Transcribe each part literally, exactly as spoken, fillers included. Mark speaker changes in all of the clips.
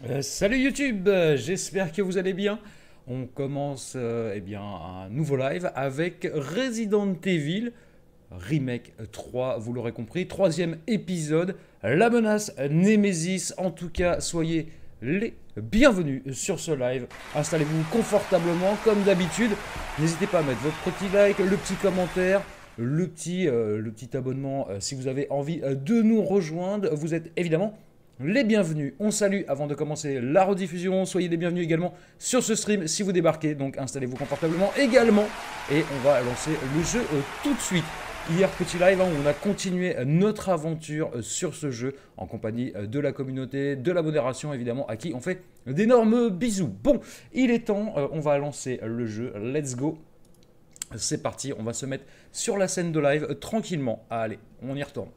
Speaker 1: Euh, salut YouTube, euh, j'espère que vous allez bien. On commence euh, eh bien, un nouveau live avec Resident Evil Remake trois, vous l'aurez compris, troisième épisode, la menace Nemesis. En tout cas, soyez les bienvenus sur ce live. Installez-vous confortablement comme d'habitude. N'hésitez pas à mettre votre petit like, le petit commentaire, le petit, euh, le petit abonnement euh, si vous avez envie euh, de nous rejoindre. Vous êtes évidemment les bienvenus. On salue avant de commencer la rediffusion. Soyez les bienvenus également sur ce stream si vous débarquez. Donc installez-vous confortablement également. Et on va lancer le jeu euh, tout de suite. Hier, petit live, hein, où on a continué notre aventure euh, sur ce jeu en compagnie euh, de la communauté, de la modération évidemment, à qui on fait d'énormes bisous. Bon, il est temps, euh, on va lancer le jeu. Let's go. C'est parti, on va se mettre sur la scène de live euh, tranquillement. Allez, on y retourne.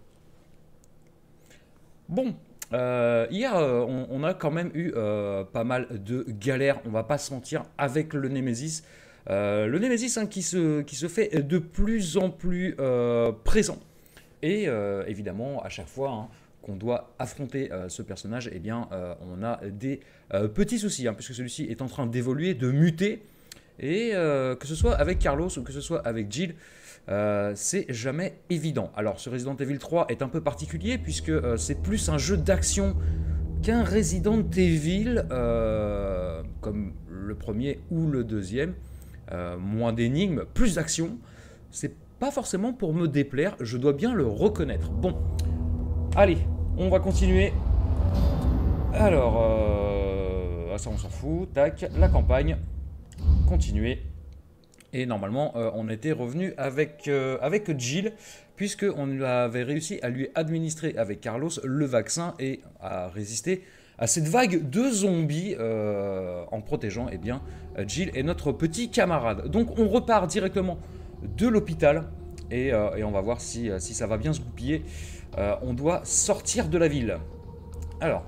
Speaker 1: Bon. Euh, hier, euh, on, on a quand même eu euh, pas mal de galères, on va pas se mentir, avec le Nemesis. Euh, le Nemesis hein, qui, se, qui se fait de plus en plus euh, présent. Et euh, évidemment, à chaque fois hein, qu'on doit affronter euh, ce personnage, eh bien, euh, on a des euh, petits soucis, hein, puisque celui-ci est en train d'évoluer, de muter. Et euh, que ce soit avec Carlos ou que ce soit avec Jill, Euh, c'est jamais évident. Alors ce Resident Evil trois est un peu particulier puisque euh, c'est plus un jeu d'action qu'un Resident Evil euh, comme le premier ou le deuxième. Euh, moins d'énigmes, plus d'action. C'est pas forcément pour me déplaire, je dois bien le reconnaître. Bon, allez, on va continuer. Alors, euh, ça on s'en fout. Tac, la campagne. Continuer. Et normalement, euh, on était revenu avec, euh, avec Jill, puisqu'on avait réussi à lui administrer avec Carlos le vaccin et à résister à cette vague de zombies euh, en protégeant eh bien, Jill et notre petit camarade. Donc on repart directement de l'hôpital et, euh, et on va voir si, si ça va bien se goupiller. Euh, on doit sortir de la ville. Alors,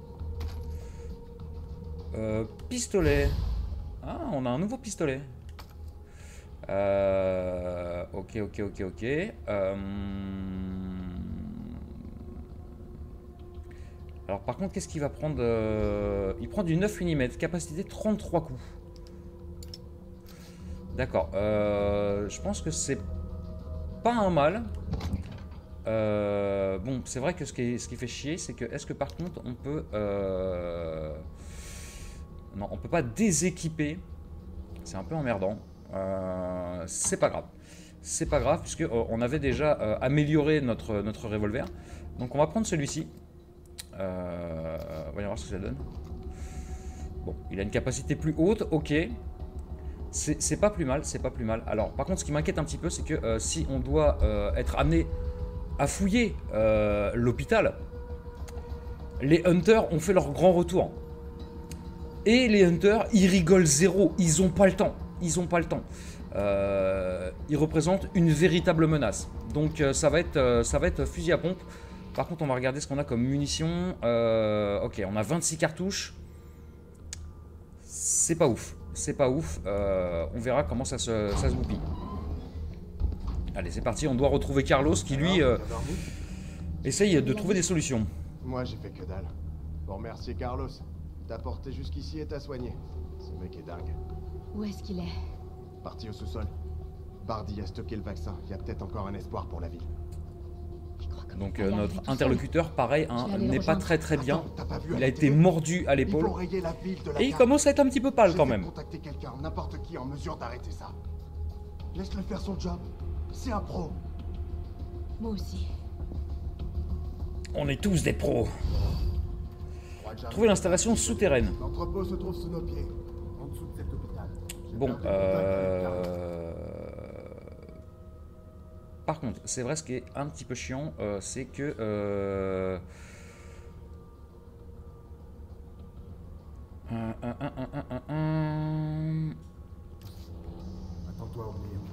Speaker 1: euh, pistolet. Ah, on a un nouveau pistolet. Euh, ok, ok, ok, ok. Euh, alors par contre, qu'est-ce qu'il va prendre euh, Il prend du neuf millimètres, capacité trente-trois coups. D'accord. Euh, je pense que c'est pas un mal. Euh, bon, c'est vrai que ce qui, ce qui fait chier, c'est que est-ce que par contre on peut... Euh, non, on peut pas déséquiper. C'est un peu emmerdant. Euh, c'est pas grave, c'est pas grave puisque euh, on avait déjà euh, amélioré notre, notre revolver. Donc on va prendre celui-ci. Euh, voyons voir ce que ça donne. Bon, il a une capacité plus haute, ok. C'est pas plus mal, c'est pas plus mal. Alors par contre, ce qui m'inquiète un petit peu, c'est que euh, si on doit euh, être amené à fouiller euh, l'hôpital, les hunters ont fait leur grand retour. Et les hunters, ils rigolent zéro, ils ont pas le temps. Ils n'ont pas le temps. Euh, ils représentent une véritable menace. Donc euh, ça, va être, euh, ça va être fusil à pompe. Par contre, on va regarder ce qu'on a comme munitions. Euh, ok, on a vingt-six cartouches. C'est pas ouf. C'est pas ouf. Euh, on verra comment ça se, ça se goupille. Allez, c'est parti. On doit retrouver Carlos qui, lui, euh, essaye de trouver des solutions.
Speaker 2: Moi, j'ai fait que dalle. Bon, remercier Carlos. T'as porté jusqu'ici et t'as soigné. Ce mec est dingue.
Speaker 3: Où est-ce qu'il est?
Speaker 2: Parti au sous-sol. Bardi a stocké le vaccin. Il y a peut-être encore un espoir pour la ville.
Speaker 1: Donc euh, notre interlocuteur, pareil, hein, n'est pas très très bien.
Speaker 2: Attends,
Speaker 1: il a été mordu à l'épaule. Et il commence à être un petit peu pâle quand même.
Speaker 2: Contacter quelqu'un, n'importe qui en mesure d'arrêter ça. Laisse-le faire son job. C'est un pro.
Speaker 3: Moi aussi.
Speaker 1: On est tous des pros. Trouver l'installation souterraine.
Speaker 2: L'entrepôt se trouve sous nos pieds, en dessous de cet hôpital.
Speaker 1: Bon, euh... par contre, c'est vrai, ce qui est un petit peu chiant, euh, c'est que... Euh... Un, un, un, un, un, un...
Speaker 2: Attends-toi au mur.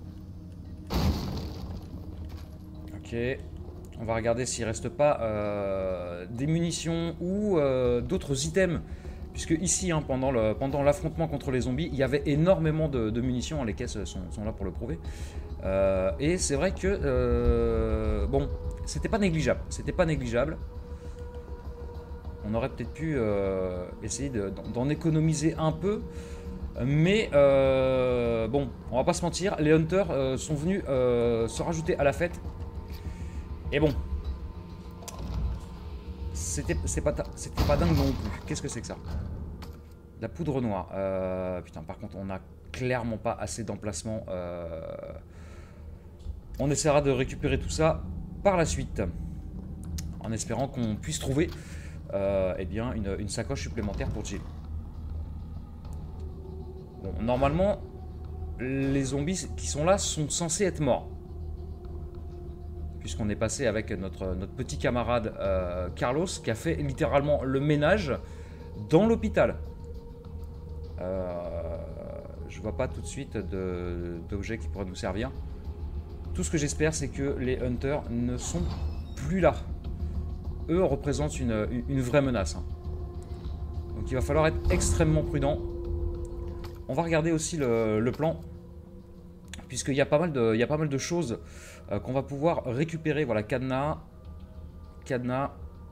Speaker 1: Ok. On va regarder s'il reste pas euh, des munitions ou euh, d'autres items. Puisque ici, hein, pendant le, pendant l'affrontement contre les zombies, il y avait énormément de, de munitions. Hein, les caisses sont, sont là pour le prouver. Euh, et c'est vrai que... Euh, bon, c'était pas négligeable. C'était pas négligeable. On aurait peut-être pu euh, essayer d'en économiser un peu. Mais euh, bon, on va pas se mentir, les hunters euh, sont venus euh, se rajouter à la fête. Et bon, c'était pas, c'était pas dingue non plus. Qu'est-ce que c'est que ça? La poudre noire. Euh, putain, par contre, on a clairement pas assez d'emplacement. Euh, on essaiera de récupérer tout ça par la suite, en espérant qu'on puisse trouver euh, eh bien, une, une sacoche supplémentaire pour Jill. Bon, normalement, les zombies qui sont là sont censés être morts. Puisqu'on est passé avec notre, notre petit camarade euh, Carlos, qui a fait littéralement le ménage dans l'hôpital. Euh, je vois pas tout de suite d'objets qui pourraient nous servir. Tout ce que j'espère, c'est que les hunters ne sont plus là. Eux représentent une, une vraie menace. Hein. Donc il va falloir être extrêmement prudent. On va regarder aussi le, le plan, puisqu'il y a pas mal de, il y a pas mal de choses euh, qu'on va pouvoir récupérer. Voilà, cadenas, cadenas.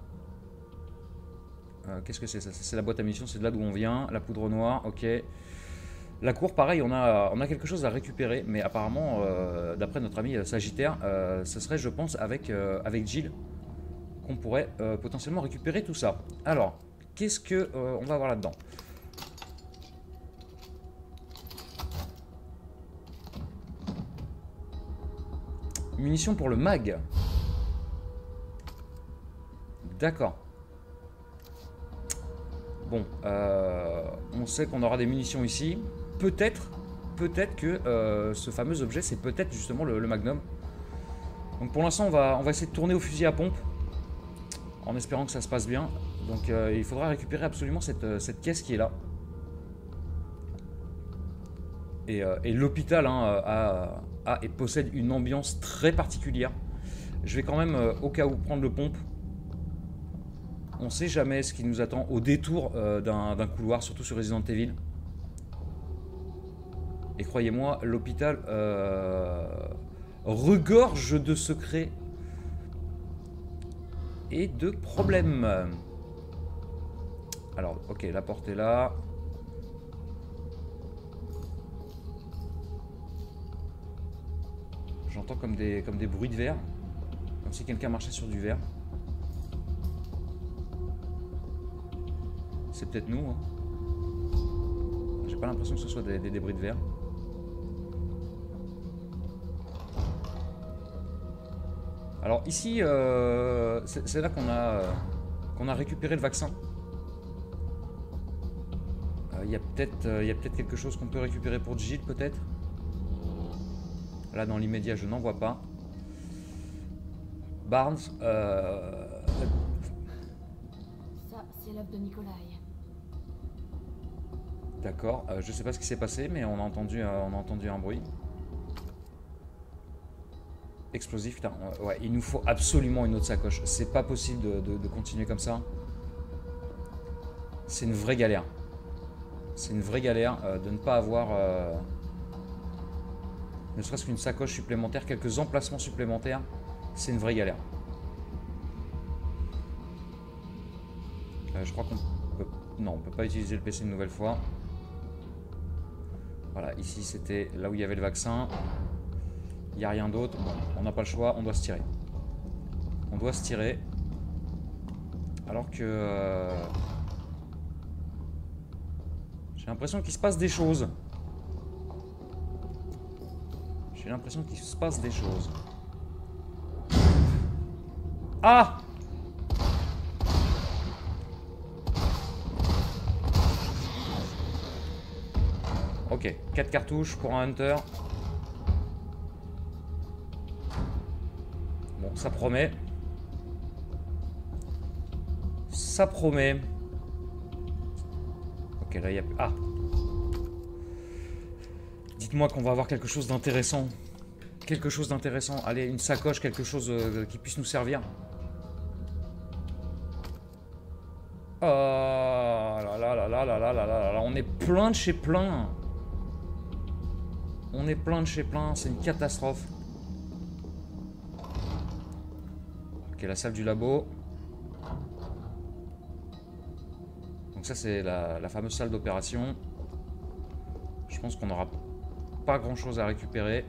Speaker 1: Euh, Qu'est-ce que c'est ça? C'est la boîte à munitions, c'est de là d'où on vient. La poudre noire, ok. La cour, pareil, on a, on a quelque chose à récupérer, mais apparemment, euh, d'après notre ami Sagittaire, euh, ce serait, je pense, avec, euh, avec Jill, qu'on pourrait euh, potentiellement récupérer tout ça. Alors, qu'est-ce que euh, on va avoir là-dedans? Munitions pour le mag. D'accord. Bon, euh, on sait qu'on aura des munitions ici. Peut-être, peut-être que euh, ce fameux objet, c'est peut-être justement le, le Magnum. Donc pour l'instant, on va, on va essayer de tourner au fusil à pompe, en espérant que ça se passe bien. Donc euh, il faudra récupérer absolument cette, cette caisse qui est là. Et, euh, et l'hôpital hein, a, a et possède une ambiance très particulière. Je vais quand même, euh, au cas où, prendre le pompe. On sait jamais ce qui nous attend au détour euh, d'un couloir, surtout sur Resident Evil. Et croyez-moi, l'hôpital euh, regorge de secrets et de problèmes. Alors, ok, la porte est là. J'entends comme des, comme des bruits de verre. Comme si quelqu'un marchait sur du verre. C'est peut-être nous. Hein. J'ai pas l'impression que ce soit des, des débris de verre. Alors ici, euh, c'est là qu'on a, euh, qu'on a récupéré le vaccin. Il euh, y a peut-être euh, y a peut-être quelque chose qu'on peut récupérer pour Jill, peut-être. Là, dans l'immédiat, je n'en vois pas. Barnes. Euh...
Speaker 3: Ça, c'est l'œuvre de Nikolai.
Speaker 1: D'accord. Euh, je sais pas ce qui s'est passé, mais on a entendu, euh, on a entendu un bruit. Explosif, putain. Ouais, il nous faut absolument une autre sacoche. C'est pas possible de, de, de continuer comme ça. C'est une vraie galère. C'est une vraie galère euh, de ne pas avoir... Euh... ne serait-ce qu'une sacoche supplémentaire, quelques emplacements supplémentaires, c'est une vraie galère. Euh, je crois qu'on peut... Non, on peut pas utiliser le P C une nouvelle fois. Voilà, ici c'était là où il y avait le vaccin. Il n'y a rien d'autre. Bon, on n'a pas le choix, on doit se tirer. On doit se tirer. Alors que... Euh... j'ai l'impression qu'il se passe des choses. J'ai l'impression qu'il se passe des choses. Ah! Ok, quatre cartouches pour un hunter. Bon, ça promet. Ça promet. Ok, là il y a... Ah! Dites-moi qu'on va avoir quelque chose d'intéressant. Quelque chose d'intéressant. Allez, une sacoche, quelque chose euh, qui puisse nous servir. Oh là là là là là là là là là. On est plein de chez plein. On est plein de chez plein. C'est une catastrophe. Ok, la salle du labo. Donc ça c'est la, la fameuse salle d'opération. Je pense qu'on n'aura pas grand chose à récupérer.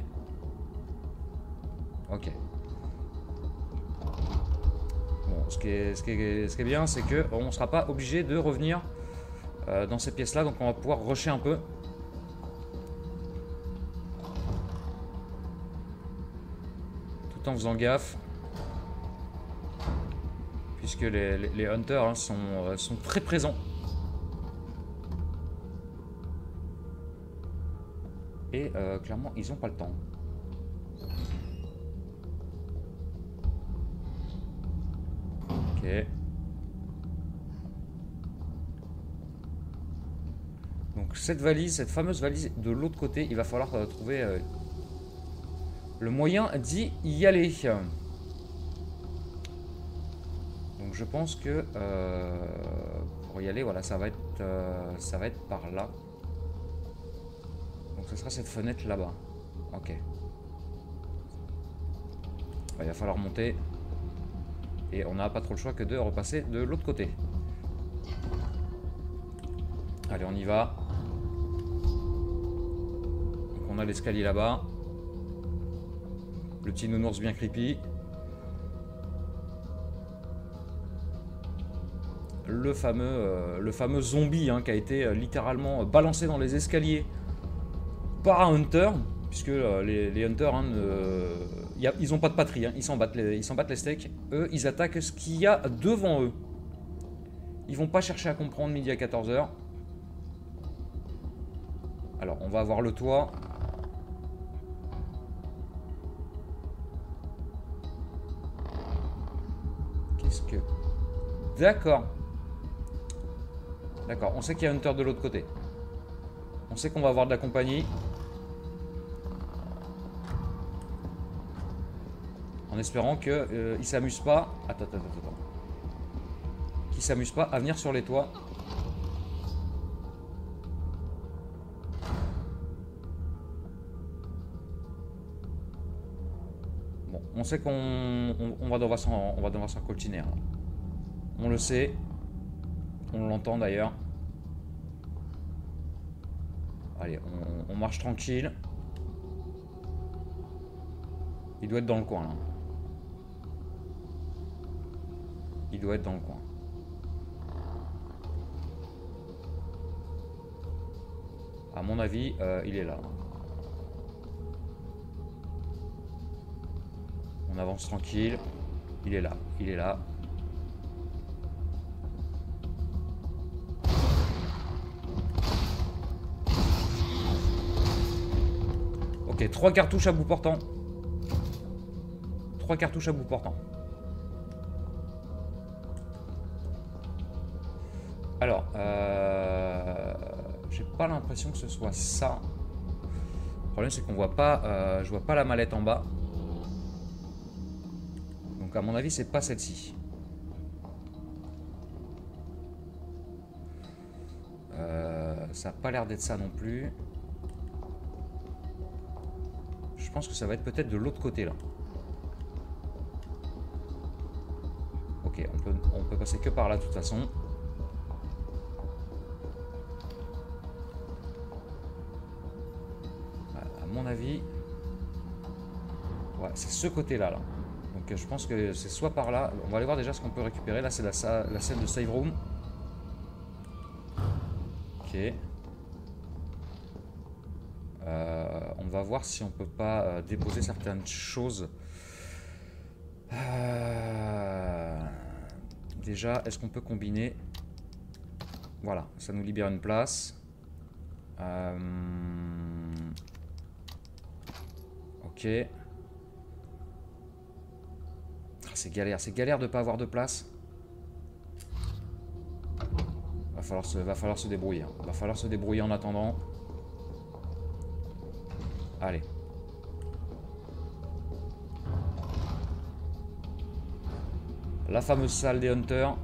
Speaker 1: Ok. Bon, ce qui est, ce qui est, ce qui est bien, c'est qu'on ne sera pas obligé de revenir euh, dans ces pièces-là. Donc on va pouvoir rusher un peu. Tout en faisant gaffe. Puisque les, les, les hunters hein, sont, euh, sont très présents. Et euh, clairement, ils n'ont pas le temps. Ok. Donc cette valise, cette fameuse valise de l'autre côté, il va falloir euh, trouver euh, le moyen d'y y aller. Donc je pense que euh, pour y aller, voilà, ça va être, euh, ça va être par là. Donc ce sera cette fenêtre là-bas. Ok. Il va falloir monter. Et on n'a pas trop le choix que de repasser de l'autre côté. Allez, on y va. Donc on a l'escalier là-bas. Le petit nounours bien creepy. Le fameux, euh, le fameux zombie hein, qui a été euh, littéralement balancé dans les escaliers par un hunter, puisque euh, les, les hunters, hein, ne, y a, ils n'ont pas de patrie, hein, ils s'en battent, les, ils s'en battent les steaks. Eux, ils attaquent ce qu'il y a devant eux. Ils vont pas chercher à comprendre midi à quatorze heures. Alors, on va avoir le toit. Qu'est-ce que... D'accord. D'accord, on sait qu'il y a un hunter de l'autre côté. On sait qu'on va avoir de la compagnie. En espérant qu'il euh, ne s'amuse pas. Attends, attends, attends, attends. Qu'il ne s'amuse pas à venir sur les toits. Bon, on sait qu'on on, on va devoir s'en on va devoir s'en coltiner. Hein. On le sait. On l'entend d'ailleurs. Allez, on, on marche tranquille. Il doit être dans le coin là. Il doit être dans le coin. À mon avis, euh, il est là. On avance tranquille. Il est là. Il est là. Ok, trois cartouches à bout portant. Trois cartouches à bout portant. Alors, euh, j'ai pas l'impression que ce soit ça. Le problème, c'est qu'on voit pas, euh, je vois pas la mallette en bas. Donc, à mon avis, c'est pas celle-ci. Euh, ça a pas l'air d'être ça non plus. Je pense que ça va être peut-être de l'autre côté là. Ok, on peut, on peut passer que par là de toute façon. À mon avis, ouais, c'est ce côté-là là. Donc je pense que c'est soit par là. On va aller voir déjà ce qu'on peut récupérer. Là, c'est la, la scène de save room. Ok. Euh, on va voir si on peut pas euh, déposer certaines choses. Euh, déjà, est-ce qu'on peut combiner? Voilà, ça nous libère une place. Euh, ok. Ah, c'est galère, c'est galère de pas avoir de place. Va falloir se, va falloir se débrouiller. Hein. Va falloir se débrouiller en attendant. Allez. La fameuse salle des hunters.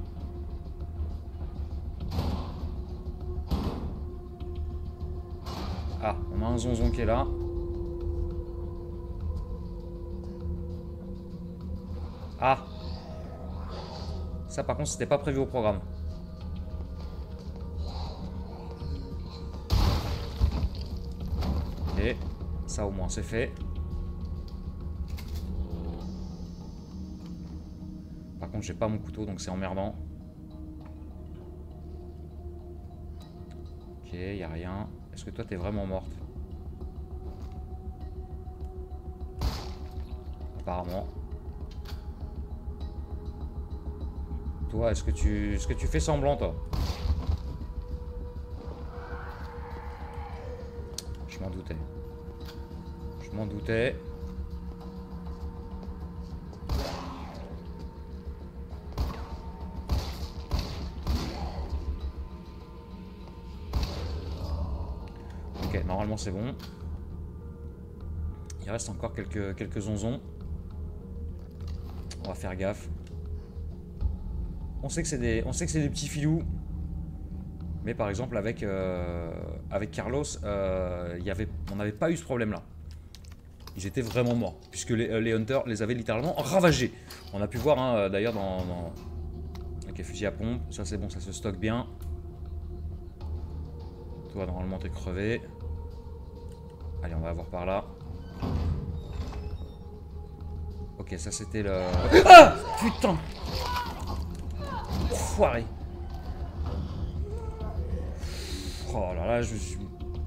Speaker 1: Ah, on a un zonzon qui est là. Ah. Ça par contre c'était pas prévu au programme. Ok, ça au moins c'est fait. Par contre j'ai pas mon couteau donc c'est emmerdant. Ok, y a rien. Est-ce que toi t'es vraiment morte? Apparemment. Toi, est-ce que tu est-ce que tu fais semblant toi? Je m'en doutais. Je m'en doutais. Ok, normalement c'est bon. Il reste encore quelques, quelques onzons. On va faire gaffe. On sait que c'est des, on sait que c'est des petits filous. Mais par exemple avec, euh, avec Carlos, euh, y avait, on n'avait pas eu ce problème-là. Ils étaient vraiment morts. Puisque les, les Hunters les avaient littéralement ravagés. On a pu voir hein, d'ailleurs dans, dans... Ok, fusil à pompe. Ça c'est bon, ça se stocke bien. Toi normalement t'es crevé. Allez, on va voir par là. Ok, ça c'était le... Ah putain. Foiré. Oh là là, je suis...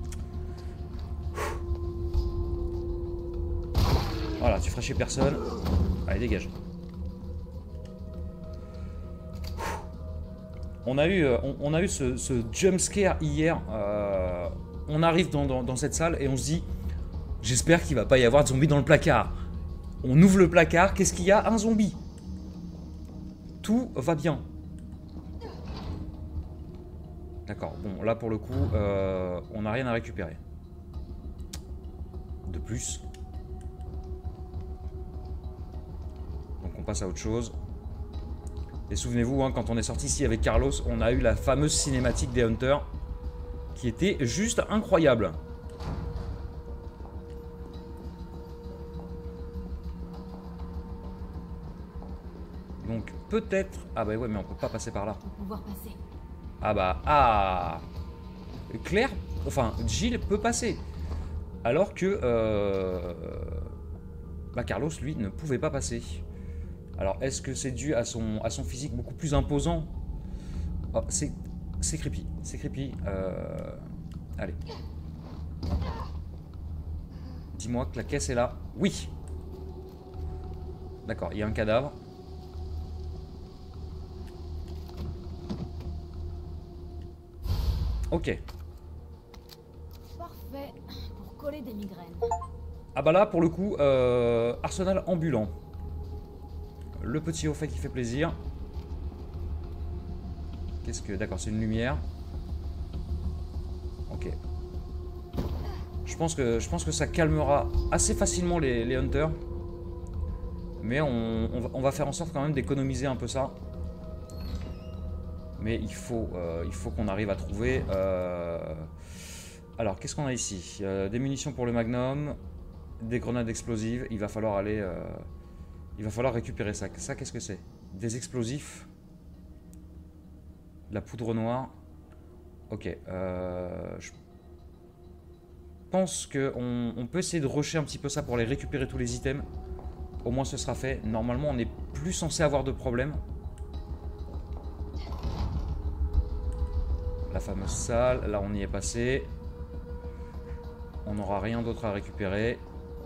Speaker 1: Voilà, tu ferais chez personne. Allez, dégage. On a eu, on, on a eu ce, ce jump scare hier. Euh, on arrive dans, dans, dans cette salle et on se dit, j'espère qu'il va pas y avoir de zombies dans le placard. On ouvre le placard, qu'est-ce qu'il y a? Un zombie. Tout va bien. D'accord, bon là pour le coup, euh, on n'a rien à récupérer. De plus. Donc on passe à autre chose. Et souvenez-vous, hein, quand on est sorti ici avec Carlos, on a eu la fameuse cinématique des Hunters qui était juste incroyable. Donc peut-être... Ah bah ouais, mais on peut pas passer par là.
Speaker 3: Pouvoir passer.
Speaker 1: Ah bah... Ah Claire, enfin Jill peut passer. Alors que... Euh, bah Carlos, lui, ne pouvait pas passer. Alors est-ce que c'est dû à son, à son physique beaucoup plus imposant? Oh, c'est c'est creepy, c'est creepy. Euh, allez. Dis-moi que la caisse est là. Oui. D'accord, il y a un cadavre. Ok.
Speaker 3: Parfait pour coller des migraines.
Speaker 1: Ah bah là, pour le coup, euh, arsenal ambulant. Le petit au fait qui fait plaisir. Qu'est-ce que... D'accord, c'est une lumière. Ok. Je pense que, je pense que ça calmera assez facilement les, les Hunters. Mais on, on, va, on va faire en sorte quand même d'économiser un peu ça. Mais il faut, euh, il faut qu'on arrive à trouver... Euh... Alors, qu'est-ce qu'on a ici? euh, Des munitions pour le Magnum. Des grenades explosives. Il va falloir aller... Euh... Il va falloir récupérer ça. Ça, qu'est-ce que c'est? Des explosifs. De la poudre noire. Ok. Euh, je pense qu'on on peut essayer de rusher un petit peu ça pour aller récupérer tous les items. Au moins, ce sera fait. Normalement, on n'est plus censé avoir de problème. La fameuse salle. Là, on y est passé. On n'aura rien d'autre à récupérer.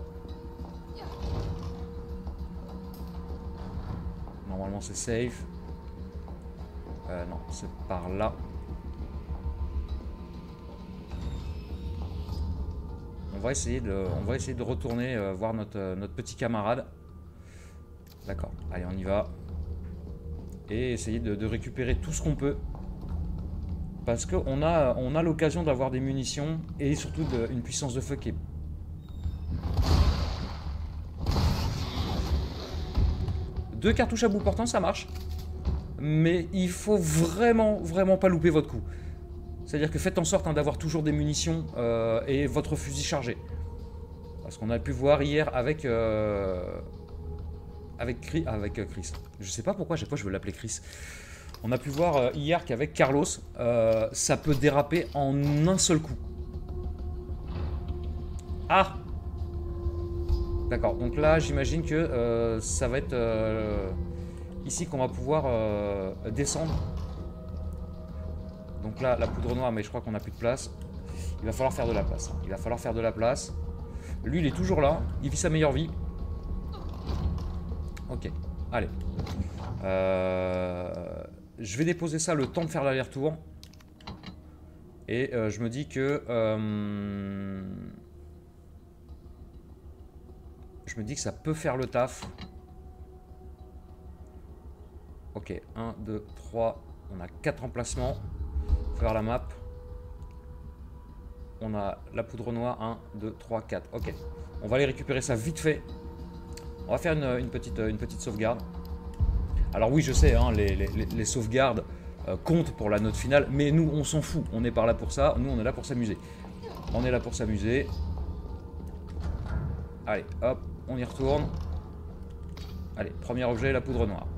Speaker 1: Normalement c'est safe. Euh, non, c'est par là. On va essayer de, on va essayer de retourner euh, voir notre, euh, notre petit camarade. D'accord, allez on y va. Et essayer de, de récupérer tout ce qu'on peut. Parce qu'on a, on a l'occasion d'avoir des munitions et surtout de, une puissance de feu qui est... Deux cartouches à bout portant, ça marche. Mais il faut vraiment, vraiment pas louper votre coup. C'est-à-dire que faites en sorte hein, d'avoir toujours des munitions euh, et votre fusil chargé. Parce qu'on a pu voir hier avec... Euh, avec, Chris, avec euh, Chris. Je sais pas pourquoi, à chaque fois je veux l'appeler Chris. On a pu voir euh, hier qu'avec Carlos, euh, ça peut déraper en un seul coup. Ah! D'accord, donc là j'imagine que euh, ça va être euh, ici qu'on va pouvoir euh, descendre. Donc là, la poudre noire, mais je crois qu'on n'a plus de place. Il va falloir faire de la place. Il va falloir faire de la place. Lui, il est toujours là. Il vit sa meilleure vie. Ok, allez. Euh, je vais déposer ça le temps de faire l'aller-retour. Et euh, je me dis que... Euh, je me dis que ça peut faire le taf. Ok, un, deux, trois. On a quatre emplacements. Faire la map. On a la poudre noire. un, deux, trois, quatre. Ok. On va aller récupérer ça vite fait. On va faire une, une, petite, une petite sauvegarde. Alors oui, je sais, hein, les, les, les sauvegardes euh, comptent pour la note finale. Mais nous, on s'en fout. On n'est pas là pour ça. Nous, on est là pour s'amuser. On est là pour s'amuser. Allez, hop. On y retourne. Allez, premier objet, la poudre noire.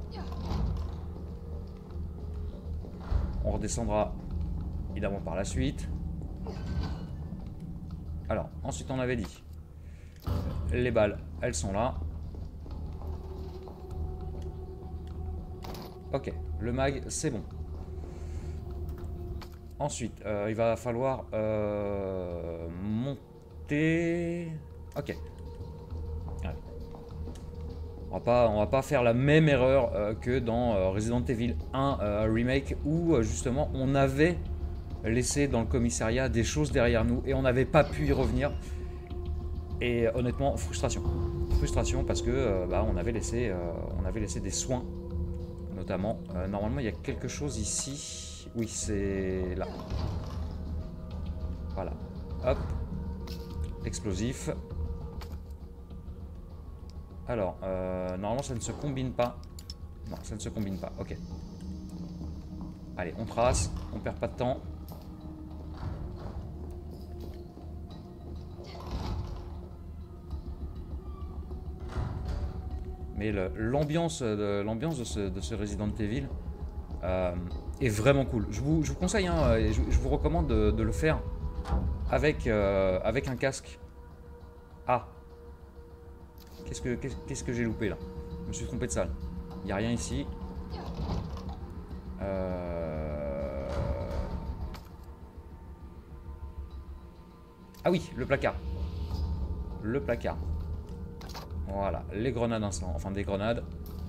Speaker 1: On redescendra évidemment par la suite. Alors, ensuite on avait dit les balles, elles sont là. Ok, le mag, c'est bon. Ensuite, euh, il va falloir euh, monter... Ok. Allez. On va pas, on va pas faire la même erreur euh, que dans euh, Resident Evil un euh, Remake où euh, justement on avait laissé dans le commissariat des choses derrière nous et on n'avait pas pu y revenir. Et euh, honnêtement, frustration. Frustration parce que euh, bah, on, avait laissé, euh, on avait laissé des soins, notamment. Euh, normalement, il y a quelque chose ici. Oui, c'est là. Voilà. Hop. Explosif. Alors, euh, normalement ça ne se combine pas. Non, ça ne se combine pas, ok. Allez, on trace, on perd pas de temps. Mais l'ambiance de, l'ambiance de ce, de ce Resident Evil euh, est vraiment cool. Je vous, je vous conseille, hein, et je, je vous recommande de, de le faire avec, euh, avec un casque. Ah. Qu'est-ce que, qu'est-ce que j'ai loupé là? Je me suis trompé de salle. Il n'y a rien ici. Euh... Ah oui, le placard. Le placard. Voilà, les grenades instant. Enfin, des grenades.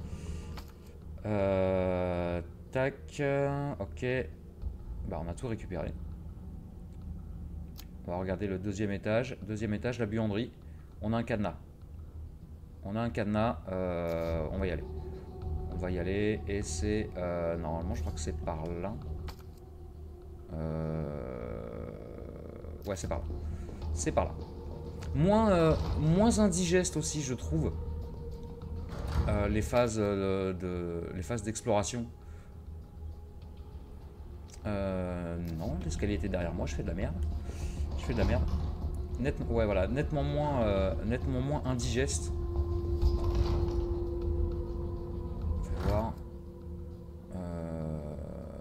Speaker 1: Euh... Tac. Ok. Bah, on a tout récupéré. On va regarder le deuxième étage. Deuxième étage, la buanderie. On a un cadenas. On a un cadenas, euh, on va y aller. On va y aller et c'est... Euh, normalement, je crois que c'est par là. Euh, ouais, c'est par là. C'est par là. Moins, euh, moins indigeste aussi, je trouve. Euh, les phases de, de les phases d'exploration. Euh, non, l'escalier était derrière moi, je fais de la merde. Je fais de la merde. Nettement, ouais, voilà, nettement moins, euh, nettement moins indigeste. Voir. Euh...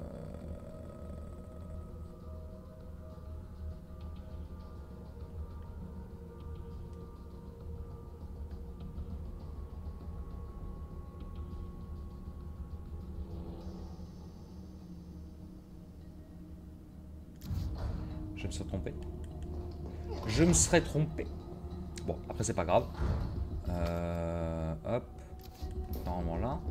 Speaker 1: Je me serais trompé. Je me serais trompé. Bon, après c'est pas grave. Euh... Hop. Normalement là.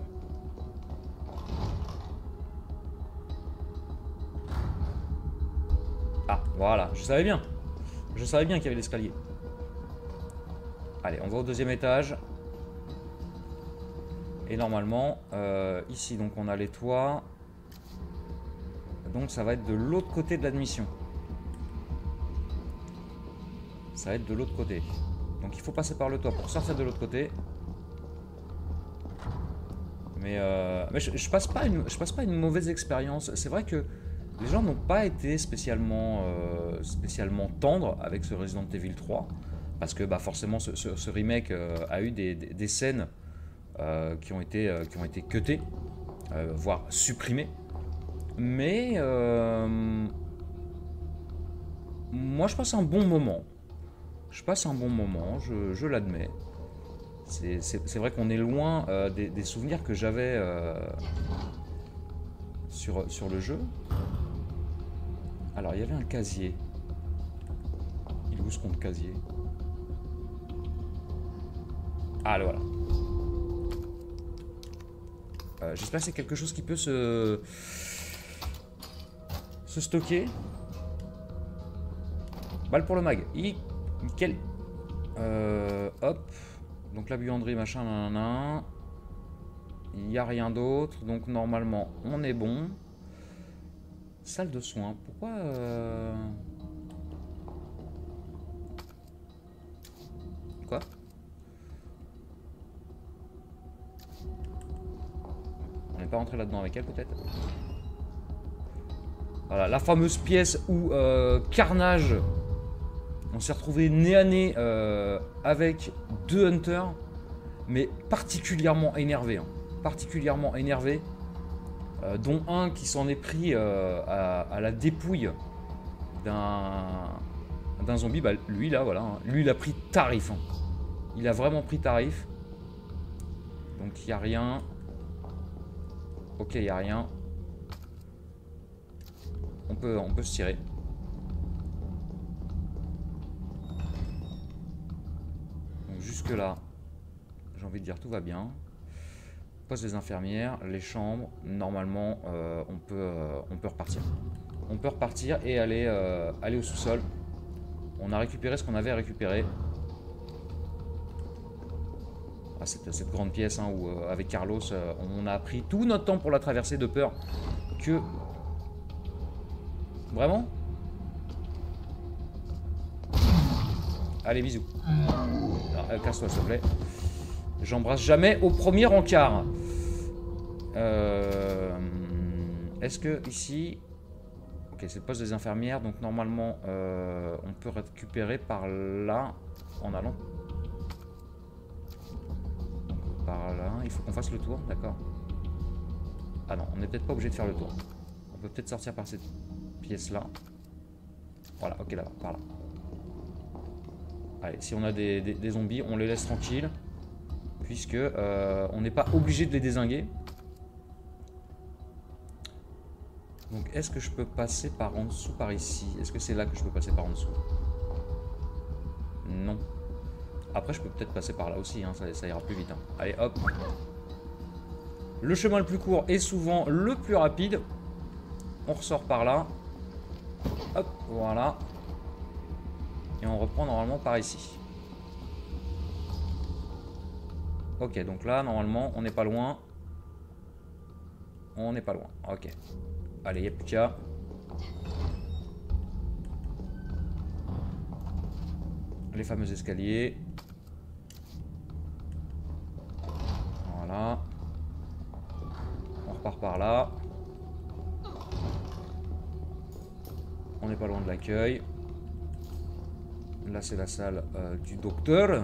Speaker 1: Ah, voilà, je savais bien. Je savais bien qu'il y avait l'escalier. Allez, on va au deuxième étage. Et normalement, euh, ici, donc on a les toits. Donc ça va être de l'autre côté de l'admission. Ça va être de l'autre côté. Donc il faut passer par le toit pour sortir de l'autre côté. Mais, euh, mais je, je passe pas une, je passe pas une mauvaise expérience. C'est vrai que les gens n'ont pas été spécialement, euh, spécialement tendres avec ce Resident Evil trois. Parce que bah, forcément ce, ce, ce remake euh, a eu des, des, des scènes euh, qui ont été, euh, qui ont été cutées, euh, voire supprimées. Mais euh, moi je passe un bon moment. Je passe un bon moment, je, je l'admets. C'est vrai qu'on est loin euh, des, des souvenirs que j'avais euh, sur, sur le jeu. Alors, il y avait un casier. Il est où ce compte casier? Ah, le voilà. Euh, J'espère que c'est quelque chose qui peut se... se stocker. Balle pour le mag. Il... Nickel. Euh, hop. Donc la buanderie, machin, nanana. Il n'y a rien d'autre. Donc normalement, on est bon. Salle de soins. Pourquoi euh... Quoi? On n'est pas rentré là-dedans avec elle, peut-être? Voilà, la fameuse pièce où euh, Carnage... On s'est retrouvé nez à nez euh, avec deux Hunters, mais particulièrement énervés. Hein, particulièrement énervés, euh, dont un qui s'en est pris euh, à, à la dépouille d'un d'un zombie. Bah, lui, là, voilà. Hein, lui, il a pris tarif. Hein. Il a vraiment pris tarif. Donc, il n'y a rien. Ok, il n'y a rien. On peut, on peut se tirer. Jusque là, j'ai envie de dire tout va bien. Poste des infirmières, les chambres, normalement euh, on, peut, euh, on peut repartir. On peut repartir et aller, euh, aller au sous-sol. On a récupéré ce qu'on avait à récupérer. Ah, cette, cette grande pièce hein, où euh, avec Carlos, euh, on a pris tout notre temps pour la traverser de peur que... Vraiment? Allez, bisous. Euh, Casse-toi, s'il te plaît. J'embrasse jamais au premier encart. Euh, Est-ce que ici... Ok, c'est le poste des infirmières. Donc normalement, euh, on peut récupérer par là. En allant... Par là. Il faut qu'on fasse le tour, d'accord. Ah non, on n'est peut-être pas obligé de faire le tour. On peut peut-être sortir par cette pièce-là. Voilà, ok, là-bas, par là. Allez, si on a des, des, des zombies, on les laisse tranquilles. Puisque euh, on n'est pas obligé de les dézinguer. Donc est-ce que je peux passer par en dessous, par ici? Est-ce que c'est là que je peux passer par en dessous? Non. Après je peux peut-être passer par là aussi, hein, ça, ça ira plus vite. Hein. Allez hop. Le chemin le plus court est souvent le plus rapide. On ressort par là. Hop, voilà. Et on reprend normalement par ici. Ok, donc là, normalement, on n'est pas loin. On n'est pas loin. Ok. Allez, il n'y a plus qu'à. Les fameux escaliers. Voilà. On repart par là. On n'est pas loin de l'accueil. Là, c'est la salle euh, du docteur.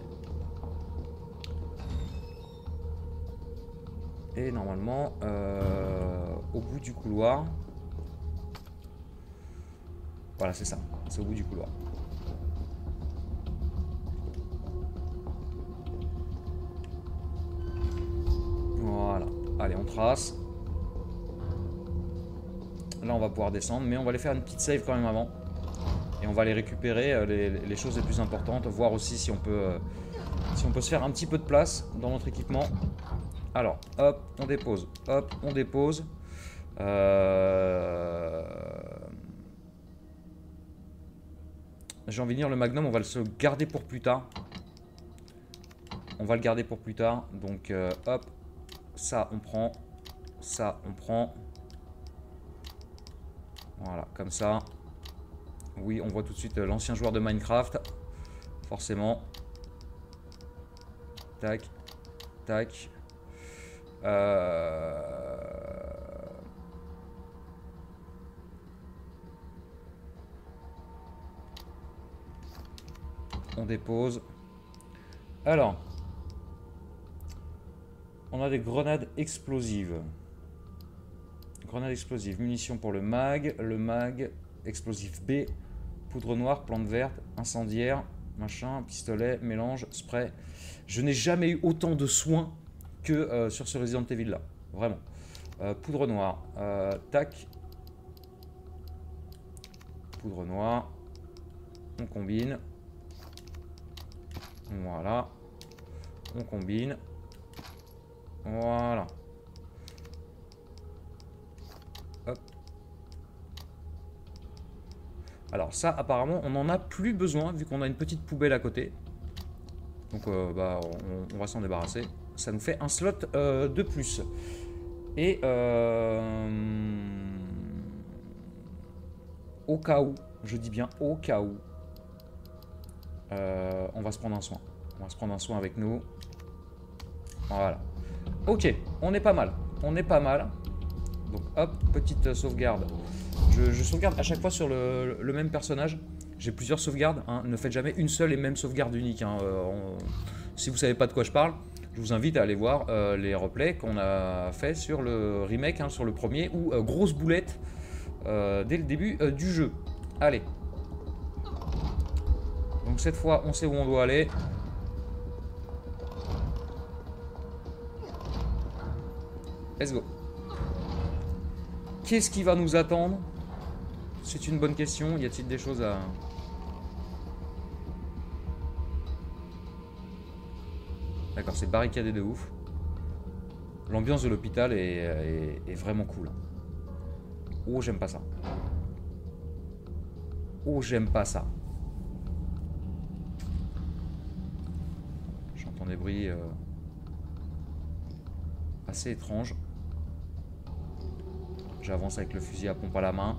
Speaker 1: Et normalement, euh, au bout du couloir... Voilà, c'est ça. C'est au bout du couloir. Voilà. Allez, on trace. Là, on va pouvoir descendre. Mais on va aller faire une petite save quand même avant. Et on va aller récupérer euh, les, les choses les plus importantes. Voir aussi si on peut, euh, si on peut se faire un petit peu de place dans notre équipement. Alors, hop, on dépose. Hop, on dépose. Euh... J'ai envie de dire le Magnum, on va le se garder pour plus tard. On va le garder pour plus tard. Donc, euh, hop, ça, on prend. Ça, on prend. Voilà, comme ça. Oui, on voit tout de suite l'ancien joueur de Minecraft. Forcément. Tac. Tac. Euh... On dépose. Alors. On a des grenades explosives. Grenades explosives. Munitions pour le mag. Le mag. Explosif B. Poudre noire. Plante verte. Incendiaire. machin, pistolet, mélange, spray. Je n'ai jamais eu autant de soins que euh, sur ce Resident Evil là. Vraiment. Euh, poudre noire. Euh, tac. Poudre noire. On combine. Voilà. On combine. Voilà. Hop. Alors ça, apparemment, on n'en a plus besoin vu qu'on a une petite poubelle à côté. Donc euh, bah, on, on va s'en débarrasser. Ça nous fait un slot euh, de plus. Et euh, au cas où, je dis bien au cas où, euh, on va se prendre un soin. On va se prendre un soin avec nous. Voilà. Ok, on est pas mal. On est pas mal. Donc hop, petite sauvegarde. Je, je sauvegarde à chaque fois sur le, le même personnage. J'ai plusieurs sauvegardes. Hein. Ne faites jamais une seule et même sauvegarde unique. Hein. Euh, on, si vous savez pas de quoi je parle, je vous invite à aller voir euh, les replays qu'on a fait sur le remake, hein, sur le premier, ou euh, grosse boulette euh, dès le début euh, du jeu. Allez. Donc cette fois, on sait où on doit aller. Let's go. Qu'est-ce qui va nous attendre? C'est une bonne question. Y a-t-il des choses à... D'accord, c'est barricadé de ouf. L'ambiance de l'hôpital est, est, est vraiment cool. Oh, j'aime pas ça. Oh, j'aime pas ça. J'entends des bruits euh, assez étranges. J'avance avec le fusil à pompe à la main.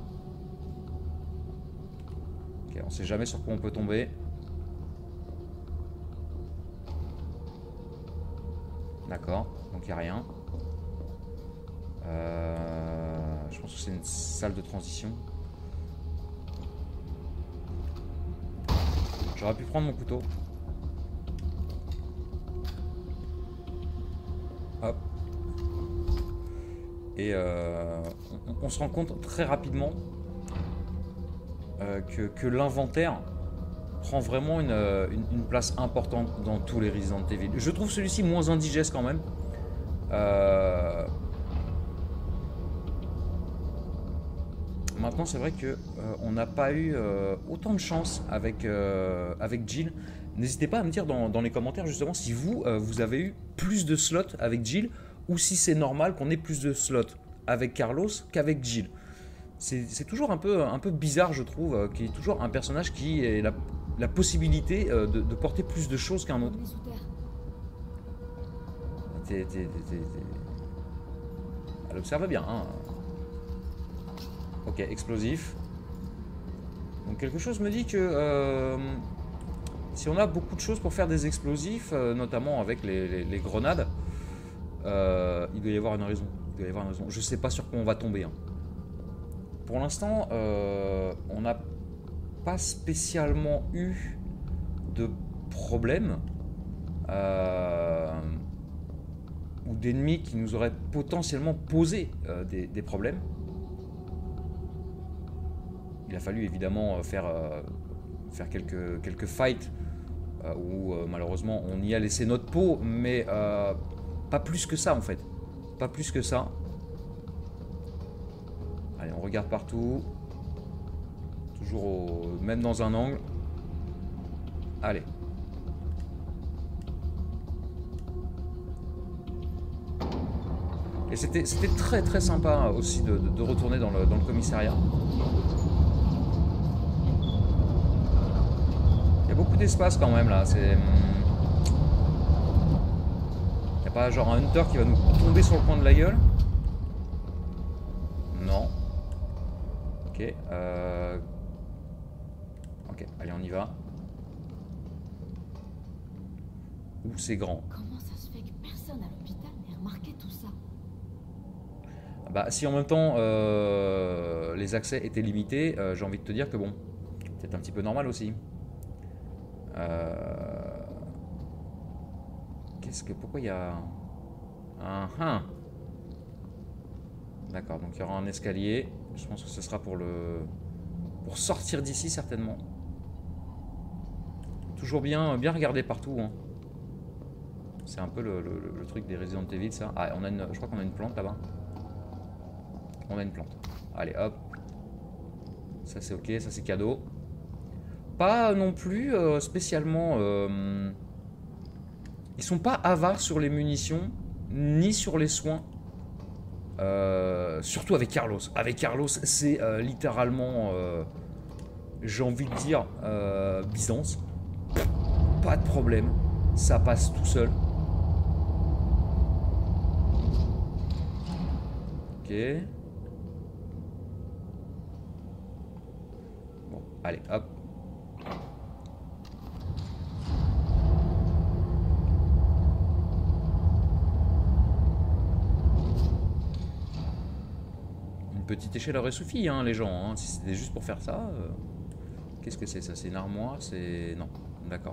Speaker 1: Ok, on sait jamais sur quoi on peut tomber. D'accord, donc il n'y a rien. Euh, je pense que c'est une salle de transition. J'aurais pu prendre mon couteau. Hop. Et euh, on, on se rend compte très rapidement euh, que, que l'inventaire prend vraiment une, une, une place importante dans tous les Resident Evil. Je trouve celui-ci moins indigeste quand même. Euh... Maintenant, c'est vrai que euh, on n'a pas eu euh, autant de chance avec, euh, avec Jill. N'hésitez pas à me dire dans, dans les commentaires justement si vous, euh, vous avez eu plus de slots avec Jill ou si c'est normal qu'on ait plus de slots avec Carlos qu'avec Jill. C'est toujours un peu, un peu bizarre, je trouve, euh, qu'il y ait toujours un personnage qui ait la, la possibilité euh, de, de porter plus de choses qu'un autre. Elle observe bien. Hein. Ok, explosif. Donc quelque chose me dit que euh, si on a beaucoup de choses pour faire des explosifs, euh, notamment avec les, les, les grenades, euh, il doit y avoir une raison. Il doit y avoir une raison. Je sais pas sur quoi on va tomber. Hein. Pour l'instant, euh, on n'a pas spécialement eu de problème euh, ou d'ennemis qui nous auraient potentiellement posé euh, des, des problèmes. Il a fallu évidemment faire, euh, faire quelques, quelques fights euh, où euh, malheureusement on y a laissé notre peau, mais euh, pas plus que ça en fait. Pas plus que ça. Allez, on regarde partout. Toujours au, même dans un angle. Allez. Et c'était très très sympa aussi de, de, de retourner dans le, dans le commissariat. Il y a beaucoup d'espace quand même là. C'est... Il n'y a pas genre un hunter qui va nous tomber sur le coin de la gueule. Non. Ok. Euh... Ok, allez, on y va. Ouh, c'est grand.
Speaker 3: Comment ça se fait que personne à l'hôpital n'ait remarqué tout ça?
Speaker 1: Bah, si en même temps euh, les accès étaient limités, euh, j'ai envie de te dire que bon, c'est un petit peu normal aussi. Euh... Qu'est-ce que... Pourquoi il y a... Un... un... D'accord, donc il y aura un escalier. Je pense que ce sera pour le... Pour sortir d'ici certainement. Toujours bien, bien regarder partout. Hein. C'est un peu le, le, le truc des Resident Evil, ça. Ah, on a une, je crois qu'on a une plante là-bas. On a une plante. Allez, hop. Ça, c'est ok, ça, c'est cadeau. Pas non plus euh, spécialement... Euh, ils sont pas avares sur les munitions, ni sur les soins. Euh, surtout avec Carlos. Avec Carlos, c'est euh, littéralement... Euh, j'ai envie de dire... Euh, Byzance. Pas de problème. Ça passe tout seul. Ok. Bon, allez, hop. Une petite échelle aurait suffi, hein, les gens. Hein. Si c'était juste pour faire ça... Euh... Qu'est-ce que c'est ça? C'est une armoire? C'est... Non, d'accord.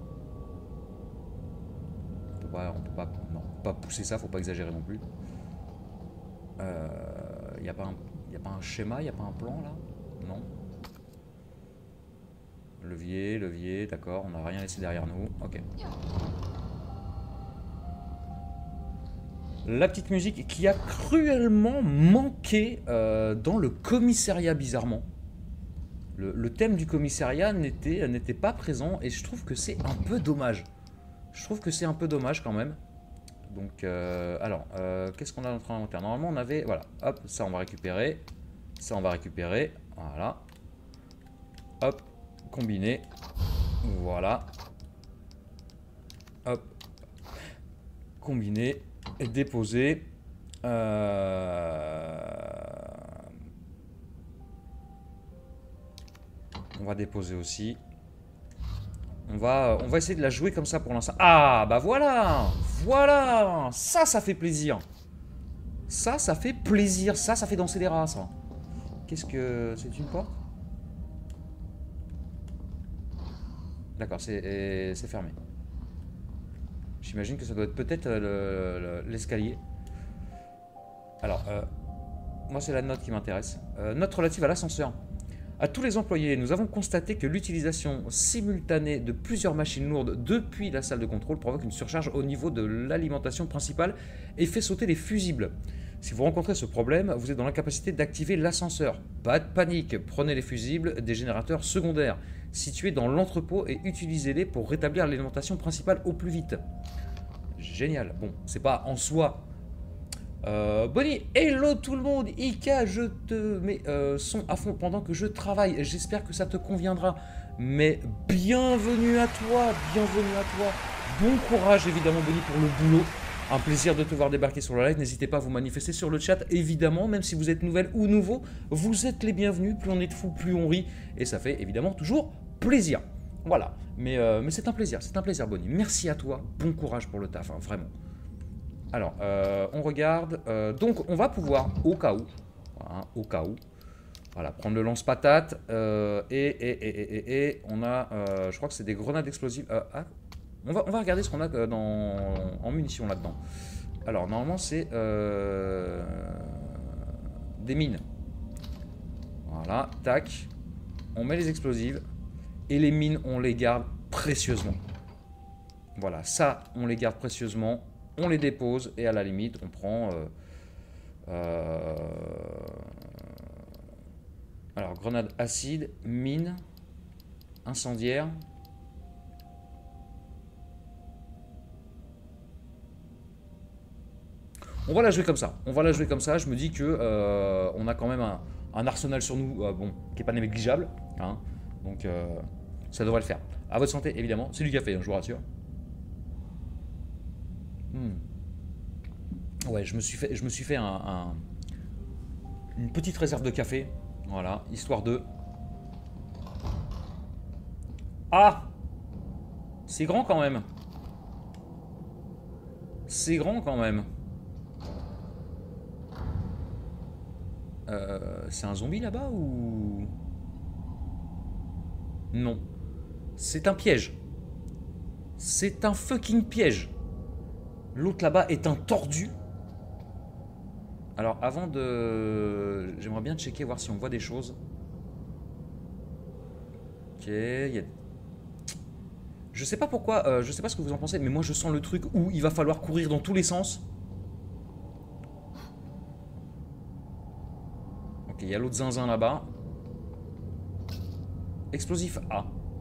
Speaker 1: On peut pas, on peut pas, non, pas pousser ça, faut pas exagérer non plus. Il euh, n'y a, a pas un schéma, il n'y a pas un plan là? Non. Levier, levier, d'accord, on n'a rien laissé derrière nous. Ok. La petite musique qui a cruellement manqué euh, dans le commissariat, bizarrement. Le, le thème du commissariat n'était n'était pas présent et je trouve que c'est un peu dommage. Je trouve que c'est un peu dommage quand même. Donc, euh, alors, euh, qu'est-ce qu'on a dans notre inventaire? Normalement, on avait, voilà, hop, ça on va récupérer. Ça on va récupérer, voilà. Hop, combiné. Voilà. Hop. Combiné, et déposé. Euh... On va déposer aussi. On va, on va essayer de la jouer comme ça pour l'instant. Ah, bah voilà. Voilà. Ça, ça fait plaisir. Ça, ça fait plaisir. Ça, ça fait danser les rats, ça. Qu'est-ce que... C'est une porte? D'accord, c'est fermé. J'imagine que ça doit être peut-être l'escalier. Alors, euh, moi, c'est la note qui m'intéresse. Euh, note relative à l'ascenseur. À tous les employés, nous avons constaté que l'utilisation simultanée de plusieurs machines lourdes depuis la salle de contrôle provoque une surcharge au niveau de l'alimentation principale et fait sauter les fusibles. Si vous rencontrez ce problème, vous êtes dans l'incapacité d'activer l'ascenseur. Pas de panique, prenez les fusibles des générateurs secondaires situés dans l'entrepôt et utilisez-les pour rétablir l'alimentation principale au plus vite. Génial. Bon, c'est pas en soi... Euh, Bonnie, hello tout le monde. Ika, je te mets euh, son à fond pendant que je travaille. J'espère que ça te conviendra. Mais bienvenue à toi, bienvenue à toi. Bon courage évidemment Bonnie pour le boulot. Un plaisir de te voir débarquer sur le live. N'hésitez pas à vous manifester sur le chat. Évidemment, même si vous êtes nouvelle ou nouveau, vous êtes les bienvenus. Plus on est de fous, plus on rit. Et ça fait évidemment toujours plaisir. Voilà. Mais, euh, mais c'est un plaisir, c'est un plaisir Bonnie. Merci à toi. Bon courage pour le taf, hein, vraiment. Alors, euh, on regarde. Euh, donc, on va pouvoir, au cas où, hein, au cas où, voilà, prendre le lance-patate. Euh, et, et, et, et, et, on a, euh, je crois que c'est des grenades explosives. Euh, ah, on, va, on va regarder ce qu'on a dans, en munitions là-dedans. Alors, normalement, c'est euh, des mines. Voilà, tac. On met les explosives. Et les mines, on les garde précieusement. Voilà, ça, on les garde précieusement. On les dépose et à la limite, on prend... Euh, euh, alors, grenade acide, mine, incendiaire. On va la jouer comme ça. On va la jouer comme ça. Je me dis que euh, on a quand même un, un arsenal sur nous, euh, bon, qui n'est pas négligeable. Hein, donc, euh, ça devrait le faire. À votre santé, évidemment. C'est du café, hein, je vous rassure. Hmm. Ouais, je me suis fait, je me suis fait un, un, une petite réserve de café. Voilà, histoire de... Ah! C'est grand quand même. C'est grand quand même. Euh, c'est un zombie là-bas ou... Non. C'est un piège. C'est un fucking piège. L'autre là-bas est un tordu. Alors avant de... J'aimerais bien checker, voir si on voit des choses. Ok, il y a... Je sais pas pourquoi, euh, je sais pas ce que vous en pensez, mais moi je sens le truc où il va falloir courir dans tous les sens. Ok, il y a l'autre zinzin là-bas. Explosif A.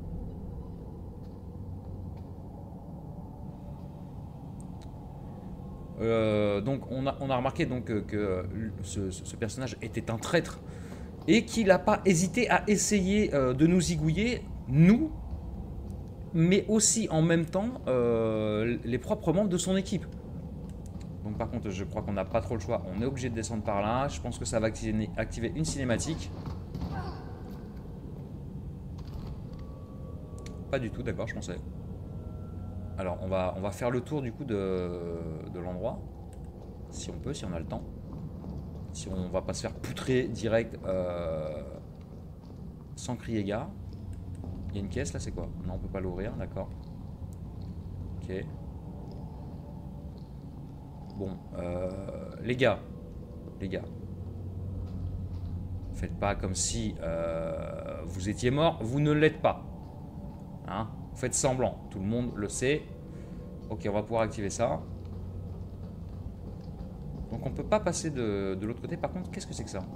Speaker 1: Euh, donc on a, on a remarqué donc que, que ce, ce personnage était un traître et qu'il n'a pas hésité à essayer euh, de nous zigouiller, nous, mais aussi en même temps euh, les propres membres de son équipe. Donc par contre je crois qu'on n'a pas trop le choix, on est obligé de descendre par là. Je pense que ça va activer, activer une cinématique. Pas du tout, d'accord, je pensais. Alors on va, on va faire le tour du coup de, de l'endroit. Si on peut, si on a le temps. Si on va pas se faire poutrer direct euh, sans crier gare. Il y a une caisse là, c'est quoi? Non, on peut pas l'ouvrir, d'accord. Ok. Bon, euh, les gars. Les gars. Faites pas comme si euh, vous étiez mort, vous ne l'êtes pas. Hein? Vous faites semblant, tout le monde le sait. Ok, on va pouvoir activer ça. Donc on peut pas passer de, de l'autre côté. Par contre, qu'est-ce que c'est que ça?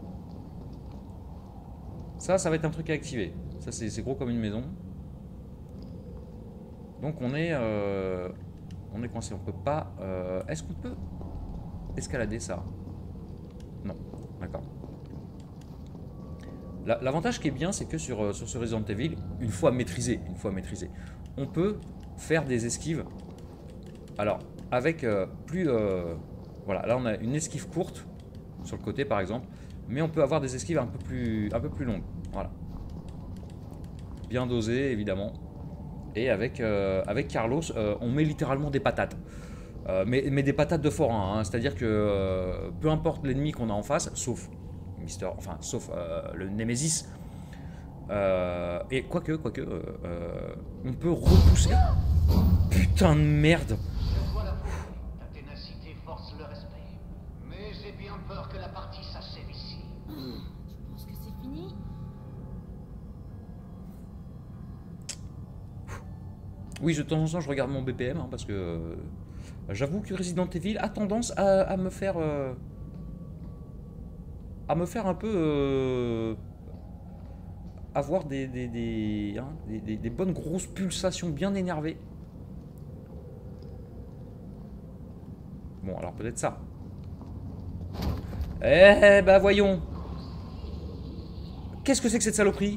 Speaker 1: Ça, ça va être un truc à activer. Ça, c'est gros comme une maison. Donc on est, euh, on est coincé. On peut pas. Euh, Est-ce qu'on peut escalader ça? Non, d'accord. L'avantage qui est bien, c'est que sur, sur ce Resident Evil, une fois maîtrisé, une fois maîtrisé, on peut faire des esquives. Alors, avec euh, plus... Euh, voilà, là on a une esquive courte, sur le côté par exemple, mais on peut avoir des esquives un peu plus, un peu plus longues. Voilà. Bien dosé, évidemment. Et avec, euh, avec Carlos, euh, on met littéralement des patates. Euh, mais, mais des patates de forain, hein, c'est-à-dire que euh, peu importe l'ennemi qu'on a en face, sauf... Mister, enfin, sauf euh, le Nemesis. Euh, et quoique, quoique, euh, euh, on peut repousser. Putain de merde.
Speaker 4: Je vois la beauté, ta ténacité force le respect. Mais j'ai bien peur que la partie s'achève ici.
Speaker 3: Tu penses que c'est fini?
Speaker 1: Oui, de temps en temps, je regarde mon B P M, hein, parce que euh, j'avoue que Resident Evil a tendance à, à me faire... Euh, à me faire un peu euh, avoir des, des, des, hein, des, des, des bonnes grosses pulsations bien énervées. Bon, alors peut-être ça. Eh bah voyons. Qu'est-ce que c'est que cette saloperie?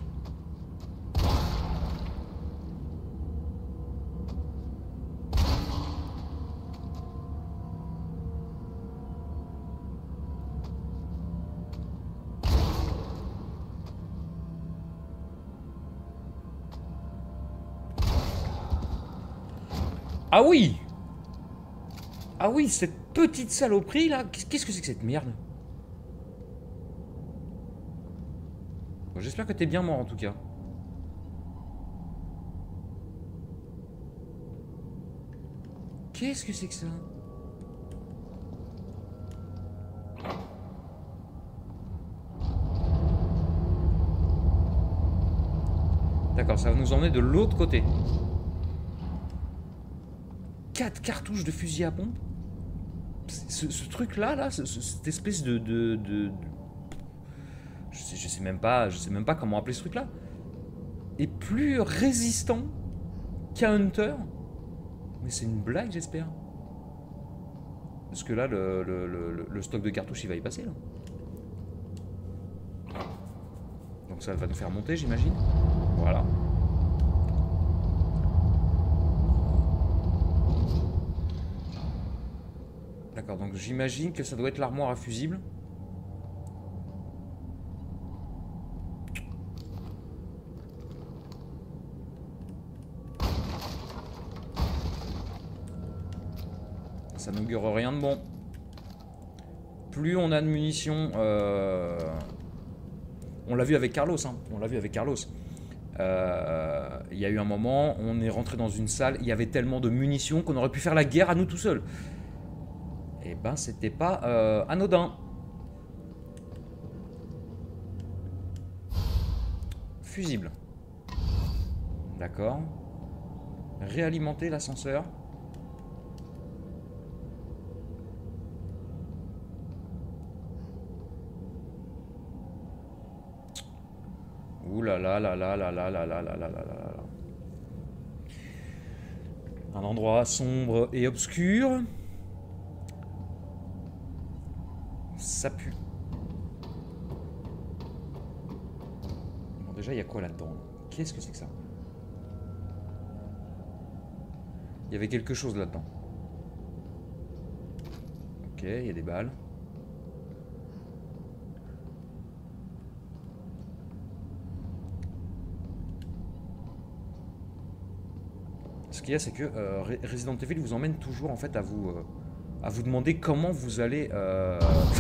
Speaker 1: Ah oui! Ah oui, cette petite saloperie là, qu'est-ce que c'est que cette merde? Bon, j'espère que t'es bien mort en tout cas. Qu'est-ce que c'est que ça? D'accord, ça va nous emmener de l'autre côté. Quatre cartouches de fusil à pompe. Ce, ce truc là, là, ce, cette espèce de, de, de, de... Je, sais, je sais même pas, je sais même pas comment appeler ce truc là. Est plus résistant qu'un Hunter. Mais c'est une blague, j'espère. Parce que là, le, le, le, le stock de cartouches, il va y passer là. Donc ça va nous faire monter, j'imagine. Voilà. D'accord, donc j'imagine que ça doit être l'armoire à fusible. Ça n'augure rien de bon. Plus on a de munitions... Euh... On l'a vu avec Carlos, hein. On l'a vu avec Carlos. Euh, il y a eu un moment, on est rentré dans une salle, il y avait tellement de munitions qu'on aurait pu faire la guerre à nous tout seuls. Et ben c'était pas euh, anodin. Fusible. D'accord. réalimenter l'ascenseur. Ouh là là là là là là là là là là là là là. Un endroit sombre et obscur. Ça pue. Bon, déjà, il y a quoi là-dedans? Qu'est-ce que c'est que ça? Il y avait quelque chose là-dedans. Ok, il y a des balles. Ce qu'il y a, c'est que euh, Resident Evil vous emmène toujours en fait à vous euh, à vous demander comment vous allez. Euh...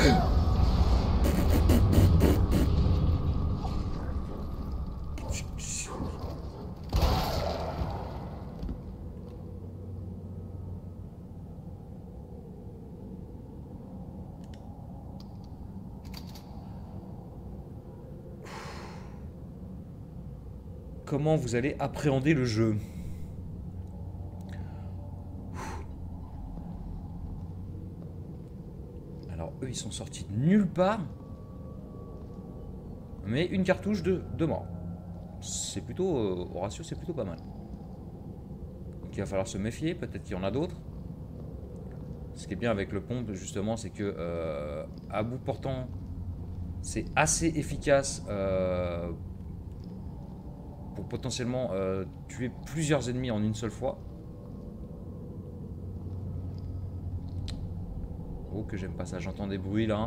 Speaker 1: Comment vous allez appréhender le jeu. Eux, ils sont sortis de nulle part. Mais une cartouche de, de mort. C'est plutôt... Euh, au ratio, c'est plutôt pas mal. Donc il va falloir se méfier. Peut-être qu'il y en a d'autres. Ce qui est bien avec le pompe, justement, c'est que... Euh, à bout portant, c'est assez efficace... Euh, pour potentiellement euh, tuer plusieurs ennemis en une seule fois. Oh, que j'aime pas ça. J'entends des bruits là.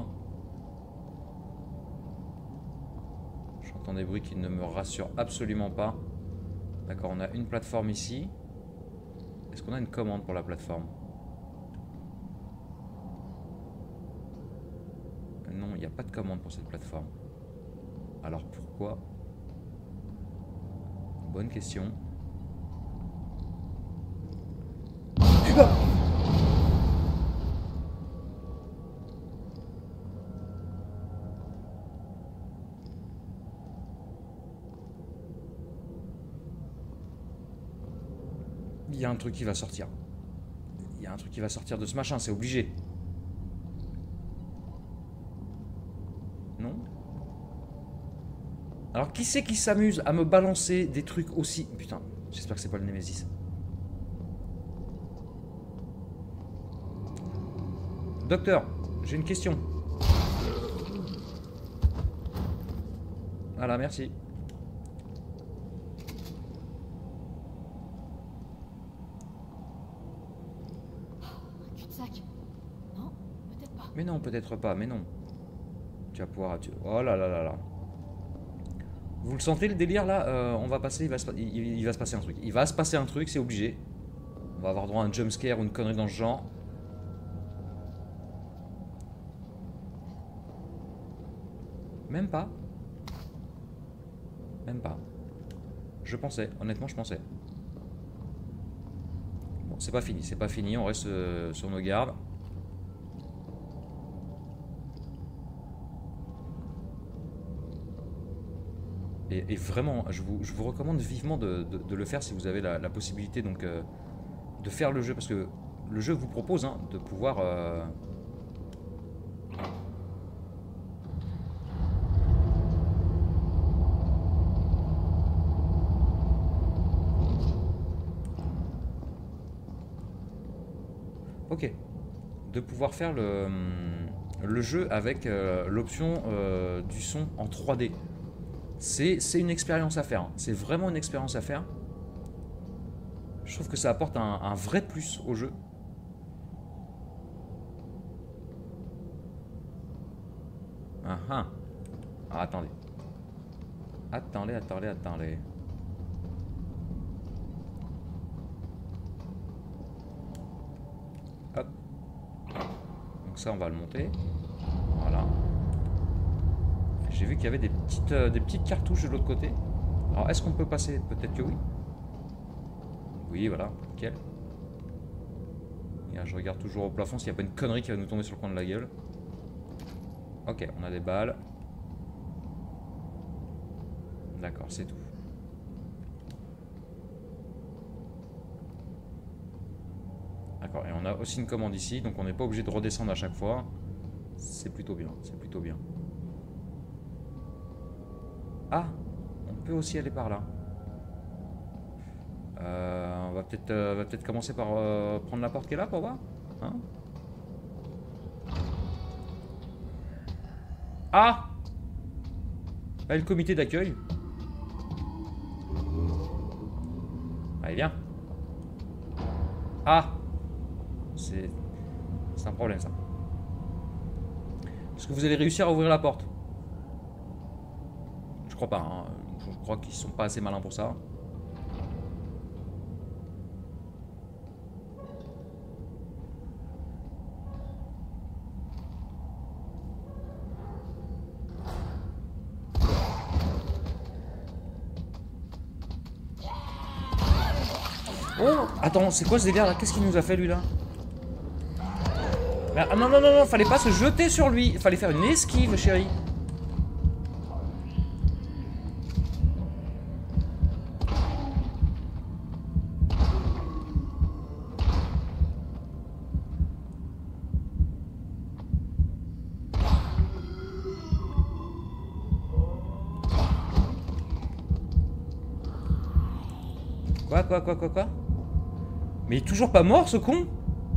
Speaker 1: J'entends des bruits qui ne me rassurent absolument pas. D'accord, on a une plateforme ici. Est-ce qu'on a une commande pour la plateforme? Non, il n'y a pas de commande pour cette plateforme. Alors pourquoi? Bonne question. Il y a un truc qui va sortir. Il y a un truc qui va sortir de ce machin, c'est obligé. Non? Alors qui c'est qui s'amuse à me balancer des trucs aussi... Putain, j'espère que c'est pas le Nemesis. Docteur, j'ai une question. Voilà, merci. Mais non, peut-être pas, mais non. Tu vas pouvoir... Tu... Oh là là là là. Vous le sentez le délire là? euh, On va passer, il va, se... il, il va se passer un truc. Il va se passer un truc, c'est obligé. On va avoir droit à un jumpscare ou une connerie dans ce genre. Même pas. Même pas. Je pensais, honnêtement je pensais. Bon, c'est pas fini, c'est pas fini, on reste euh, sur nos gardes. Et, et vraiment, je vous, je vous recommande vivement de, de, de le faire si vous avez la, la possibilité donc, euh, de faire le jeu. Parce que le jeu vous propose hein, de pouvoir... Euh... Ok. De pouvoir faire le, le jeu avec euh, l'option euh, du son en trois D. C'est une expérience à faire. Hein. C'est vraiment une expérience à faire. Je trouve que ça apporte un, un vrai plus au jeu. Ah ah. Ah, attendez. Attendez, attendez, attendez. Hop. Donc ça, on va le monter. Voilà. J'ai vu qu'il y avait des petites, euh, des petites cartouches de l'autre côté. Alors, est-ce qu'on peut passer? Peut-être que oui. Oui, voilà, nickel. Et là, je regarde toujours au plafond s'il n'y a pas une connerie qui va nous tomber sur le coin de la gueule. Ok, on a des balles. D'accord, c'est tout. D'accord, et on a aussi une commande ici, donc on n'est pas obligé de redescendre à chaque fois. C'est plutôt bien, c'est plutôt bien. Ah, on peut aussi aller par là. Euh, on va peut-être euh, peut commencer par euh, prendre la porte qui est là pour voir. Hein? Ah! Là, le comité d'accueil. Allez, viens. Ah! C'est... C'est un problème, ça. Est-ce que vous allez réussir à ouvrir la porte? Je crois pas, hein. Je crois qu'ils sont pas assez malins pour ça. Oh! Attends, c'est quoi ce délire là? Qu'est-ce qu'il nous a fait lui là? Ah non, non, non, non, fallait pas se jeter sur lui. Il fallait faire une esquive, chérie. Quoi, quoi, quoi, quoi, quoi? Mais il est toujours pas mort, ce con?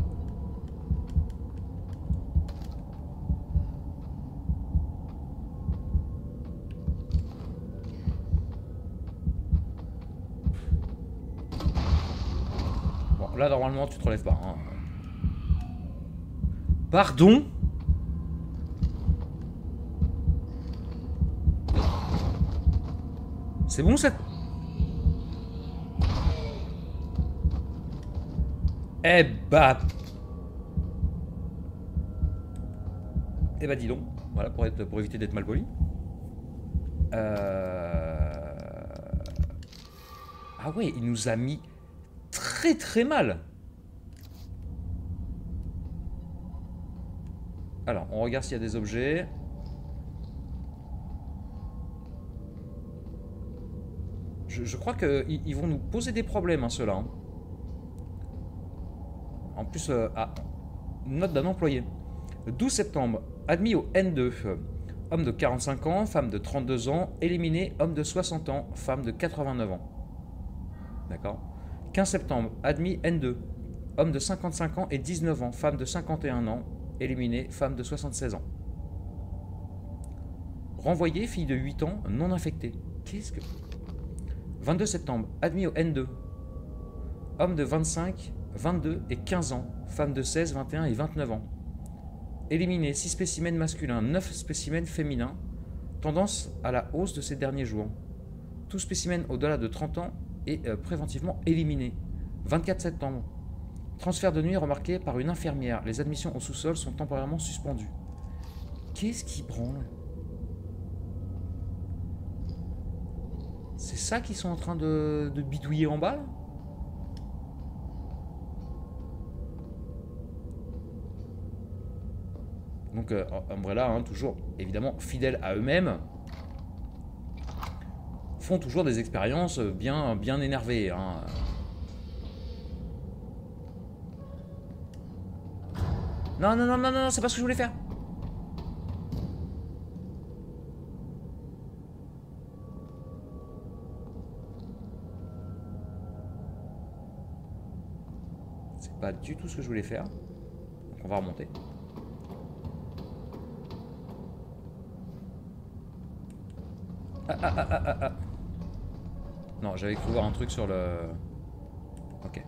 Speaker 1: Bon, là, normalement, tu te relèves pas. Hein. Pardon? C'est bon, cette... Eh bah... Eh bah dis donc. Voilà, pour, être, pour éviter d'être mal poli. Euh... Ah ouais, il nous a mis très très mal. Alors, on regarde s'il y a des objets. Je, je crois qu'ils ils vont nous poser des problèmes, hein, ceux-là. Hein. En plus, euh, ah, note d'un employé. Le douze septembre, admis au N deux. Homme de quarante-cinq ans, femme de trente-deux ans, éliminé, homme de soixante ans, femme de quatre-vingt-neuf ans. D'accord. quinze septembre, admis N deux. Homme de cinquante-cinq ans et dix-neuf ans, femme de cinquante et un ans, éliminé, femme de soixante-seize ans. Renvoyé, fille de huit ans, non infectée. Qu'est-ce que... vingt-deux septembre, admis au N deux. Homme de vingt-cinq, vingt-deux et quinze ans, femme de seize, vingt et un et vingt-neuf ans. Éliminé six spécimens masculins, neuf spécimens féminins. Tendance à la hausse de ces derniers jours. Tout spécimen au-delà de trente ans est euh, préventivement éliminé. vingt-quatre septembre. Transfert de nuit remarqué par une infirmière. Les admissions au sous-sol sont temporairement suspendues. Qu'est-ce qui branle? C'est ça qu'ils sont en train de, de bidouiller en bas là? Donc euh, Umbrella, hein, toujours évidemment fidèles à eux-mêmes, font toujours des expériences bien, bien énervées. Hein. Non, non, non, non, non, c'est pas ce que je voulais faire. C'est pas du tout ce que je voulais faire. Donc on va remonter. Ah, ah, ah, ah, ah. Non, j'avais cru voir un truc sur le... Ok.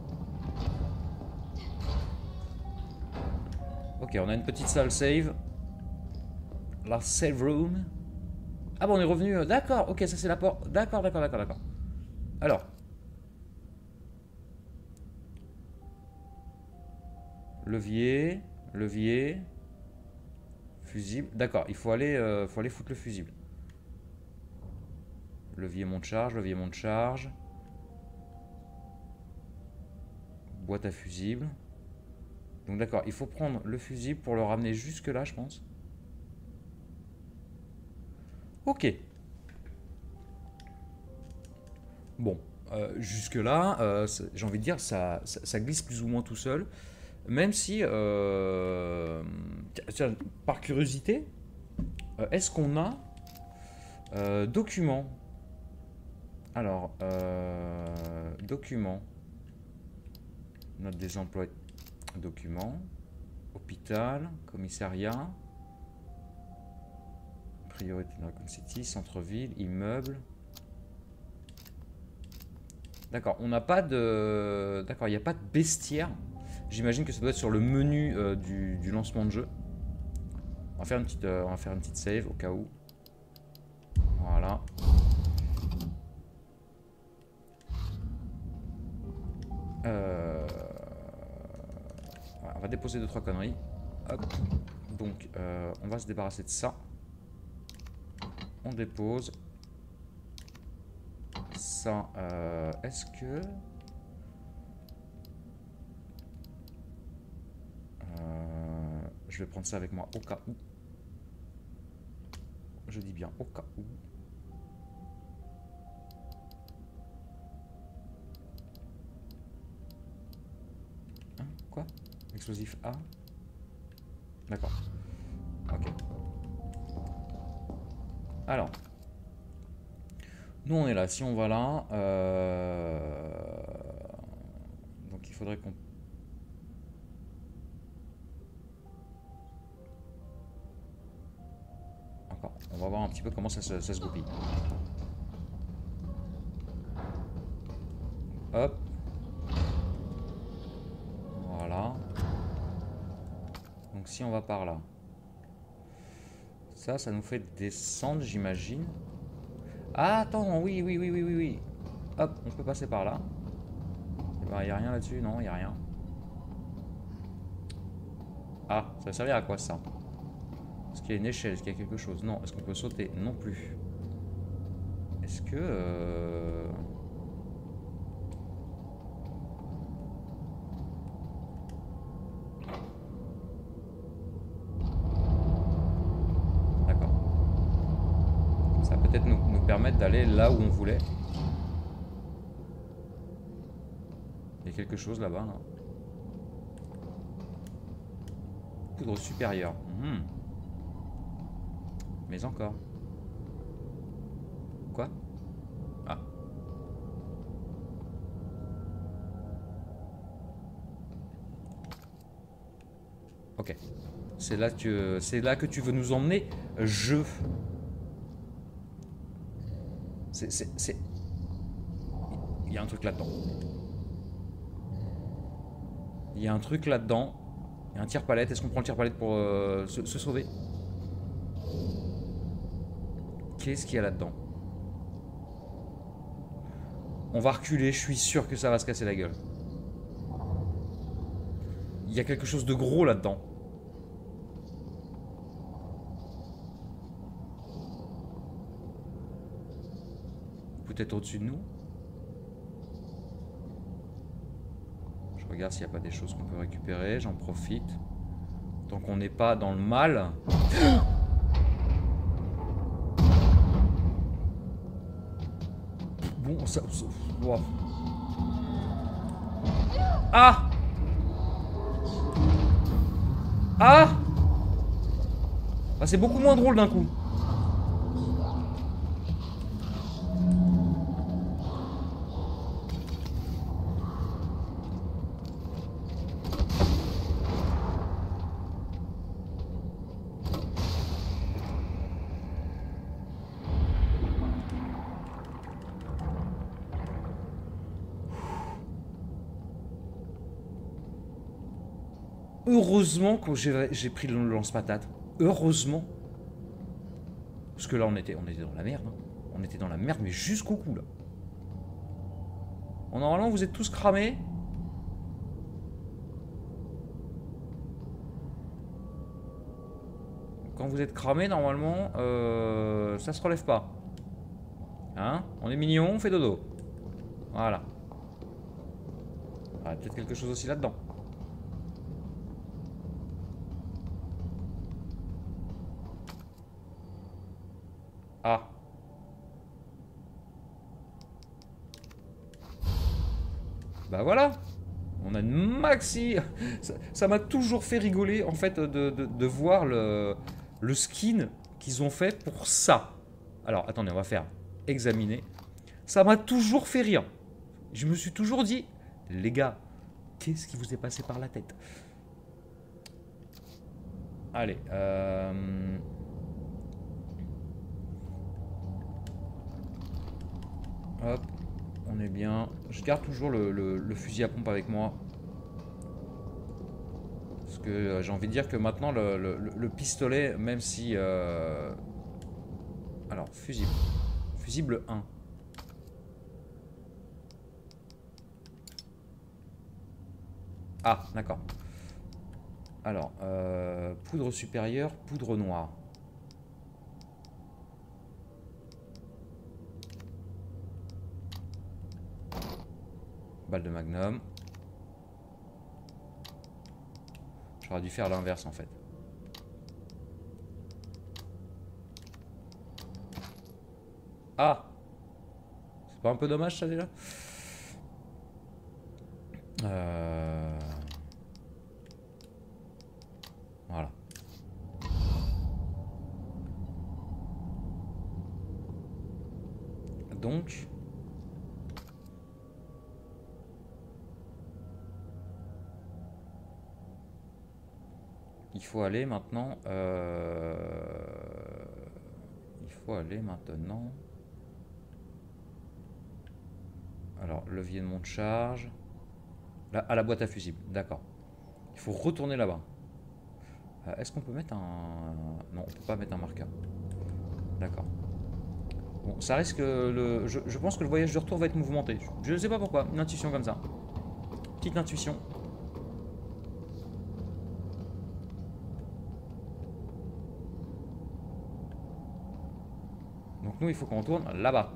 Speaker 1: Ok, on a une petite salle save. La save room. Ah bon, on est revenu... D'accord, ok, ça c'est la porte. D'accord, d'accord, d'accord, d'accord. Alors. Levier. Levier. Fusible. D'accord, il faut aller, euh, faut aller foutre le fusible. Levier monte charge, levier monte charge. Boîte à fusible. Donc d'accord, il faut prendre le fusible pour le ramener jusque là, je pense. Ok. Bon, euh, jusque-là, euh, ça- j'ai envie de dire, ça, ça, ça glisse plus ou moins tout seul. Même si, euh, tiens, tiens, par curiosité, euh, est-ce qu'on a euh, documents? Alors, euh, documents. Note des emplois. Documents. Hôpital. Commissariat. Priorité dans Raccoon City. Centre-ville. Immeuble. D'accord, on n'a pas de... D'accord, il n'y a pas de bestiaire. J'imagine que ça doit être sur le menu euh, du, du lancement de jeu. On va faire une petite, euh, on va faire une petite save au cas où. Voilà. Euh... voilà, on va déposer deux trois conneries. Hop. Donc, euh, on va se débarrasser de ça. On dépose. Ça, euh, est-ce que... Euh, je vais prendre ça avec moi au cas où. Je dis bien au cas où. Hein, quoi? Explosif A? D'accord. Ok. Alors. Nous on est là, si on va là, euh... donc il faudrait qu'on... Encore, on va voir un petit peu comment ça se, ça se goupille. Hop. Voilà. Donc si on va par là. Ça, ça nous fait descendre, j'imagine. Ah, attends, oui, oui, oui, oui, oui, oui. Hop, on peut passer par là. Il n'y a rien là-dessus, non, il n'y a rien. Ah, ça va servir à quoi ça? Est-ce qu'il y a une échelle? Est-ce qu'il y a quelque chose? Non. Est-ce qu'on peut sauter? Non plus. Est-ce que... Euh... D'accord. Ça va peut-être nous, nous permettre d'aller là où on voulait. Il y a quelque chose là-bas, là. Poudre supérieure. Mmh. Mais encore. Quoi? Ah. Ok. C'est là que c'est là que tu veux nous emmener, je. C'est c'est c'est. Il y a un truc là-dedans. Il y a un truc là-dedans. Il y a un tire-palette. Est-ce qu'on prend le tire-palette pour euh, se, se sauver? Qu'est-ce qu'il y a là-dedans? On va reculer, je suis sûr que ça va se casser la gueule. Il y a quelque chose de gros là-dedans. Peut-être au-dessus de nous. Je regarde s'il n'y a pas des choses qu'on peut récupérer, j'en profite. Tant qu'on n'est pas dans le mal. Bon, ça... ça wow. Ah! Ah! Ah, c'est beaucoup moins drôle d'un coup. Heureusement que j'ai pris le lance-patate. Heureusement. Parce que là, on était, on était dans la merde. Hein. On était dans la merde, mais jusqu'au cou, là. Bon, normalement, vous êtes tous cramés. Quand vous êtes cramés, normalement, euh, ça se relève pas. Hein? On est mignon, on fait dodo. Voilà. Ah, peut-être quelque chose aussi là-dedans. Ah. Bah voilà. On a une maxi... Ça m'a toujours fait rigoler, en fait, de, de, de voir le, le skin qu'ils ont fait pour ça. Alors, attendez, on va faire examiner. Ça m'a toujours fait rire. Je me suis toujours dit, les gars, qu'est-ce qui vous est passé par la tête? Allez, euh... hop, on est bien. Je garde toujours le, le, le fusil à pompe avec moi. Parce que euh, j'ai envie de dire que maintenant, le, le, le pistolet, même si... Euh... Alors, fusible. Fusible un. Ah, d'accord. Alors, euh, poudre supérieure, poudre noire. Balle de magnum. J'aurais dû faire l'inverse en fait. Ah! C'est pas un peu dommage ça déjà? Euh... Voilà. Donc... Il faut aller maintenant... Euh... Il faut aller maintenant... Alors, levier de monte charge... Là, à la boîte à fusibles, d'accord. Il faut retourner là-bas. Euh, Est-ce qu'on peut mettre un... Non, on peut pas mettre un marqueur. D'accord. Bon, ça risque... Le... Je, je pense que le voyage de retour va être mouvementé. Je ne sais pas pourquoi, une intuition comme ça. Petite intuition. Donc nous, il faut qu'on retourne là-bas.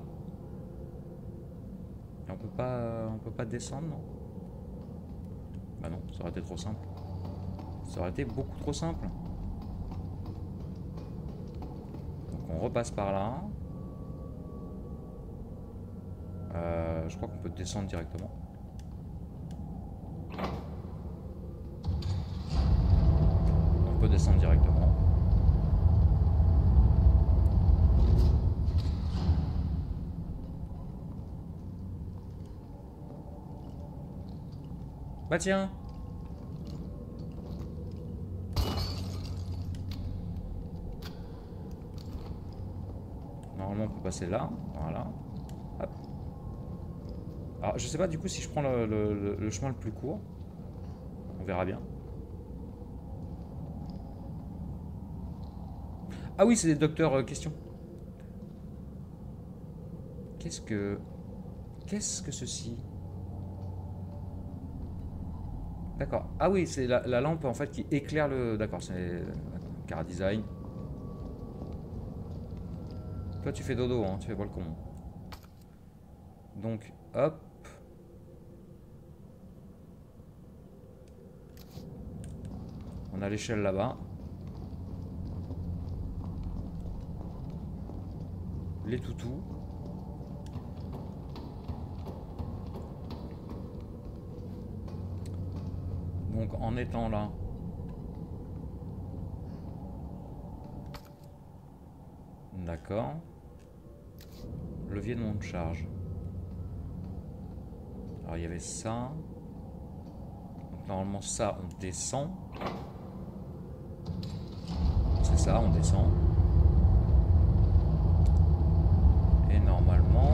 Speaker 1: On peut pas... On peut pas descendre, non? Bah non, ça aurait été trop simple. Ça aurait été beaucoup trop simple. Donc on repasse par là. Euh, je crois qu'on peut descendre directement. On peut descendre directement. Bah tiens. Normalement on peut passer là. Voilà. Hop. Alors je sais pas du coup si je prends le, le, le chemin le plus court. On verra bien. Ah oui, c'est des docteurs euh, questions. Qu'est-ce que... Qu'est-ce que ceci? D'accord. Ah oui, c'est la, la lampe en fait qui éclaire le... D'accord, c'est... Car design. Toi tu fais dodo, hein, tu fais pas le con. Donc, hop. On a l'échelle là-bas. Les toutous. Donc en étant là, d'accord. Levier de monte charge. Alors il y avait ça. Donc, normalement ça on descend. C'est ça, on descend. Et normalement...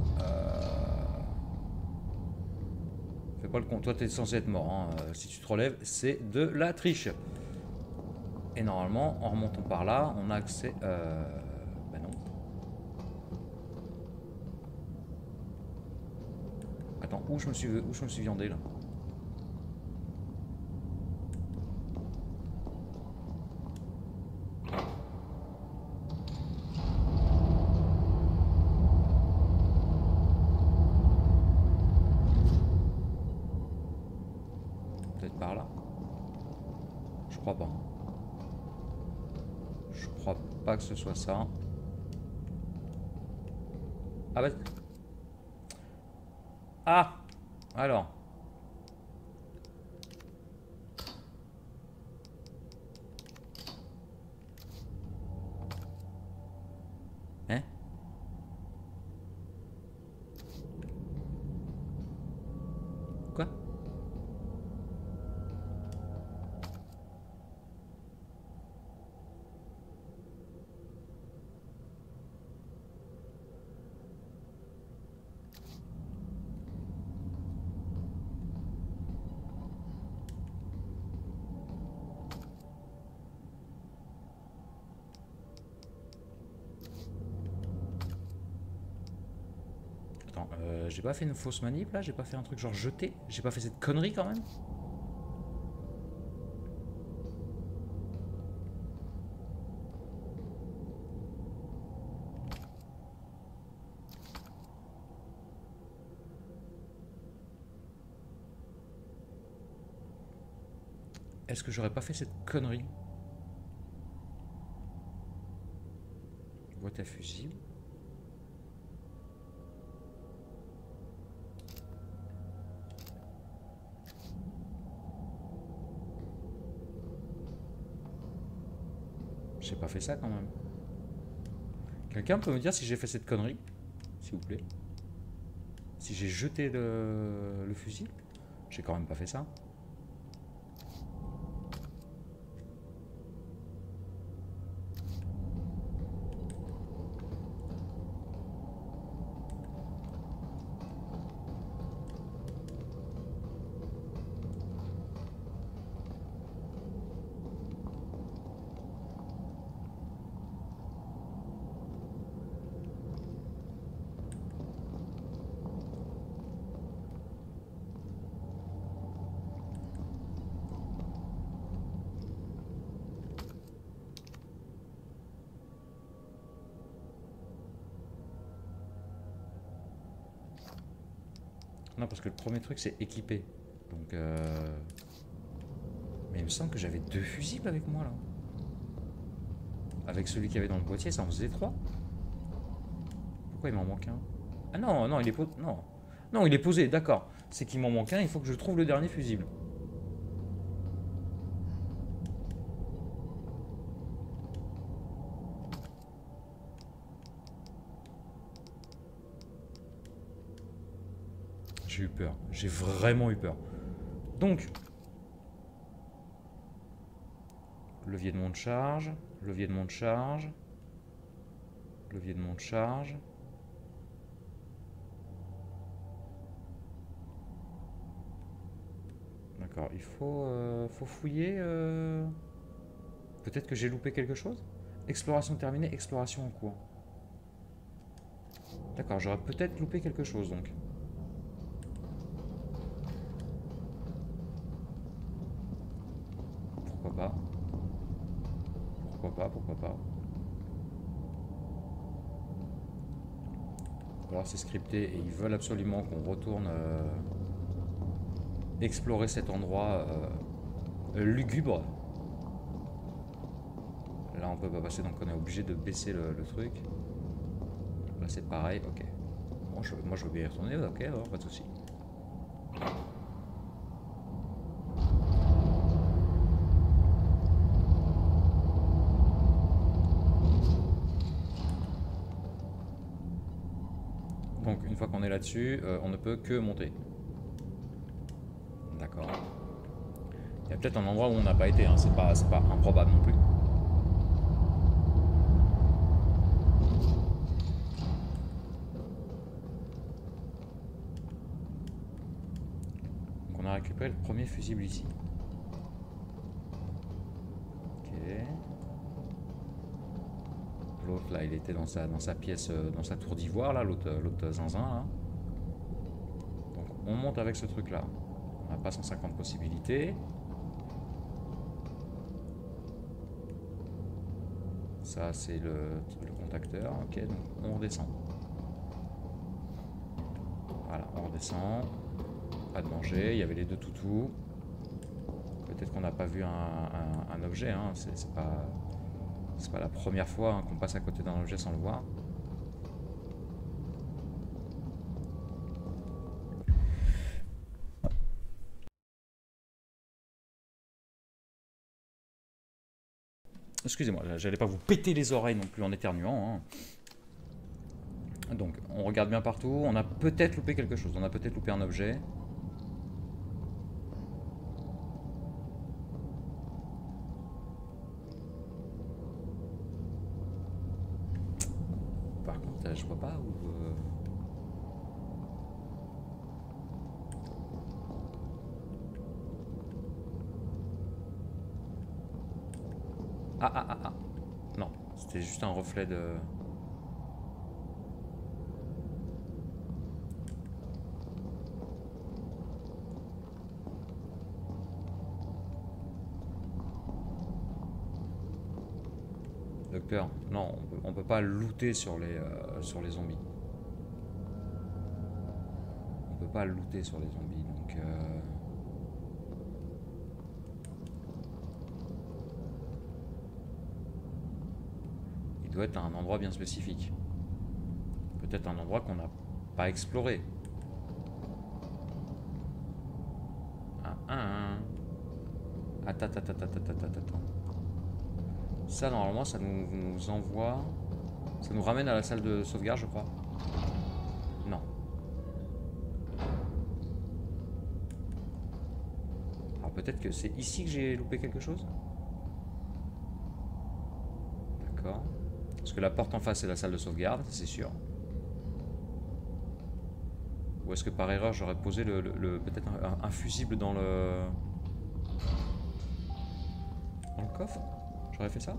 Speaker 1: Fais pas le con, toi t'es censé être mort, hein. euh, si tu te relèves, c'est de la triche. Et normalement, en remontant par là, on a accès... Euh... Ben non. Attends, où je me suis, où je me suis viandé là? Par là? Je crois pas. Je crois pas que ce soit ça. Ah bah... Ah! Alors, Attends, euh, j'ai pas fait une fausse manip là? J'ai pas fait un truc genre jeté? J'ai pas fait cette connerie quand même? Est-ce que j'aurais pas fait cette connerie? Boîte à fusible. J'ai pas fait ça quand même. Quelqu'un peut me dire si j'ai fait cette connerie? S'il vous plaît. Si j'ai jeté le, le fusil? J'ai quand même pas fait ça. Non, parce que le premier truc, c'est équipé. Donc, euh... mais il me semble que j'avais deux fusibles avec moi, là. Avec celui qu'il y avait dans le boîtier, ça en faisait trois. Pourquoi il m'en manque un? Ah non, non, il est posé. Non. Non, il est posé, d'accord. C'est qu'il m'en manque un, il faut que je trouve le dernier fusible. J'ai eu peur. J'ai vraiment eu peur. Donc, levier de monte charge, levier de monte charge, levier de monte charge. D'accord, il faut, euh, faut fouiller. Euh... Peut-être que j'ai loupé quelque chose. Exploration terminée, exploration en cours. D'accord, j'aurais peut-être loupé quelque chose donc. Pourquoi pas? Pourquoi pas? Pourquoi pas? Alors c'est scripté et ils veulent absolument qu'on retourne euh, explorer cet endroit euh, lugubre. Là on peut pas passer donc on est obligé de baisser le, le truc. Là c'est pareil, ok. Moi je, moi je veux bien y retourner, ok, alors pas de soucis. Donc une fois qu'on est là-dessus, euh, on ne peut que monter. D'accord. Il y a peut-être un endroit où on n'a pas été, hein. C'est pas, c'est pas improbable non plus. Donc on a récupéré le premier fusible ici. Ok. L'autre là, il était dans sa, dans sa pièce, dans sa tour d'ivoire là, l'autre l'autre zinzin là. Donc on monte avec ce truc là. On n'a pas cent cinquante possibilités. Ça c'est le, le contacteur, ok, donc on redescend. Voilà, on redescend. Pas de danger, il y avait les deux toutous. Peut-être qu'on n'a pas vu un, un, un objet, hein. C'est pas... C'est pas la première fois hein, qu'on passe à côté d'un objet sans le voir. Excusez-moi, j'allais pas vous péter les oreilles non plus en éternuant. Hein. Donc, on regarde bien partout. On a peut-être loupé quelque chose. On a peut-être loupé un objet. Par contre, je vois pas où... Euh... Ah, ah, ah, ah. Non, c'était juste un reflet de... Docteur, non, on peut, on peut pas looter sur les, euh, sur les zombies. On peut pas looter sur les zombies, donc... Euh... Il doit être à un endroit bien spécifique. Peut-être un endroit qu'on n'a pas exploré. Ah, ah, ah. Attends, attends, attends, attends, attends, attends. Ça, normalement, ça nous, nous envoie... Ça nous ramène à la salle de sauvegarde, je crois. Non. Alors peut-être que c'est ici que j'ai loupé quelque chose. D'accord. Parce que la porte en face, c'est la salle de sauvegarde, c'est sûr. Ou est-ce que par erreur, j'aurais posé le, le, le peut-être un, un fusible dans le... Dans le coffre? J'aurais fait ça?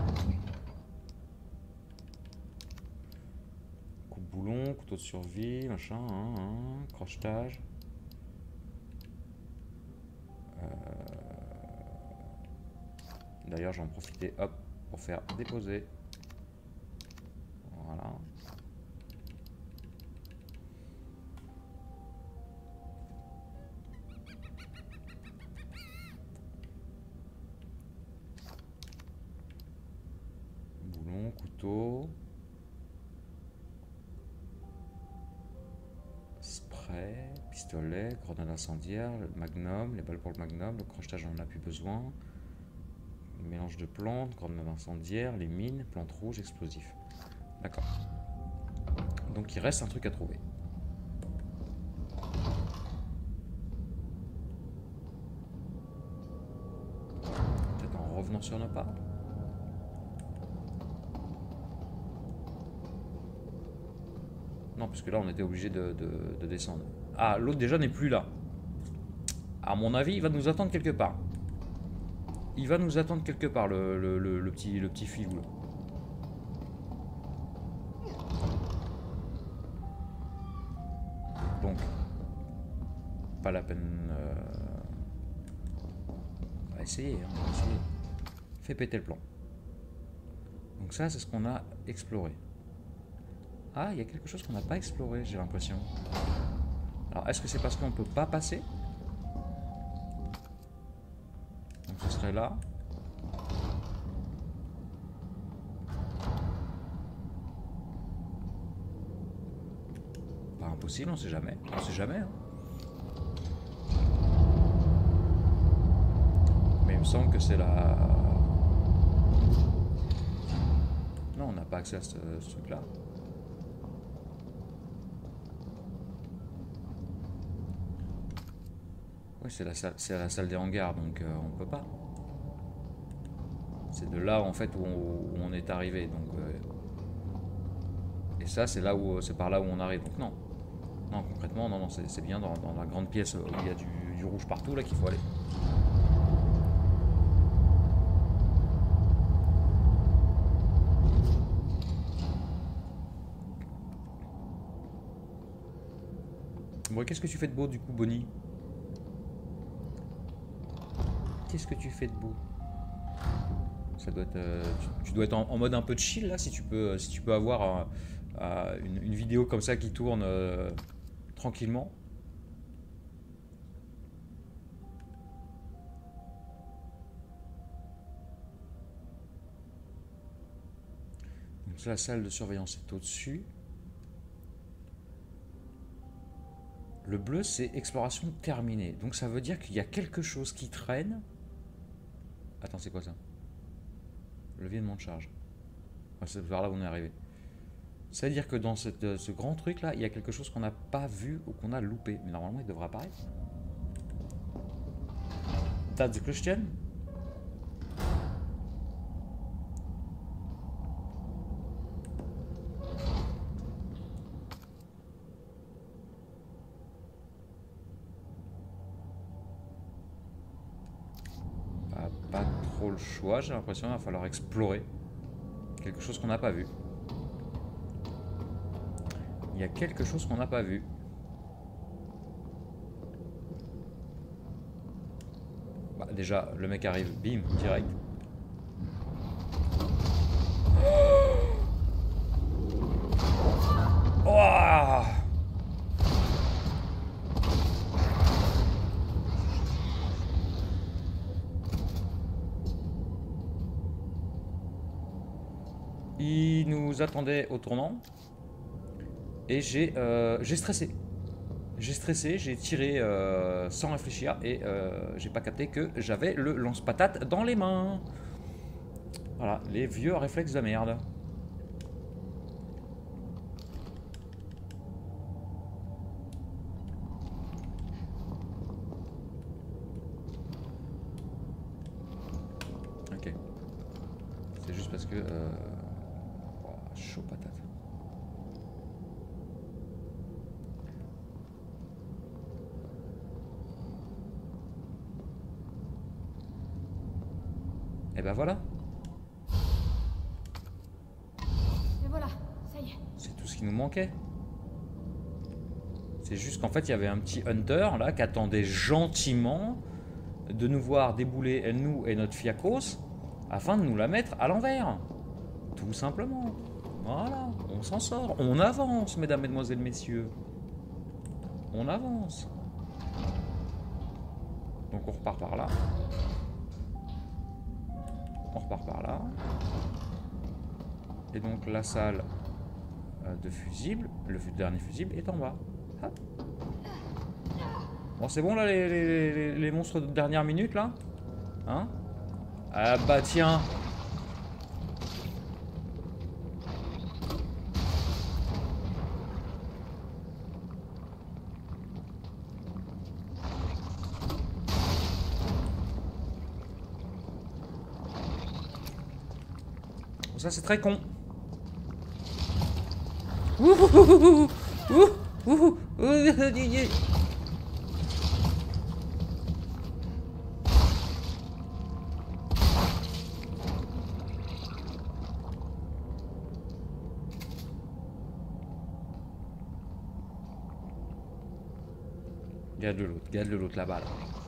Speaker 1: Coupe-boulon, couteau de survie, machin, hein, hein, crochetage. Euh... D'ailleurs, j'en profitais, hop, pour faire déposer. Voilà. Boulon, couteau. Spray, pistolet, grenade incendiaire, le magnum, les balles pour le magnum, le crochetage on n'en a plus besoin. Le mélange de plantes, grenade incendiaire, les mines, plantes rouges, explosifs. D'accord. Donc il reste un truc à trouver. Peut-être en revenant sur nos pas. Non, parce que là, on était obligé de, de, de descendre. Ah, l'autre déjà n'est plus là. À mon avis, il va nous attendre quelque part. Il va nous attendre quelque part, le, le, le, le petit, le petit filou. Là. Donc, pas la peine... Euh... On va essayer, hein, on va essayer. Fais péter le plan. Donc ça, c'est ce qu'on a exploré. Ah, il y a quelque chose qu'on n'a pas exploré, j'ai l'impression. Alors, est-ce que c'est parce qu'on ne peut pas passer? Donc, ce serait là. Pas impossible, on sait jamais. On sait jamais. Hein. Mais il me semble que c'est la... Non, on n'a pas accès à ce, ce truc-là. Oui, c'est la, la salle des hangars, donc euh, on peut pas. C'est de là en fait où on, où on est arrivé. Donc, euh, et ça, c'est là où c'est par là où on arrive. Donc non, non concrètement, non, non, c'est bien dans, dans la grande pièce où il y a du, du rouge partout là qu'il faut aller. Bon, qu'est-ce que tu fais de beau du coup, Bonnie? Qu'est-ce que tu fais de beau? Ça doit être, euh, tu, tu dois être en, en mode un peu de chill là, si tu peux, si tu peux avoir euh, euh, une, une vidéo comme ça qui tourne euh, tranquillement. Donc là, la salle de surveillance est au-dessus. Le bleu, c'est exploration terminée. Donc ça veut dire qu'il y a quelque chose qui traîne. Attends, c'est quoi ça? Levier de monte charge. Ah, c'est vers là où on est arrivé. Ça veut dire que dans cette, ce grand truc là, il y a quelque chose qu'on n'a pas vu ou qu'on a loupé. Mais normalement, il devrait apparaître. That's the question. Pas trop le choix, j'ai l'impression qu'il va falloir explorer quelque chose qu'on n'a pas vu. Il y a quelque chose qu'on n'a pas vu. Bah, déjà, le mec arrive, bim, direct. Il nous attendait au tournant. Et j'ai euh, j'ai stressé. J'ai stressé, j'ai tiré euh, sans réfléchir et euh, j'ai pas capté que j'avais le lance-patate dans les mains. Voilà, les vieux réflexes de merde. Ok. C'est juste parce que... Euh... Oh, chaud patate. Et ben voilà.
Speaker 3: Et voilà, ça y est.
Speaker 1: C'est tout ce qui nous manquait. C'est juste qu'en fait, il y avait un petit hunter là qui attendait gentiment de nous voir débouler, nous et notre fiacos, afin de nous la mettre à l'envers. Tout simplement. Voilà, on s'en sort. On avance, mesdames, mesdemoiselles, messieurs. On avance. Donc on repart par là. On repart par là. Et donc la salle de fusible, le dernier fusible est en bas. Hop. Bon, c'est bon là les, les, les, les monstres de dernière minute là, hein? Ah bah tiens. Bon, ça c'est très con. Ouh, ouh, ouh, ouh, ouh. Garde de l'autre, garde de l'autre là-bas. Là.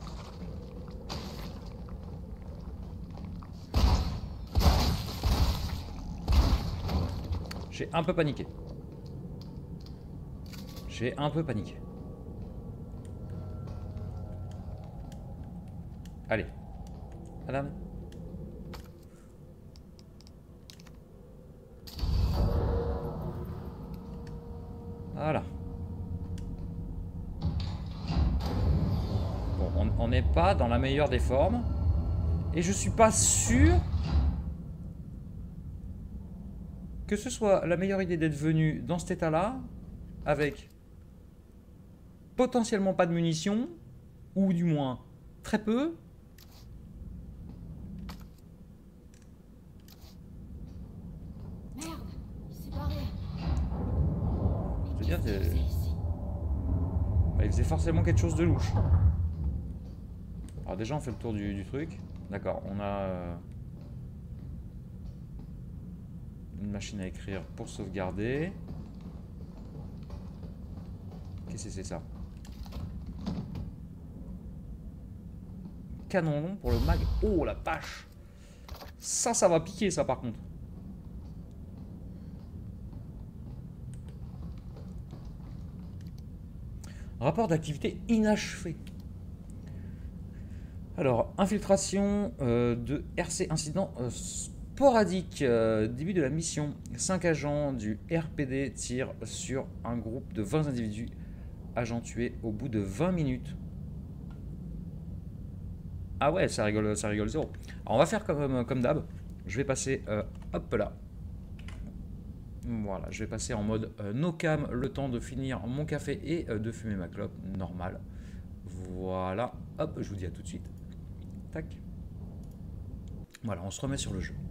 Speaker 1: J'ai un peu paniqué. J'ai un peu paniqué. Allez. Madame. Voilà. Bon, on n'est pas dans la meilleure des formes. Et je suis pas sûr que ce soit la meilleure idée d'être venu dans cet état-là, avec potentiellement pas de munitions, ou du moins très peu.
Speaker 3: Merde, il s'est barré.
Speaker 1: Je veux dire, bah, il faisait forcément quelque chose de louche. Alors déjà on fait le tour du, du truc. D'accord, on a euh, une machine à écrire pour sauvegarder. Qu'est-ce que c'est ça? Canon long pour le mag. Oh la vache! Ça, ça va piquer ça par contre. Rapport d'activité inachevé. Alors, infiltration euh, de R C incident euh, sporadique. Euh, début de la mission. cinq agents du R P D tirent sur un groupe de vingt individus. Agents tués au bout de vingt minutes. Ah ouais, ça rigole, ça rigole zéro. Alors on va faire comme, comme d'hab. Je vais passer, euh, hop là. Voilà, je vais passer en mode euh, no cam, le temps de finir mon café et euh, de fumer ma clope, normal. Voilà, hop, je vous dis à tout de suite. Tac. Voilà, on se remet sur le jeu.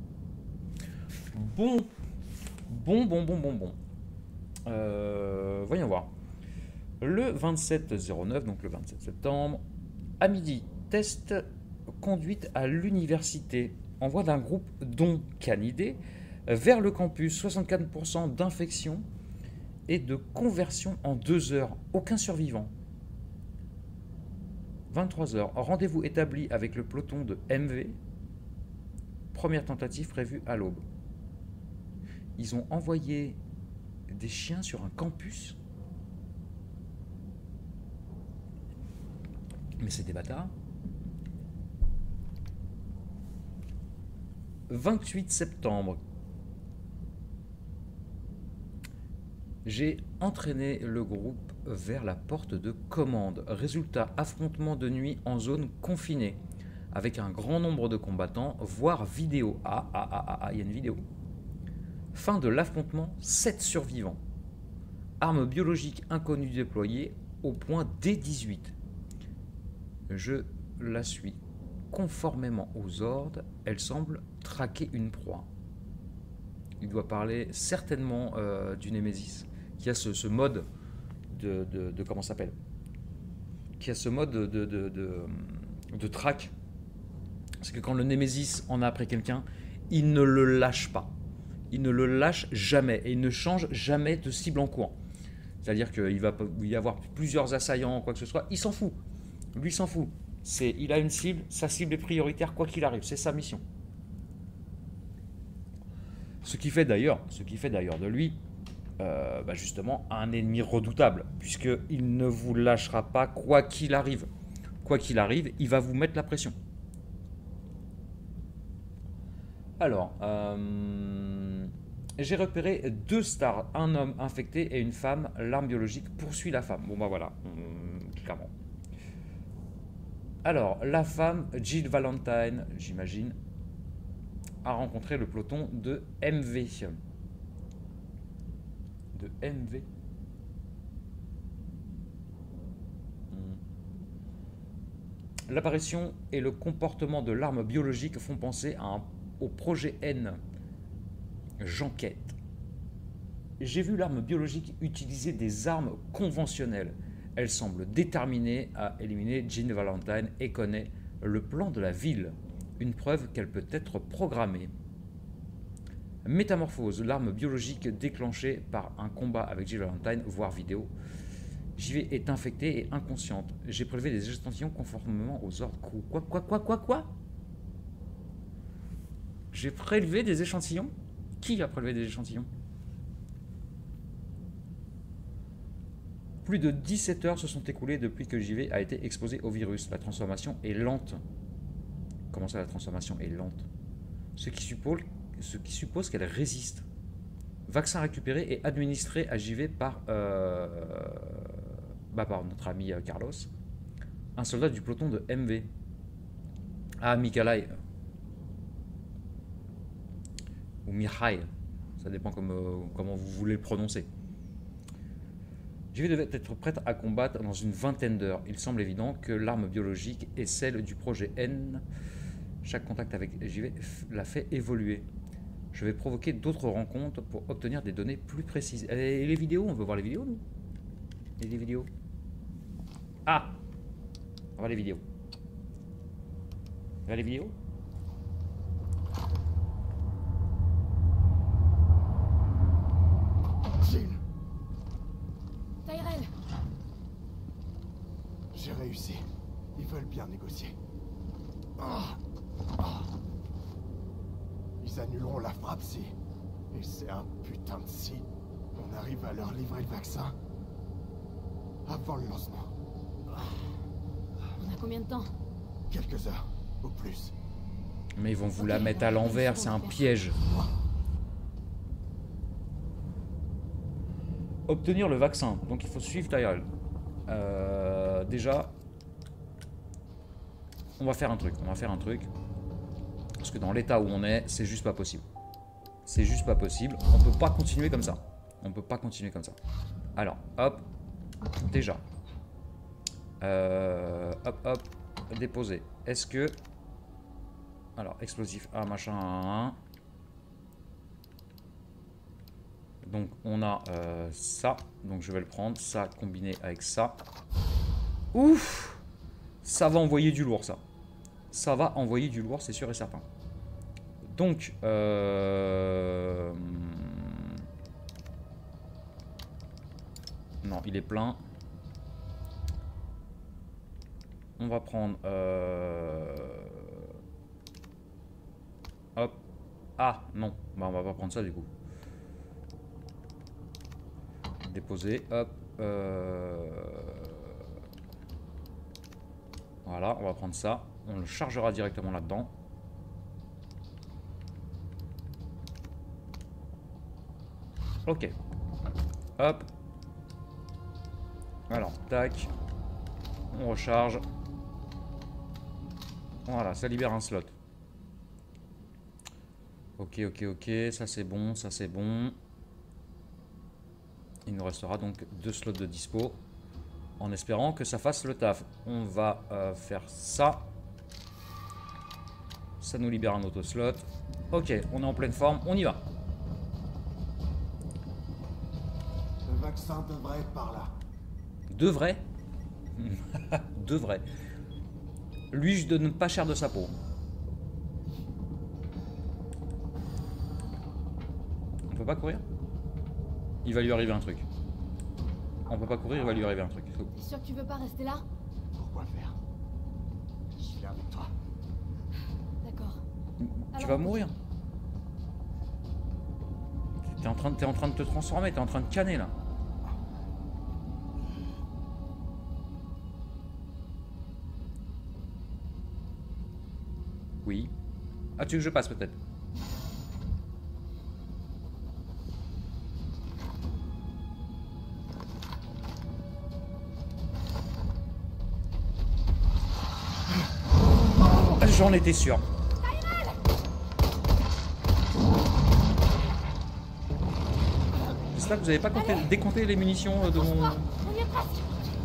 Speaker 1: Bon, bon, bon, bon, bon, bon. Euh, voyons voir. Le vingt-sept zéro neuf, donc le vingt-sept septembre, à midi, test conduite à l'université. Envoi d'un groupe dont Canidé vers le campus. soixante-quatre pour cent d'infection et de conversion en deux heures. Aucun survivant. vingt-trois heures. Rendez-vous établi avec le peloton de M V. Première tentative prévue à l'aube. Ils ont envoyé des chiens sur un campus. Mais c'est des bâtards. vingt-huit septembre. J'ai entraîné le groupe vers la porte de commande. Résultat, affrontement de nuit en zone confinée. Avec un grand nombre de combattants, voire vidéo. Ah, ah, ah, ah, ah, il y a une vidéo. Fin de l'affrontement, sept survivants. Arme biologique inconnue déployée au point D dix-huit. Je la suis. Conformément aux ordres, elle semble traquer une proie. Il doit parler certainement euh, du Némésis, qui a ce, ce mode de, de, de comment ça s'appelle, qui a ce mode de, de, de, de, de track. C'est que quand le Némésis en a après quelqu'un, il ne le lâche pas. Il ne le lâche jamais et il ne change jamais de cible en courant. C'est-à-dire qu'il va y avoir plusieurs assaillants, quoi que ce soit, il s'en fout. Lui s'en fout. C'est, il a une cible, sa cible est prioritaire quoi qu'il arrive, c'est sa mission. Ce qui fait d'ailleurs, ce qui fait d'ailleurs de lui, euh, bah justement, un ennemi redoutable, puisqu'il ne vous lâchera pas quoi qu'il arrive. Quoi qu'il arrive, il va vous mettre la pression. Alors, euh, j'ai repéré deux stars, un homme infecté et une femme. L'arme biologique poursuit la femme. Bon bah voilà, hum, clairement. Alors, la femme, Jill Valentine, j'imagine, a rencontré le peloton de M V. De M V. Hmm. L'apparition et le comportement de l'arme biologique font penser à un, au projet N. J'enquête. J'ai vu l'arme biologique utiliser des armes conventionnelles. Elle semble déterminée à éliminer Jill Valentine et connaît le plan de la ville, une preuve qu'elle peut être programmée. Métamorphose, l'arme biologique déclenchée par un combat avec Jill Valentine, voire vidéo. J V est infectée et inconsciente. J'ai prélevé des échantillons conformément aux ordres. Quoi, quoi, quoi, quoi, quoi? J'ai prélevé des échantillons? Qui a prélevé des échantillons? Plus de dix-sept heures se sont écoulées depuis que J V a été exposé au virus. La transformation est lente. Comment ça, la transformation est lente? Ce qui suppose, ce qui suppose qu'elle résiste. Vaccin récupéré et administré à J V par, euh, bah par notre ami Carlos, un soldat du peloton de M V. Ah, Mikhail. Ou Mikhail. Ça dépend comme, euh, comment vous voulez le prononcer. J V devait être prête à combattre dans une vingtaine d'heures. Il semble évident que l'arme biologique est celle du projet N. Chaque contact avec J V l'a fait évoluer. Je vais provoquer d'autres rencontres pour obtenir des données plus précises. Et les vidéos, on veut voir les vidéos, nous? Et les vidéos? Ah! On va voir les vidéos. On va voir les vidéos?
Speaker 2: Jill,
Speaker 3: Tyrell,
Speaker 2: j'ai réussi. Ils veulent bien négocier. Ah. Ah. Ils annuleront la frappe si... Et c'est un putain de si... On arrive à leur livrer le vaccin. Avant le lancement.
Speaker 3: on a combien de temps?
Speaker 2: Quelques heures, au plus.
Speaker 1: Mais ils vont vous la mettre à l'envers, c'est un piège. Obtenir le vaccin. Donc il faut suivre Tyrell. Euh, déjà, on va faire un truc. On va faire un truc. Parce que dans l'état où on est, c'est juste pas possible. C'est juste pas possible. On peut pas continuer comme ça. On peut pas continuer comme ça. Alors, hop. Déjà. Euh, hop, hop. Déposer. Est-ce que... Alors, explosif un, machin, un. Donc, on a euh, ça. Donc, je vais le prendre. Ça combiné avec ça. Ouf! Ça va envoyer du lourd, ça. Ça va envoyer du lourd, c'est sûr et certain. Donc, euh... non, il est plein. On va prendre... Euh... Hop. Ah, non. Bah, on va pas prendre ça, du coup. Déposer. Hop. Euh... Voilà, on va prendre ça. On le chargera directement là-dedans. Ok. Hop. Alors, tac. On recharge. Voilà, ça libère un slot. Ok, ok, ok. Ça c'est bon, ça c'est bon. Il nous restera donc deux slots de dispo. En espérant que ça fasse le taf. On va euh, faire ça. Ça nous libère un auto slot. Ok, on est en pleine forme, on y va.
Speaker 2: Le vaccin devrait être par là.
Speaker 1: Devrait. Devrait. Lui, je donne pas cher de sa peau. On peut pas courir? Il va lui arriver un truc. On peut pas courir, il va lui arriver un truc.
Speaker 3: T'es sûr que tu veux pas rester là?
Speaker 2: Pourquoi le faire? Je viens avec toi.
Speaker 3: D'accord.
Speaker 1: Tu
Speaker 3: Alors,
Speaker 1: vas mourir. T'es en train de, t'es en train de te transformer, t'es en train de canner là. Oui. Ah, tu veux que je passe peut-être? J'en étais sûr. J'espère que vous n'avez pas compté, décompté les munitions de mon...
Speaker 3: on y est presque.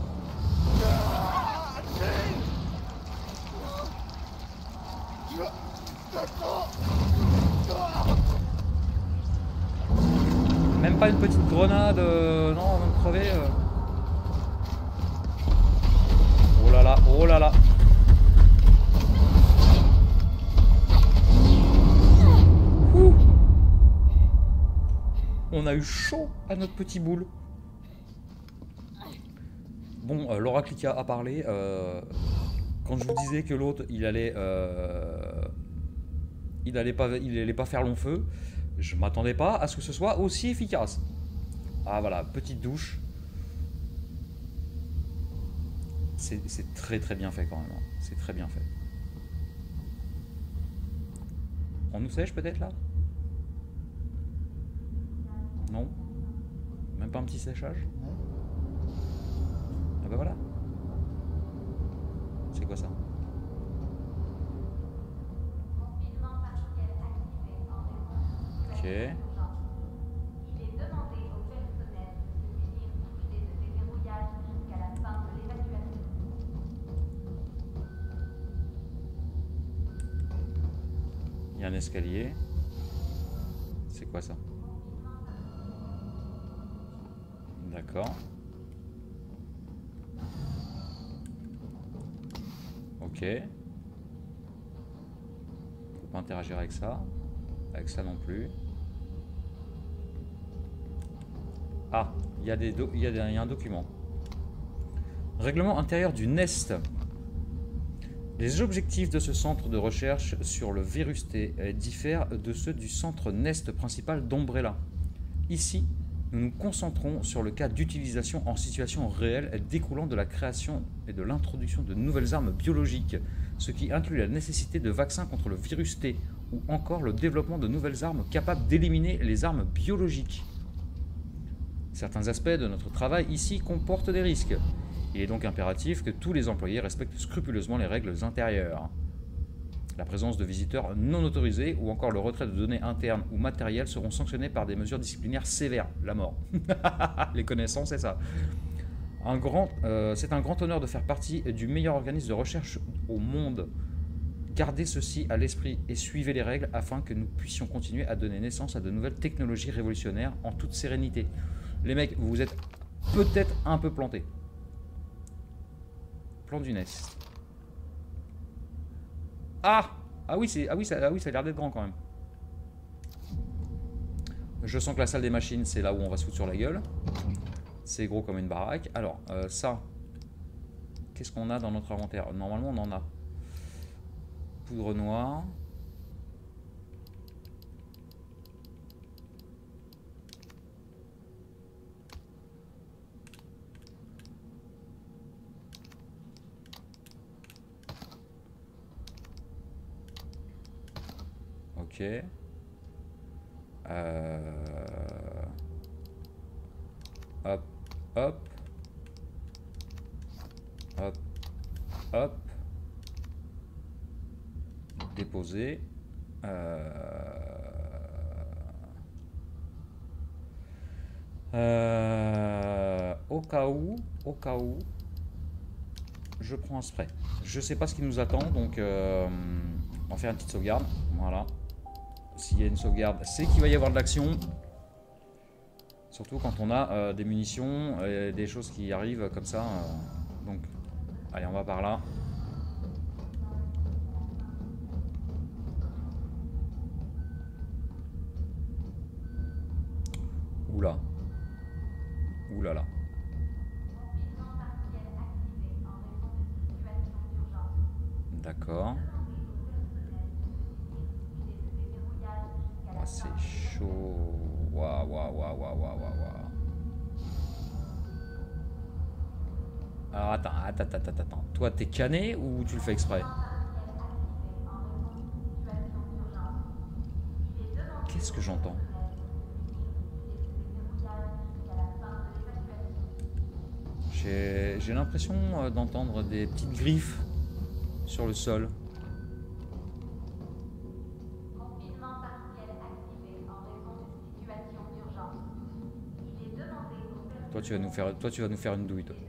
Speaker 1: Même pas une petite grenade, euh, non, on va me crever. euh. Oh là là, oh là là. Ouh. On a eu chaud à notre petit boule. Bon, euh, Laura Clica a parlé. Euh, quand je vous disais que l'autre, il allait, euh, il allait pas, il allait pas faire long feu. Je m'attendais pas à ce que ce soit aussi efficace. Ah voilà, petite douche. C'est très très bien fait quand même. C'est très bien fait. On nous sèche peut-être là? Non? Même pas un petit séchage? Ah bah voilà. C'est quoi ça? Ok.
Speaker 5: Il est demandé au personnel de se munir du clé de déverrouillage jusqu'à la fin de l'évacuation.
Speaker 1: Il y a un escalier. C'est quoi ça? D'accord. Ok. On peut pas interagir avec ça. Avec ça non plus. Ah, il y a des do- il y a des- il y a un document. Règlement intérieur du Nest. Les objectifs de ce centre de recherche sur le virus T diffèrent de ceux du centre Nest principal d'Umbrella. Ici, nous nous concentrons sur le cas d'utilisation en situation réelle découlant de la création et de l'introduction de nouvelles armes biologiques, ce qui inclut la nécessité de vaccins contre le virus T, ou encore le développement de nouvelles armes capables d'éliminer les armes biologiques. Certains aspects de notre travail ici comportent des risques. Il est donc impératif que tous les employés respectent scrupuleusement les règles intérieures. La présence de visiteurs non autorisés ou encore le retrait de données internes ou matérielles seront sanctionnés par des mesures disciplinaires sévères. La mort. Les connaissances, c'est ça. Un grand, euh, c'est un grand honneur de faire partie du meilleur organisme de recherche au monde. Gardez ceci à l'esprit et suivez les règles afin que nous puissions continuer à donner naissance à de nouvelles technologies révolutionnaires en toute sérénité. Les mecs, vous vous êtes peut-être un peu plantés. Plan du Nest. Ah Ah oui, c'est ah oui, ça, ah oui, ça a l'air d'être grand quand même. Je sens que la salle des machines, c'est là où on va se foutre sur la gueule. C'est gros comme une baraque. Alors, euh, ça... Qu'est-ce qu'on a dans notre inventaire? Normalement, on en a. Poudre noire. Ok. Euh... Hop. Hop. Hop. Déposer. Euh... Euh... Au cas où, au cas où, je prends un spray. Je sais pas ce qui nous attend, donc euh, on va faire une petite sauvegarde. Voilà. S'il y a une sauvegarde, c'est qu'il va y avoir de l'action. Surtout quand on a euh, des munitions et des choses qui arrivent comme ça. Euh, donc, allez, on va par là. Oula. Ouh là là. D'accord. Oh, c'est chaud. Waouh, waouh, waouh, waouh, waouh, waouh. Alors attends, attends, attends, attends, attends. Toi, t'es cané ou tu le fais exprès? Qu'est-ce que j'entends? J'ai l'impression d'entendre des petites griffes sur le sol. Toi tu vas nous faire, toi tu vas nous faire une douille. Toi.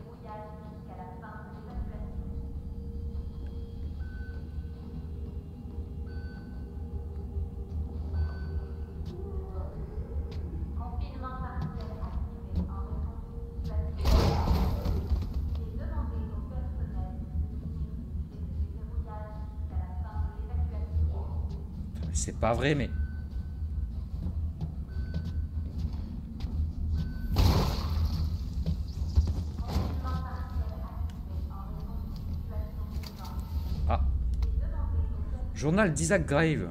Speaker 1: C'est pas vrai, mais... Ah. Journal d'Isaac Grave.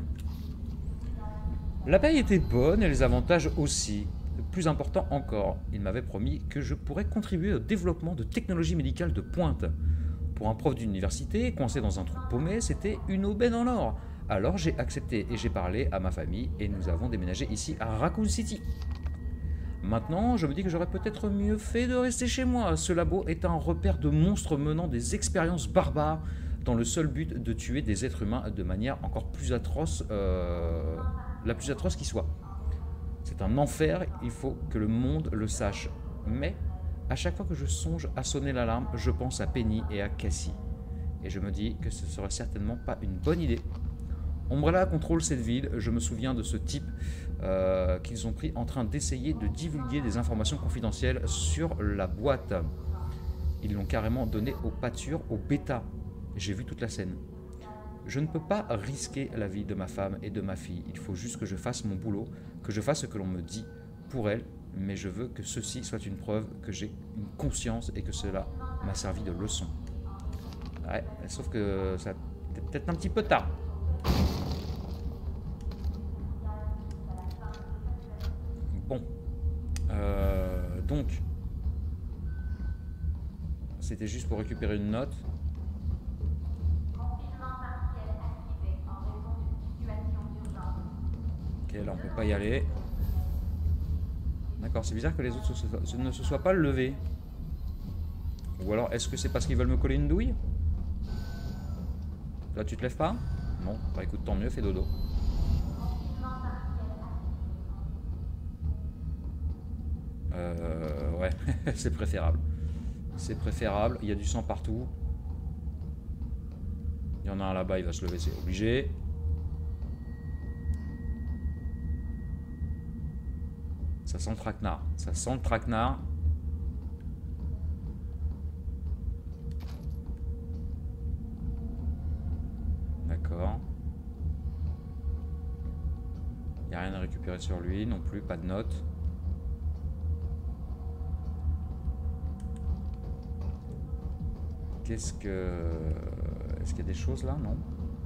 Speaker 1: La paye était bonne et les avantages aussi. Plus important encore, il m'avait promis que je pourrais contribuer au développement de technologies médicales de pointe. Pour un prof d'université, coincé dans un trou paumé, c'était une aubaine en or. Alors j'ai accepté et j'ai parlé à ma famille et nous avons déménagé ici à Raccoon City. Maintenant, je me dis que j'aurais peut-être mieux fait de rester chez moi. Ce labo est un repère de monstres menant des expériences barbares dans le seul but de tuer des êtres humains de manière encore plus atroce, euh, la plus atroce qui soit. C'est un enfer, il faut que le monde le sache. Mais à chaque fois que je songe à sonner l'alarme, je pense à Penny et à Cassie. Et je me dis que ce serait certainement pas une bonne idée. Umbrella contrôle cette ville. Je me souviens de ce type euh, qu'ils ont pris en train d'essayer de divulguer des informations confidentielles sur la boîte. Ils l'ont carrément donné aux pâtures, aux bêta. J'ai vu toute la scène. Je ne peux pas risquer la vie de ma femme et de ma fille. Il faut juste que je fasse mon boulot, que je fasse ce que l'on me dit pour elles, mais je veux que ceci soit une preuve que j'ai une conscience et que cela m'a servi de leçon. Ouais, sauf que ça peut-être un petit peu tard. Bon, euh, donc, c'était juste pour récupérer une note. Ok, là on peut pas y aller. D'accord, c'est bizarre que les autres se, se, ne se soient pas levés. Ou alors, est-ce que c'est parce qu'ils veulent me coller une douille? Là, tu te lèves pas? Non, bah écoute, tant mieux, fais dodo. Euh, ouais, c'est préférable. C'est préférable, il y a du sang partout. Il y en a un là-bas, il va se lever, c'est obligé. Ça sent le traquenard, ça sent le traquenard. D'accord. Il n'y a rien à récupérer sur lui non plus, pas de notes. Qu'est-ce que... Est-ce qu'il y a des choses là? Non.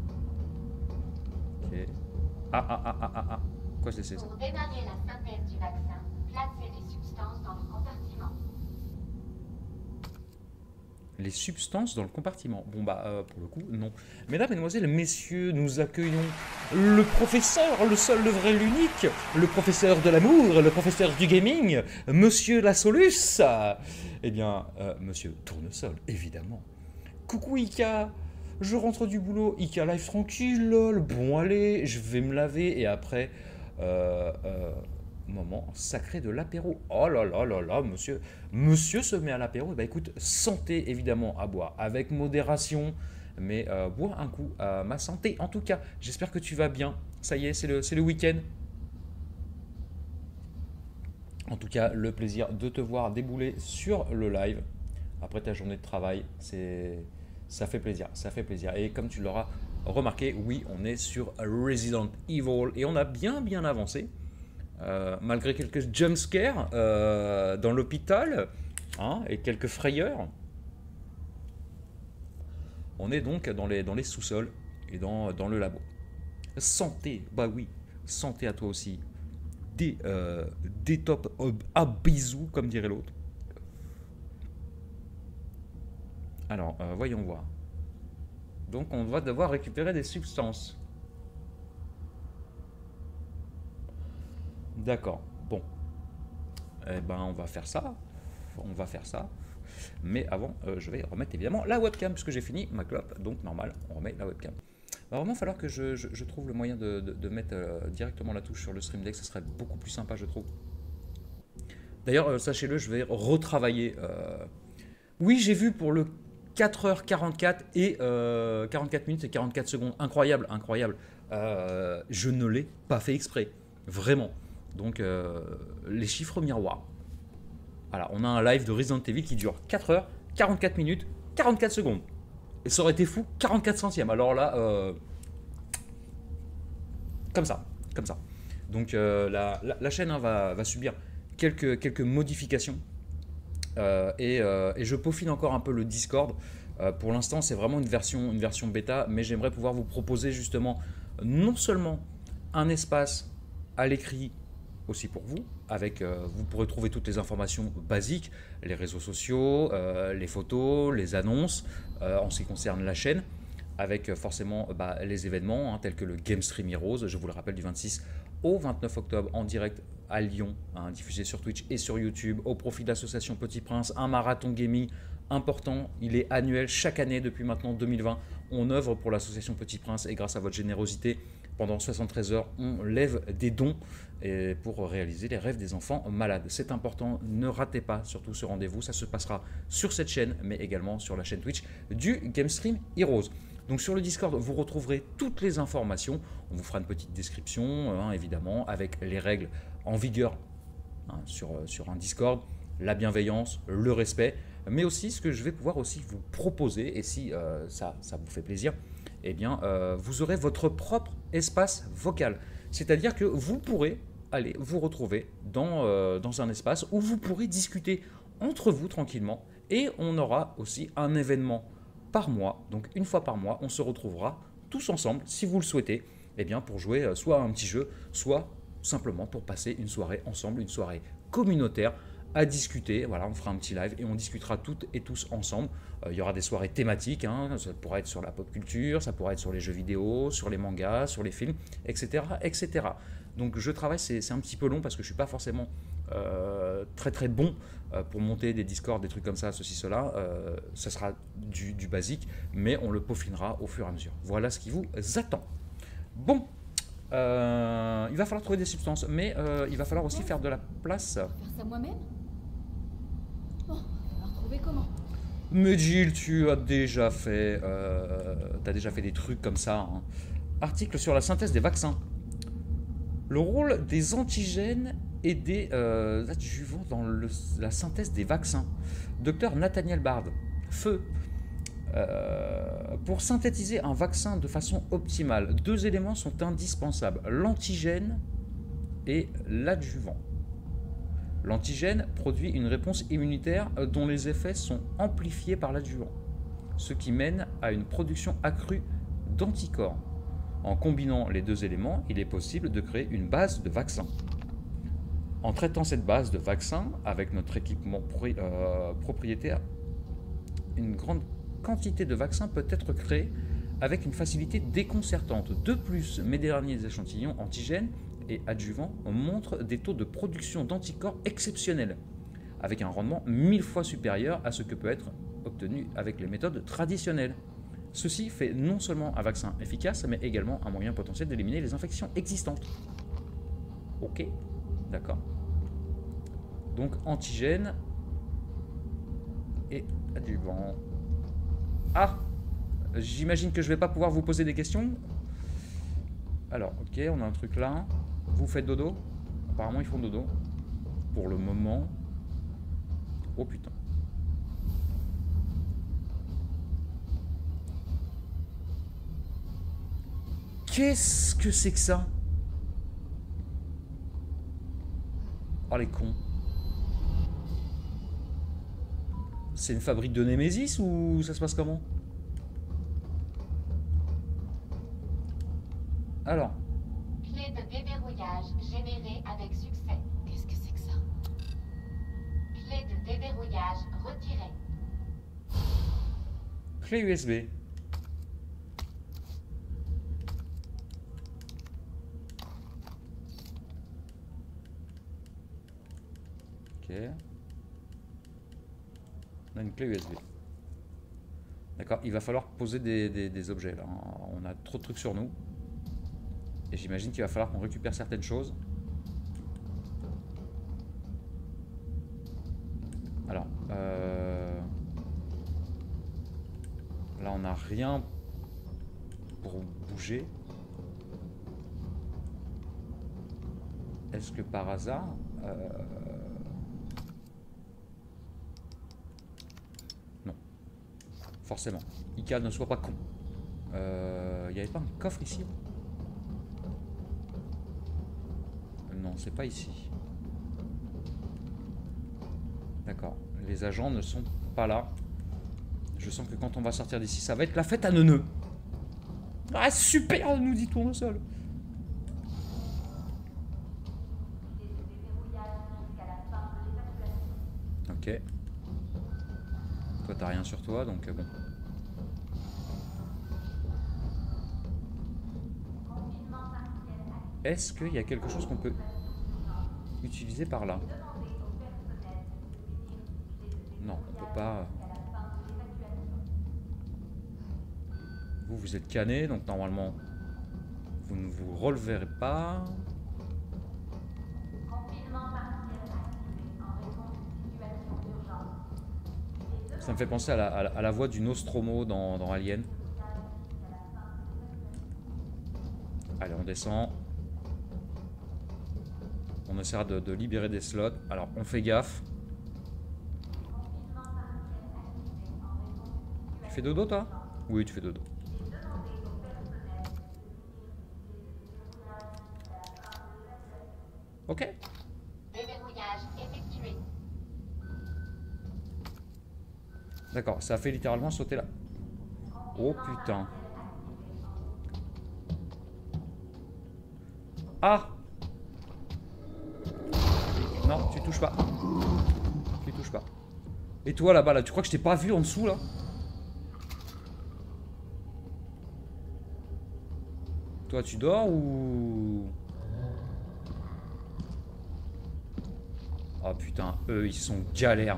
Speaker 1: Ok. Ah, ah, ah, ah, ah, ah. Quoi c'est ça?
Speaker 5: Pour démarrer la synthèse du vaccin, placez les substances dans le compartiment.
Speaker 1: les substances dans le compartiment. Bon bah euh, pour le coup non. Mesdames, Mesdemoiselles, Messieurs, nous accueillons le professeur, le seul, le vrai, l'unique, le professeur de l'amour, le professeur du gaming, Monsieur la Solus. Eh bien, euh, Monsieur Tournesol, évidemment. Coucou Ika, je rentre du boulot, Ika live tranquille, lol. Bon allez, je vais me laver et après... Euh, euh, moment sacré de l'apéro. Oh là là là là, monsieur, monsieur se met à l'apéro. Bah écoute, santé évidemment à boire avec modération, mais euh, bois un coup à ma santé. En tout cas, j'espère que tu vas bien. Ça y est, c'est le, c'est le week-end. En tout cas, le plaisir de te voir débouler sur le live après ta journée de travail, c'est, ça fait plaisir, ça fait plaisir. Et comme tu l'auras remarqué, oui, on est sur Resident Evil et on a bien bien avancé. Euh, malgré quelques jumpscares euh, dans l'hôpital hein, et quelques frayeurs, on est donc dans les, dans les sous-sols et dans, dans le labo. Santé, bah oui, santé à toi aussi. Des, euh, des top à bisous, comme dirait l'autre. Alors, euh, voyons voir. Donc, on va devoir récupérer des substances. D'accord, bon. Eh ben, on va faire ça. On va faire ça. Mais avant, euh, je vais remettre évidemment la webcam, puisque j'ai fini ma clope. Donc, normal, on remet la webcam. Il va vraiment falloir que je, je, je trouve le moyen de, de, de mettre euh, directement la touche sur le Stream Deck. Ça serait beaucoup plus sympa, je trouve. D'ailleurs, euh, sachez-le, je vais retravailler. Euh... Oui, j'ai vu pour le quatre heures quarante-quatre et euh, quarante-quatre minutes et quarante-quatre secondes. Incroyable, incroyable. Euh, je ne l'ai pas fait exprès. Vraiment. Donc, euh, les chiffres miroirs. Voilà, on a un live de Resident Evil qui dure quatre heures, quarante-quatre minutes, quarante-quatre secondes. Et ça aurait été fou, quarante-quatre centièmes. Alors là, euh, comme ça, comme ça. Donc, euh, la, la, la chaîne hein, va, va subir quelques, quelques modifications. Euh, et, euh, et je peaufine encore un peu le Discord. Euh, pour l'instant, c'est vraiment une version, une version bêta, mais j'aimerais pouvoir vous proposer justement non seulement un espace à l'écrit aussi pour vous, avec euh, vous pourrez trouver toutes les informations basiques, les réseaux sociaux, euh, les photos, les annonces euh, en ce qui concerne la chaîne, avec euh, forcément bah, les événements hein, tels que le Game Stream Heroes, je vous le rappelle, du vingt-six au vingt-neuf octobre en direct à Lyon, hein, diffusé sur Twitch et sur YouTube, au profit de l'association Petit Prince, un marathon gaming important, il est annuel chaque année depuis maintenant deux mille vingt, on œuvre pour l'association Petit Prince et grâce à votre générosité, pendant soixante-treize heures, on lève des dons et pour réaliser les rêves des enfants malades. C'est important, ne ratez pas surtout ce rendez-vous, ça se passera sur cette chaîne, mais également sur la chaîne Twitch du Game Stream Heroes. Donc sur le Discord, vous retrouverez toutes les informations, on vous fera une petite description, hein, évidemment, avec les règles en vigueur hein, sur, sur un Discord, la bienveillance, le respect, mais aussi ce que je vais pouvoir aussi vous proposer, et si euh, ça, ça vous fait plaisir, eh bien, euh, vous aurez votre propre espace vocal. C'est-à-dire que vous pourrez aller vous retrouver dans, euh, dans un espace où vous pourrez discuter entre vous tranquillement. Et on aura aussi un événement par mois. Donc, une fois par mois, on se retrouvera tous ensemble, si vous le souhaitez, eh bien, pour jouer euh, soit à un petit jeu, soit simplement pour passer une soirée ensemble, une soirée communautaire, à discuter. Voilà, on fera un petit live et on discutera toutes et tous ensemble. Euh, il y aura des soirées thématiques, hein, ça pourra être sur la pop culture, ça pourra être sur les jeux vidéo, sur les mangas, sur les films, et cetera et cetera. Donc je travaille, c'est un petit peu long parce que je ne suis pas forcément euh, très très bon euh, pour monter des Discord, des trucs comme ça, ceci, cela. Euh, ça sera du, du basique, mais on le peaufinera au fur et à mesure. Voilà ce qui vous attend. Bon, euh, il va falloir trouver des substances, mais euh, il va falloir aussi faire de la place.
Speaker 3: Faire ça moi-même? Bon, on va retrouver comment?
Speaker 1: Mais Jill, tu as déjà fait, euh, t'as déjà fait des trucs comme ça. Hein. Article sur la synthèse des vaccins. Le rôle des antigènes et des euh, adjuvants dans le, la synthèse des vaccins. Docteur Nathaniel Bard. Feu. Euh, pour synthétiser un vaccin de façon optimale, deux éléments sont indispensables. L'antigène et l'adjuvant. L'antigène produit une réponse immunitaire dont les effets sont amplifiés par l'adjuvant, ce qui mène à une production accrue d'anticorps. En combinant les deux éléments, il est possible de créer une base de vaccin. En traitant cette base de vaccin avec notre équipement pro euh, propriétaire une grande quantité de vaccins peut être créée avec une facilité déconcertante. De plus, mes derniers échantillons antigènes et adjuvants montrent des taux de production d'anticorps exceptionnels, avec un rendement mille fois supérieur à ce que peut être obtenu avec les méthodes traditionnelles. Ceci fait non seulement un vaccin efficace, mais également un moyen potentiel d'éliminer les infections existantes. Ok, d'accord. Donc antigène et adjuvant. Ah, j'imagine que je vais pas pouvoir vous poser des questions. Alors, ok, on a un truc là. Vous faites dodo? Apparemment, ils font dodo. Pour le moment. Oh putain. Qu'est-ce que c'est que ça? Oh les cons. C'est une fabrique de Némésis ou ça se passe comment? Alors.
Speaker 5: Clé de déverrouillage générée avec succès.
Speaker 3: Qu'est-ce que c'est que ça?
Speaker 5: Clé de déverrouillage retirée.
Speaker 1: Clé U S B. Ok. On a une clé U S B. D'accord, il va falloir poser des, des, des objets là. On a trop de trucs sur nous. Et j'imagine qu'il va falloir qu'on récupère certaines choses. Alors, euh... là on n'a rien pour bouger. Est-ce que par hasard... Euh... Non. Forcément. Ika, ne sois pas con. Il euh... n'y avait pas un coffre ici? Non, c'est pas ici. D'accord. Les agents ne sont pas là. Je sens que quand on va sortir d'ici, ça va être la fête à neuneux. Ah, super, nous dit Tournesol. Ok. Toi, t'as rien sur toi, donc bon. Est-ce qu'il y a quelque chose qu'on peut utiliser par là? Non, on peut pas. Vous, vous êtes cané, donc normalement, vous ne vous releverez pas. Ça me fait penser à la, à la, à la voix du Nostromo dans, dans Alien. Allez, on descend. On essaiera de, de libérer des slots. Alors, on fait gaffe. Tu fais dodo, toi? Oui, tu fais dodo. Ok.
Speaker 5: Déverrouillage effectué.
Speaker 1: D'accord, ça a fait littéralement sauter là. Oh putain. Ah! Non, tu touches pas. Tu touches pas. Et toi là-bas, là, tu crois que je t'ai pas vu en dessous là? Toi, tu dors ou... Oh putain, eux, ils sont galères.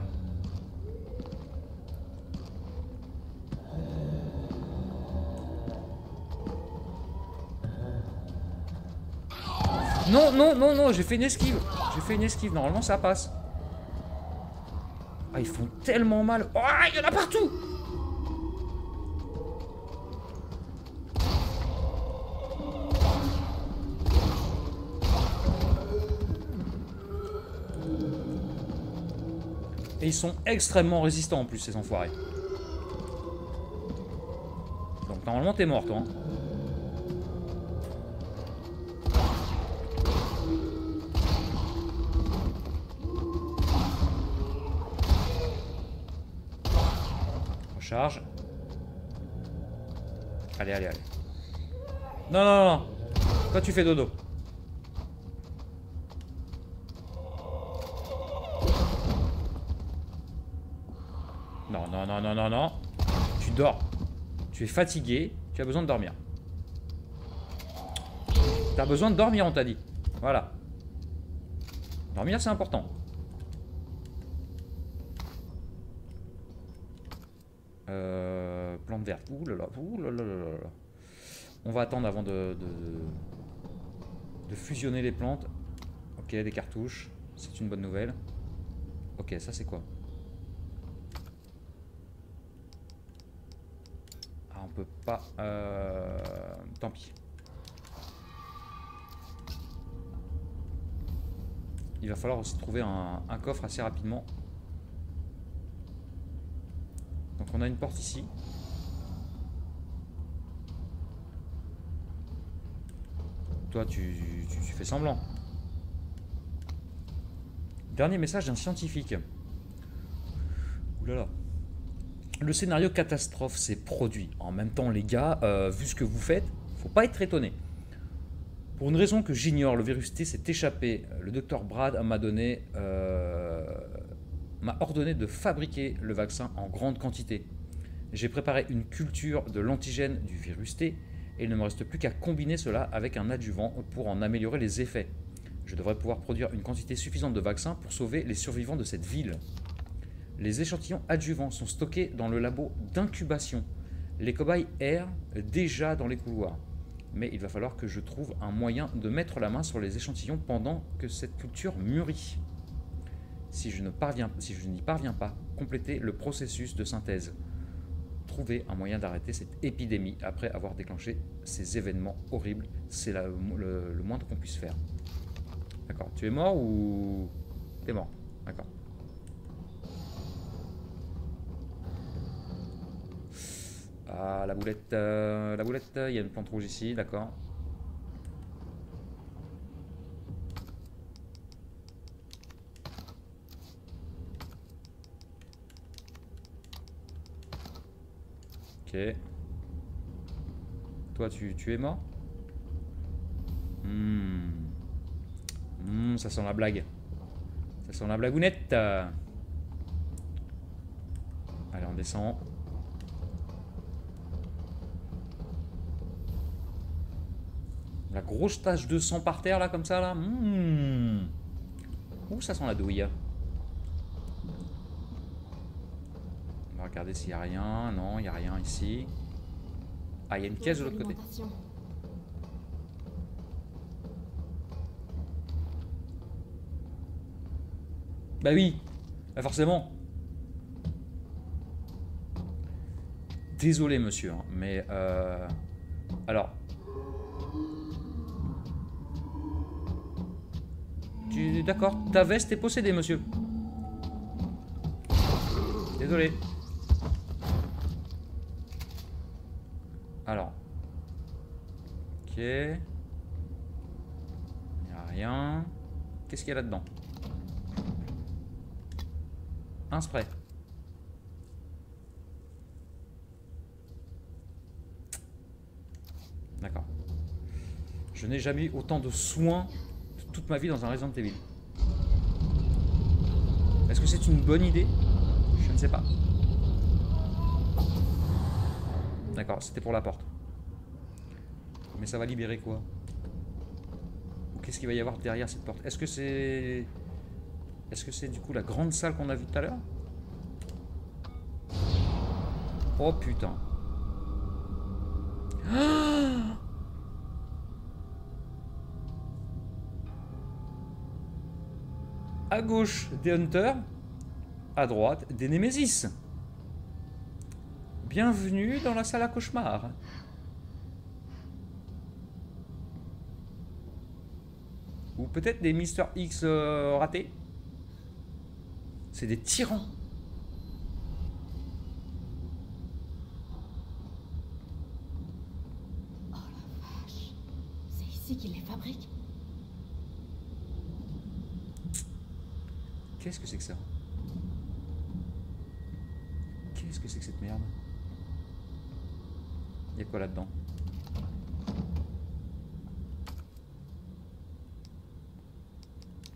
Speaker 1: Non, non, non, non, j'ai fait une esquive. J'ai fait une esquive, normalement ça passe. Ah, ils font tellement mal. Oh, il y en a partout. Et ils sont extrêmement résistants en plus, ces enfoirés. Donc normalement t'es mort, toi. Hein. Recharge. Allez, allez, allez. Non, non, non. Toi, tu fais dodo. Non, non, non, non, non, non. Tu dors. Tu es fatigué. Tu as besoin de dormir. Tu as besoin de dormir, on t'a dit. Voilà. Dormir, c'est important. Euh, plante verte. Ouh là là, ouh là là là là. On va attendre avant de, de, de fusionner les plantes. Ok, des cartouches. C'est une bonne nouvelle. Ok, ça c'est quoi? Ah, on peut pas... Euh... Tant pis. Il va falloir aussi trouver un, un coffre assez rapidement. Donc on a une porte ici. Toi, tu, tu, tu fais semblant. Dernier message d'un scientifique. Ouh là là. Le scénario catastrophe s'est produit. En même temps, les gars, euh, vu ce que vous faites, faut pas être étonné. Pour une raison que j'ignore, le virus T s'est échappé. Le docteur Brad m'a donné, euh, m'a ordonné de fabriquer le vaccin en grande quantité. J'ai préparé une culture de l'antigène du virus T et il ne me reste plus qu'à combiner cela avec un adjuvant pour en améliorer les effets. Je devrais pouvoir produire une quantité suffisante de vaccins pour sauver les survivants de cette ville. Les échantillons adjuvants sont stockés dans le labo d'incubation. Les cobayes errent déjà dans les couloirs. Mais il va falloir que je trouve un moyen de mettre la main sur les échantillons pendant que cette culture mûrit. Si je ne parviens, si je n'y parviens pas, compléter le processus de synthèse. Trouver un moyen d'arrêter cette épidémie après avoir déclenché ces événements horribles. C'est le, le, le moindre qu'on puisse faire. D'accord. Tu es mort ou... T'es mort. D'accord. Ah, la boulette. Euh, la boulette, il y a une plante rouge ici, d'accord. Ok. Toi, tu, tu es mort? Hmm. Hmm, ça sent la blague. Ça sent la blagounette. Allez, on descend. La grosse tache de sang par terre, là, comme ça, là. Mmh. Ouh, ça sent la douille. On va regarder s'il n'y a rien. Non, il n'y a rien ici. Ah, il y a une caisse de l'autre côté. Bah oui, bah forcément. Désolé, monsieur, hein, mais... Euh... Alors... D'accord, ta veste est possédée, monsieur. Désolé. Alors. Ok. Il n'y a rien. Qu'est-ce qu'il y a là-dedans? Un spray. D'accord. Je n'ai jamais eu autant de soins toute ma vie dans un Resident Evil. Est-ce que c'est une bonne idée? Je ne sais pas. D'accord, c'était pour la porte. Mais ça va libérer quoi? Ou qu'est-ce qu'il va y avoir derrière cette porte? Est-ce que c'est... Est-ce que c'est du coup la grande salle qu'on a vue tout à l'heure? Oh putain. Ah! À gauche, des Hunters. À droite, des Némésis. Bienvenue dans la salle à cauchemar. Ou peut-être des Mister X euh, ratés. C'est des tyrans.
Speaker 3: Oh la vache. C'est ici qu'ils les fabriquent.
Speaker 1: Qu'est-ce que c'est que ça? Qu'est-ce que c'est que cette merde? Il y a quoi là-dedans?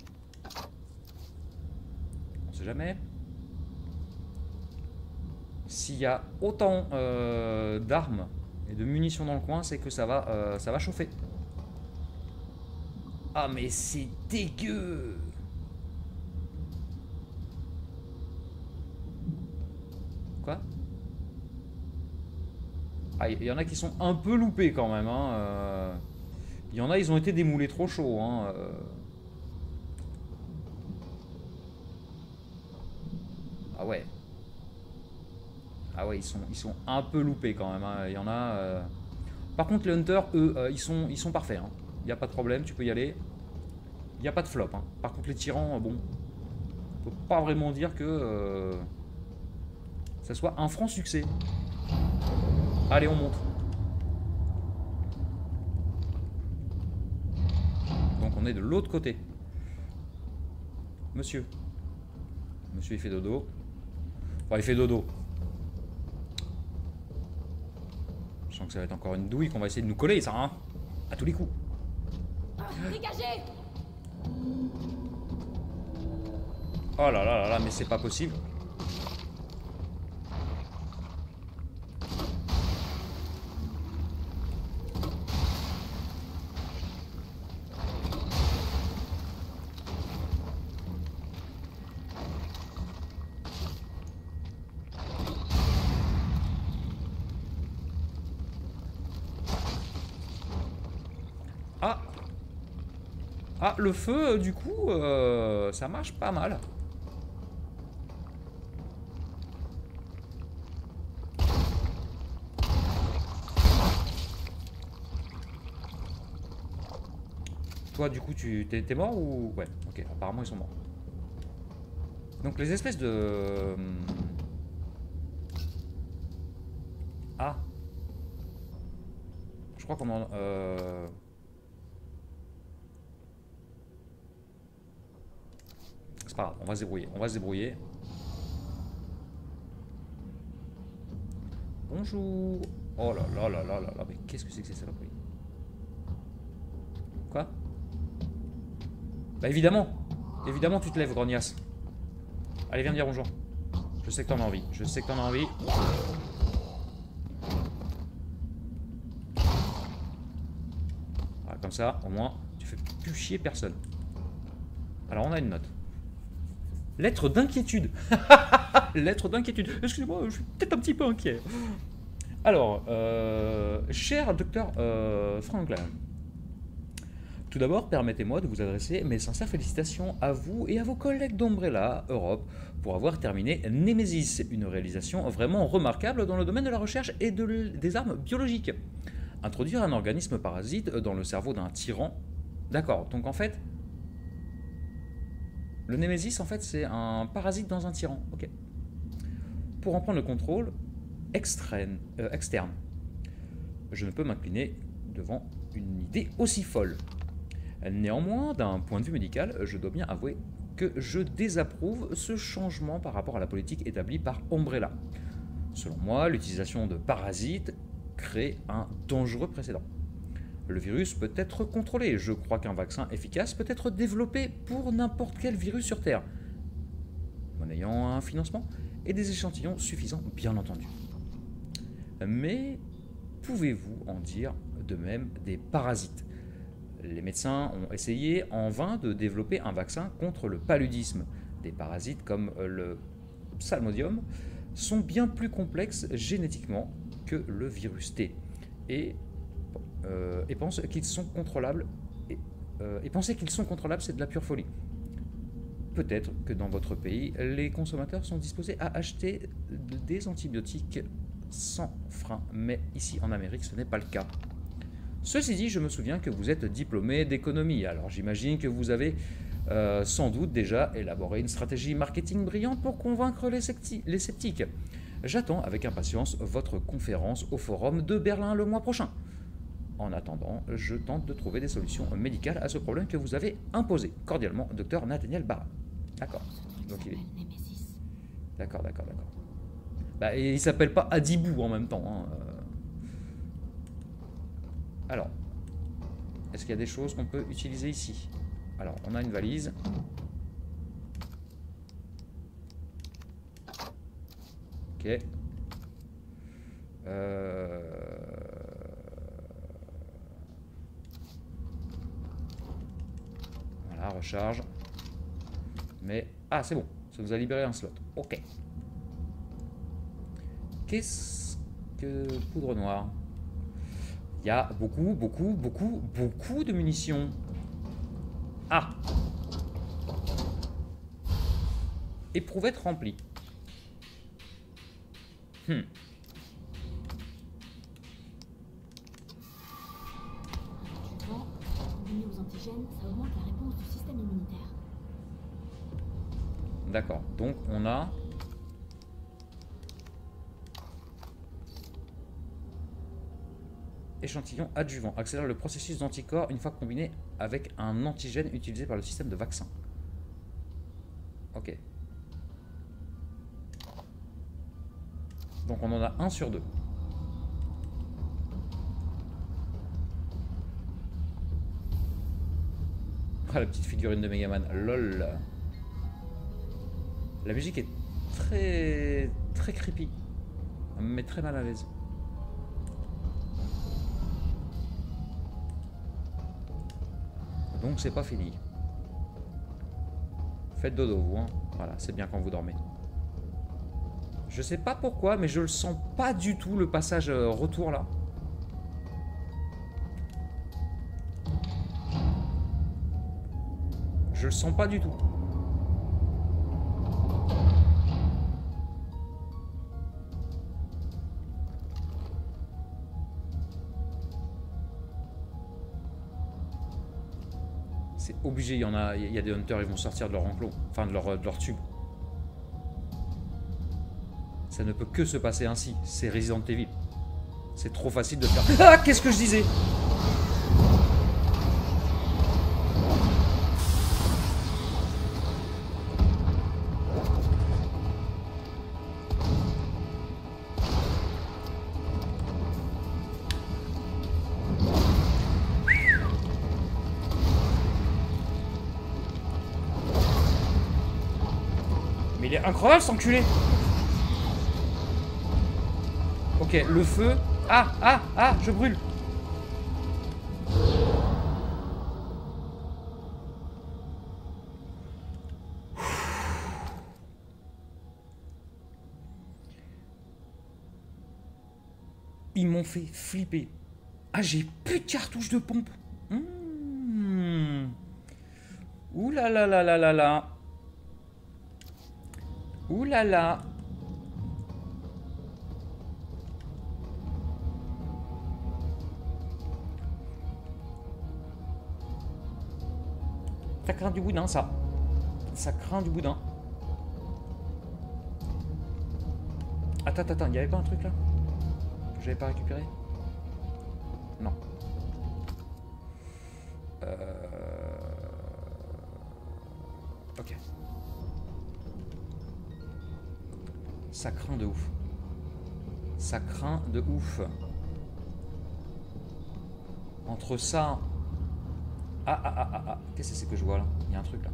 Speaker 1: On sait jamais. s'il y a autant euh, d'armes et de munitions dans le coin, c'est que ça va, euh, ça va chauffer. Ah mais c'est dégueu. Quoi? Ah, il y en a qui sont un peu loupés quand même. Hein. Euh... Il y en a, ils ont été démoulés trop chaud. Hein. Euh... Ah ouais. Ah ouais, ils sont, ils sont un peu loupés quand même. Hein. Il y en a. Euh... Par contre, les hunters, eux, euh, ils sont, ils sont parfaits. Hein. Il n'y a pas de problème, tu peux y aller. Il n'y a pas de flop. Hein. Par contre, les tyrans, bon, on peut pas vraiment dire que euh, ça soit un franc succès. Allez, on monte. Donc on est de l'autre côté. Monsieur. Monsieur, il fait dodo. Enfin, il fait dodo. Je sens que ça va être encore une douille qu'on va essayer de nous coller, ça, hein. À tous les coups.
Speaker 3: Dégagez!
Speaker 1: Oh là là là là, mais c'est pas possible. Ah, ah, le feu, du coup, euh, ça marche pas mal. Toi, du coup, tu t'es t'es mort ou... Ouais, ok, apparemment, ils sont morts. Donc, les espèces de... Ah. Je crois qu'on en... Euh... C'est pas grave, on va se débrouiller, on va se débrouiller. Bonjour. Oh là là là là là là, mais qu'est-ce que c'est que ces saloperies? Quoi? Bah évidemment. Évidemment tu te lèves, grognasse. Allez, viens me dire bonjour. Je sais que t'en as envie, je sais que t'en as envie. Voilà, comme ça, au moins, tu fais plus chier personne. Alors on a une note. Lettre d'inquiétude. Lettre d'inquiétude. Excusez-moi, je suis peut-être un petit peu inquiet. Alors, euh, cher docteur euh, Franklin, tout d'abord, permettez-moi de vous adresser mes sincères félicitations à vous et à vos collègues d'Umbrella Europe pour avoir terminé Nemesis, une réalisation vraiment remarquable dans le domaine de la recherche et de des armes biologiques. Introduire un organisme parasite dans le cerveau d'un tyran. D'accord, donc en fait... Le Nemesis, en fait, c'est un parasite dans un tyran. Ok. Pour en prendre le contrôle extrême, euh, externe, je ne peux m'incliner devant une idée aussi folle. Néanmoins, d'un point de vue médical, je dois bien avouer que je désapprouve ce changement par rapport à la politique établie par Umbrella. Selon moi, l'utilisation de parasites crée un dangereux précédent. Le virus peut être contrôlé. Je crois qu'un vaccin efficace peut être développé pour n'importe quel virus sur Terre, en ayant un financement et des échantillons suffisants, bien entendu. Mais pouvez-vous en dire de même des parasites? Les médecins ont essayé en vain de développer un vaccin contre le paludisme. Des parasites comme le psalmodium sont bien plus complexes génétiquement que le virus T. Et Euh, et pensent qu'ils sont contrôlables et, euh, et penser qu'ils sont contrôlables, c'est de la pure folie. Peut-être que dans votre pays, les consommateurs sont disposés à acheter des antibiotiques sans frein, mais ici en Amérique, ce n'est pas le cas. Ceci dit, je me souviens que vous êtes diplômé d'économie, alors j'imagine que vous avez euh, sans doute déjà élaboré une stratégie marketing brillante pour convaincre les, les sceptiques. J'attends avec impatience votre conférence au Forum de Berlin le mois prochain. En attendant, je tente de trouver des solutions médicales à ce problème que vous avez imposé. Cordialement, docteur Nathaniel Barra. D'accord. Donc il est... D'accord, d'accord, d'accord. Bah, et il s'appelle pas Adibou en même temps. Hein. Alors, est-ce qu'il y a des choses qu'on peut utiliser ici? Alors, on a une valise. Ok. Euh... Voilà, recharge. Mais... Ah, c'est bon. Ça nous a libéré un slot. Ok. Qu'est-ce que... Poudre noire. Il y a beaucoup, beaucoup, beaucoup, beaucoup de munitions. Ah! Éprouvette remplie. Hmm.
Speaker 3: Tu vois, combiné aux antigènes, ça augmente la réponse du système immunitaire.
Speaker 1: D'accord. Donc on a... Échantillon adjuvant. Accélère le processus d'anticorps une fois combiné avec un antigène utilisé par le système de vaccin. Ok. Donc on en a un sur deux. Ah, la petite figurine de Megaman. Lol. La musique est très... très creepy. Elle me met très mal à l'aise. Donc c'est pas fini. Faites dodo vous, hein. Voilà, c'est bien quand vous dormez. Je sais pas pourquoi, mais je le sens pas du tout le passage euh, retour là. Je le sens pas du tout. C'est obligé, il y en a, il y a des hunters, ils vont sortir de leur enclos, enfin de leur, de leur tube. Ça ne peut que se passer ainsi, c'est Resident Evil. C'est trop facile de faire... Ah, qu'est-ce que je disais? Mais il est incroyable cet enculé. Ok, le feu. Ah, ah, ah, je brûle. Ils m'ont fait flipper. Ah, j'ai plus de cartouches de pompe. Mmh. Ouh là là là là là là. Ouh là là. Ça craint du boudin, ça. Ça craint du boudin. Attends, attends, attends, il n'y avait pas un truc là que j'avais pas récupéré? Non. Euh... Ok. Ça craint de ouf. Ça craint de ouf. Entre ça... Ah, ah, ah, ah, ah. Qu'est-ce que c'est que je vois là? Il y a un truc là.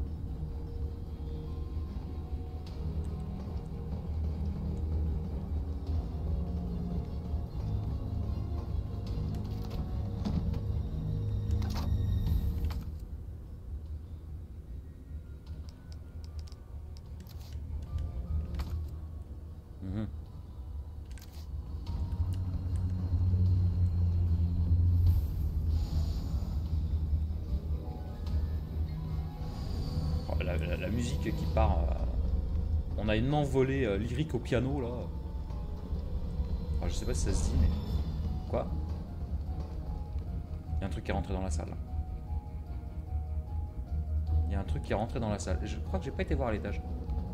Speaker 1: Mhm. La, la, la musique qui part, euh, on a une envolée euh, lyrique au piano là. Enfin, je sais pas si ça se dit, mais quoi? Il y a un truc qui est rentré dans la salle. Là. Il y a un truc qui est rentré dans la salle. Je crois que j'ai pas été voir à l'étage.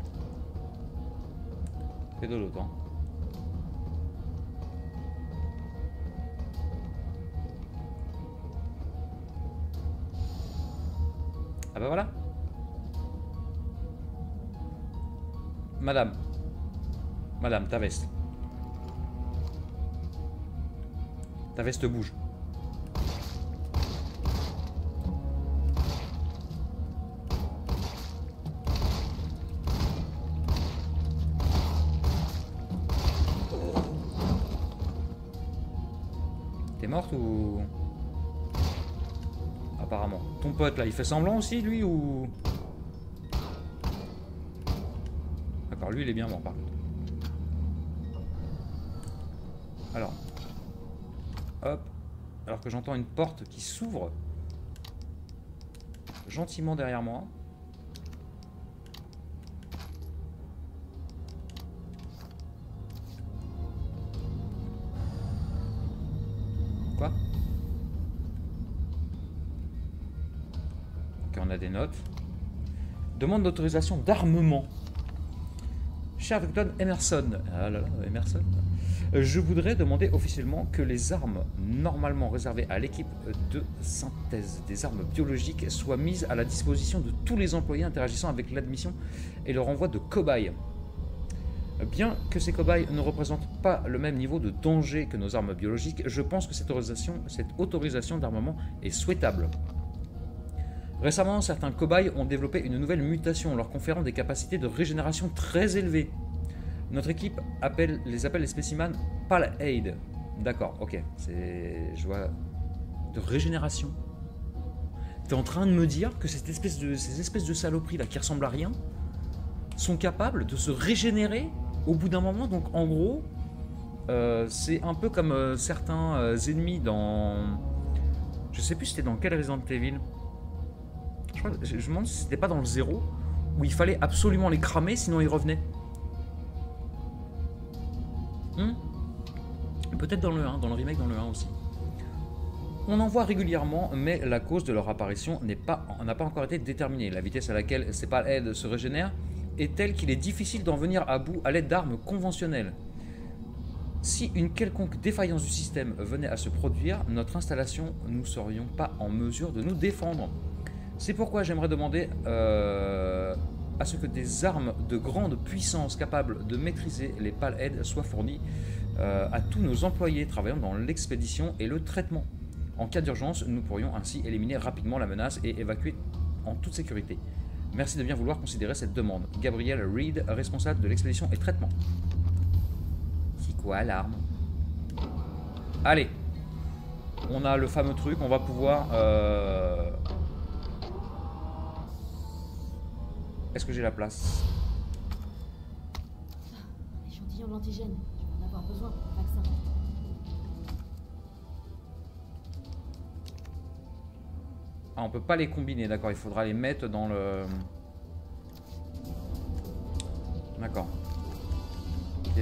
Speaker 1: Fais de l'autre. Hein. Ah bah voilà. Madame, madame, ta veste. Ta veste bouge. T'es morte ou... Apparemment. Ton pote là, il fait semblant aussi lui ou... D'accord, lui il est bien mort par contre. Alors. Hop. Alors que j'entends une porte qui s'ouvre. Gentiment derrière moi. Quoi? Ok, on a des notes. Demande d'autorisation d'armement. Cher Victor Emerson. Ah là là, Emerson. Je voudrais demander officiellement que les armes normalement réservées à l'équipe de synthèse des armes biologiques soient mises à la disposition de tous les employés interagissant avec l'admission et le renvoi de cobayes. Bien que ces cobayes ne représentent pas le même niveau de danger que nos armes biologiques, je pense que cette autorisation, cette autorisation d'armement est souhaitable. Récemment, certains cobayes ont développé une nouvelle mutation leur conférant des capacités de régénération très élevées. Notre équipe appelle, les appelle les spécimens Pal-Aid. D'accord, ok. C'est... Je vois... De régénération. T'es en train de me dire que cette espèce de, ces espèces de saloperies là qui ressemblent à rien sont capables de se régénérer au bout d'un moment. Donc en gros, euh, c'est un peu comme euh, certains euh, ennemis dans... Je sais plus c'était dans quel Resident Evil. Je, crois, je, je me demande si c'était pas dans le zéro où il fallait absolument les cramer sinon ils revenaient. Hmm. Peut-être dans le un, dans le remake dans le un aussi. On en voit régulièrement, mais la cause de leur apparition n'est pas, n'a pas encore été déterminée. La vitesse à laquelle ces Pal-Aid se régénèrent est telle qu'il est difficile d'en venir à bout à l'aide d'armes conventionnelles. Si une quelconque défaillance du système venait à se produire, notre installation, nous ne serions pas en mesure de nous défendre. C'est pourquoi j'aimerais demander euh, à ce que des armes de grande puissance capables de maîtriser les Pal-Aid soient fournies euh, à tous nos employés travaillant dans l'expédition et le traitement. En cas d'urgence, nous pourrions ainsi éliminer rapidement la menace et évacuer en toute sécurité. Merci de bien vouloir considérer cette demande. Gabriel Reed, responsable de l'expédition et traitement. C'est quoi l'arme? Allez, on a le fameux truc, on va pouvoir... Euh... Est-ce que j'ai la place?
Speaker 3: Un échantillon d'antigène. Je vais en avoir besoin pour le vaccin.
Speaker 1: Ah, on peut pas les combiner, d'accord, il faudra les mettre dans le... D'accord. Ok.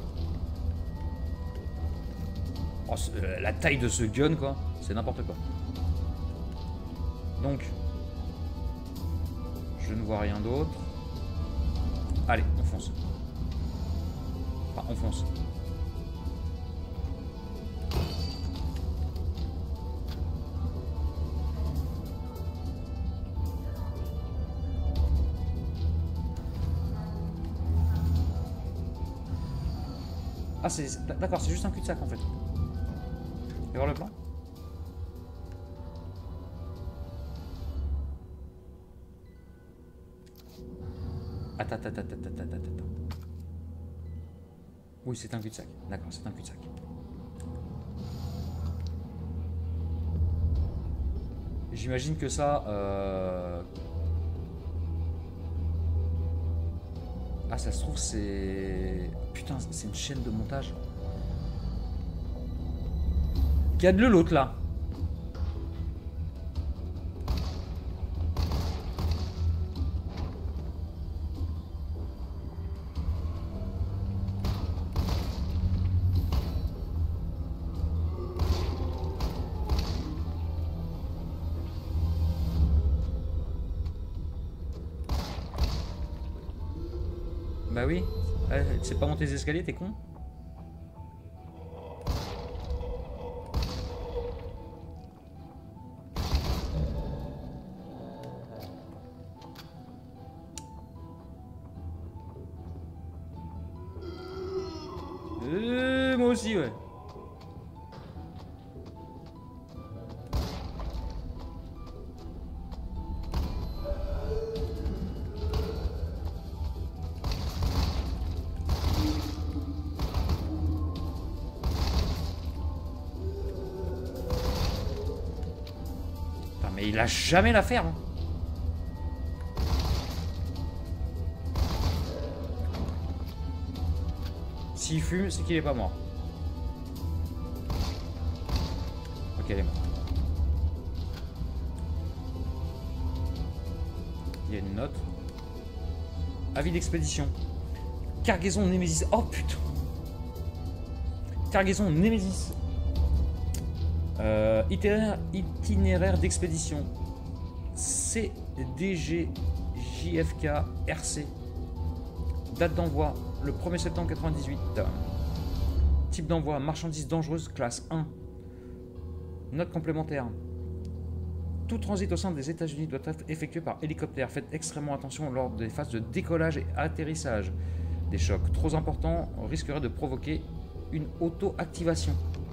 Speaker 1: Oh, euh, la taille de ce gun, quoi, c'est n'importe quoi. Donc... Je ne vois rien d'autre. Allez, on fonce. Enfin, on fonce. Ah, c'est... D'accord, c'est juste un cul-de-sac en fait. Tu vas voir le plan ? Attends, attends, attends, attends, attends, attends. Oui, c'est un cul-de-sac. D'accord, c'est un cul-de-sac. J'imagine que ça... Euh... Ah, ça se trouve, c'est... Putain, c'est une chaîne de montage. Regarde-le, l'autre, là. Bah oui, ouais, tu sais pas monter les escaliers, t'es con? Euh, moi aussi, ouais. Mais il lâche jamais l'affaire. Hein. S'il fume, c'est qu'il est pas mort. Ok, elle est morte. Il y a une note. Avis d'expédition. Cargaison Némésis. Oh putain. Cargaison Némésis. Euh, itinéraire itinéraire d'expédition. C D G J F K R C. Date d'envoi le premier septembre quatre-vingt-dix-huit. Type d'envoi marchandises dangereuses classe un. Note complémentaire. Tout transit au sein des États-Unis doit être effectué par hélicoptère. Faites extrêmement attention lors des phases de décollage et atterrissage. Des chocs trop importants risqueraient de provoquer une auto-activation.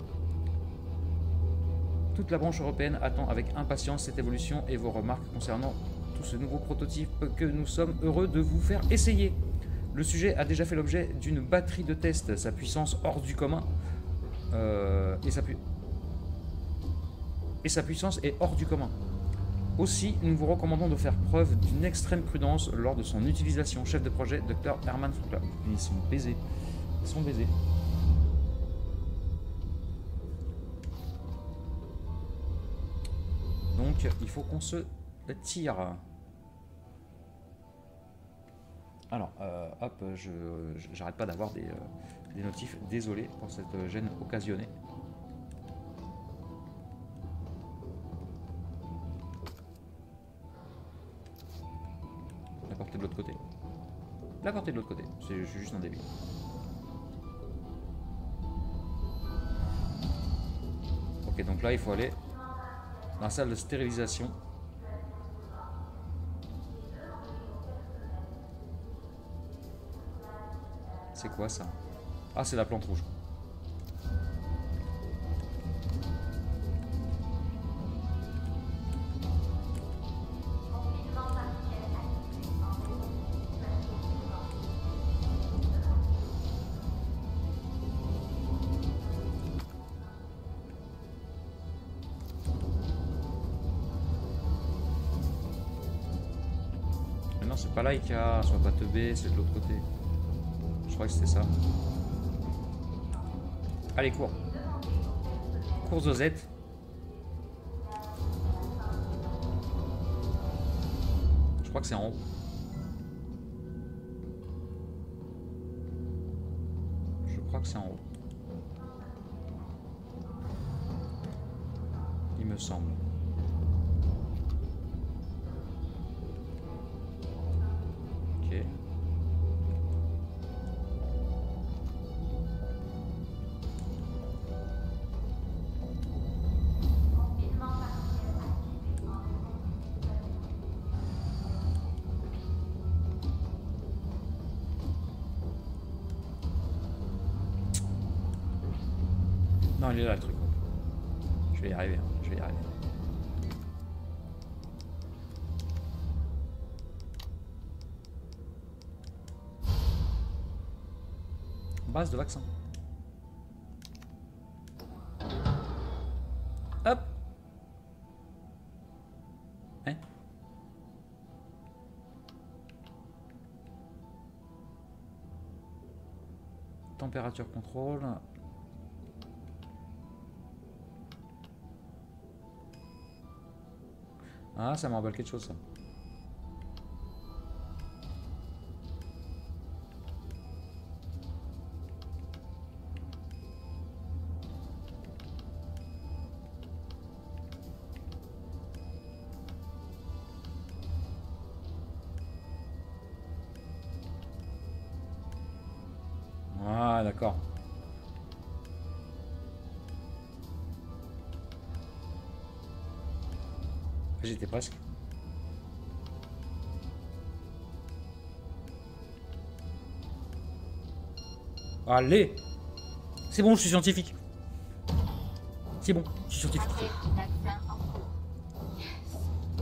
Speaker 1: Toute la branche européenne attend avec impatience cette évolution et vos remarques concernant tout ce nouveau prototype que nous sommes heureux de vous faire essayer. Le sujet a déjà fait l'objet d'une batterie de tests, sa puissance hors du commun euh, et, sa pu... et sa puissance est hors du commun. Aussi, nous vous recommandons de faire preuve d'une extrême prudence lors de son utilisation. Chef de projet, Docteur Herman Franklin. Ils sont baisés. Ils sont baisés. Donc, il faut qu'on se tire. Alors, euh, hop, je j'arrête pas d'avoir des, euh, des notifs. Désolé pour cette gêne occasionnée. La portée de l'autre côté. La portée de l'autre côté. Je suis juste un débile. Ok, donc là, il faut aller dans la salle de stérilisation. C'est quoi ça? Ah, c'est la plante rouge. Mais non, c'est pas là, Ika. Sois pas teubé, c'est de l'autre côté. Je crois que c'était ça. Allez, cours. Cours Zozette. Je crois que c'est en haut. Je crois que c'est en haut. Il me semble. Ok. Non, il est là le truc. Je vais y arriver, hein. Je vais y arriver. Base de vaccin. Hop. Hein? Température contrôle. Ah, ça me rappelle quelque chose, ça. Ah, d'accord. J'étais presque. Allez! C'est bon, je suis scientifique. C'est bon, je suis scientifique.
Speaker 5: Vaccin en cours. Yes.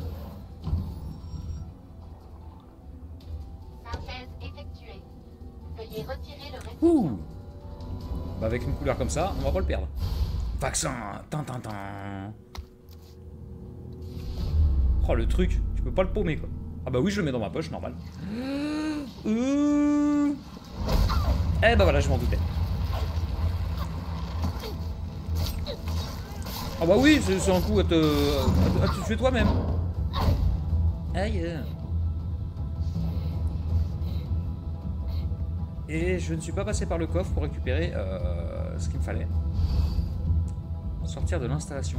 Speaker 5: Synthèse effectuée. Veuillez retirer le récipient.
Speaker 1: Ouh! Bah avec une couleur comme ça, on va pas le perdre. Vaccin! Tin, tin, tin. Oh, le truc, tu peux pas le paumer, quoi. Ah bah oui, je le mets dans ma poche, normal. Euh... Eh bah voilà, je m'en doutais. Ah bah oui, c'est un coup à te... à te tuer toi-même. Aïe. Et je ne suis pas passé par le coffre pour récupérer euh, ce qu'il me fallait. Sortir de l'installation.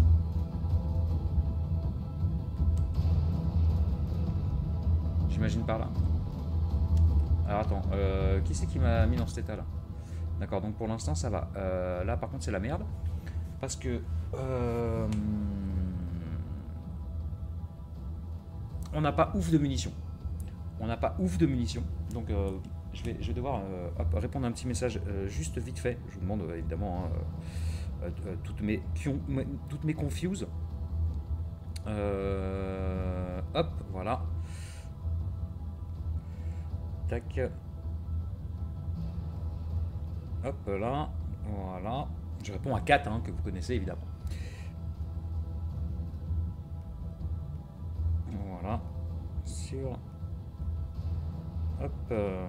Speaker 1: J'imagine par là. Alors attends, euh, qui c'est qui m'a mis dans cet état là? D'accord, donc pour l'instant ça va. Euh, là par contre c'est la merde. Parce que... Euh, on n'a pas ouf de munitions. On n'a pas ouf de munitions. Donc euh, je, vais, je vais devoir euh, hop, répondre à un petit message euh, juste vite fait. Je vous demande euh, évidemment hein, euh, euh, toutes mes, toutes mes confuses. Euh, hop, voilà. Tac. Hop là. Voilà. Je réponds à quatre hein, que vous connaissez évidemment. Voilà. Sur. Hop. Euh...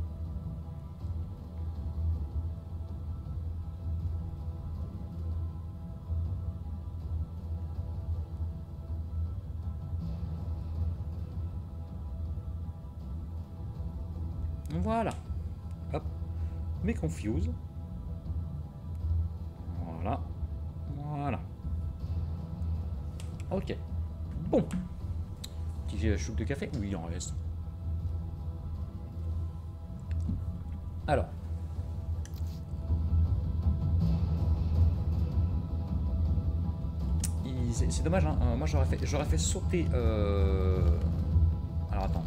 Speaker 1: Voilà. Hop. Mes confuse. Voilà. Voilà. Ok. Bon. Petit choupe de café? Oui, il en reste. Alors. C'est dommage, hein. Euh, moi j'aurais fait, j'aurais fait sauter... Euh... Alors attends.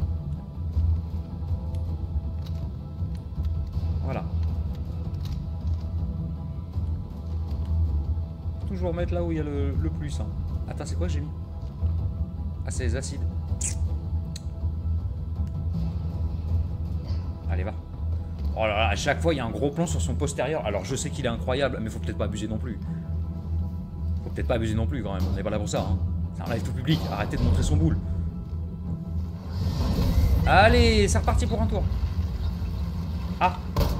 Speaker 1: Voilà. Toujours mettre là où il y a le, le plus. Hein. Attends, c'est quoi j'ai mis? Ah, c'est les acides. Allez, va. Oh là là, à chaque fois, il y a un gros plan sur son postérieur. Alors, je sais qu'il est incroyable, mais faut peut-être pas abuser non plus. Faut peut-être pas abuser non plus, quand même. On n'est pas là pour ça. Hein. C'est un live tout public. Arrêtez de montrer son boule. Allez, c'est reparti pour un tour. Ah.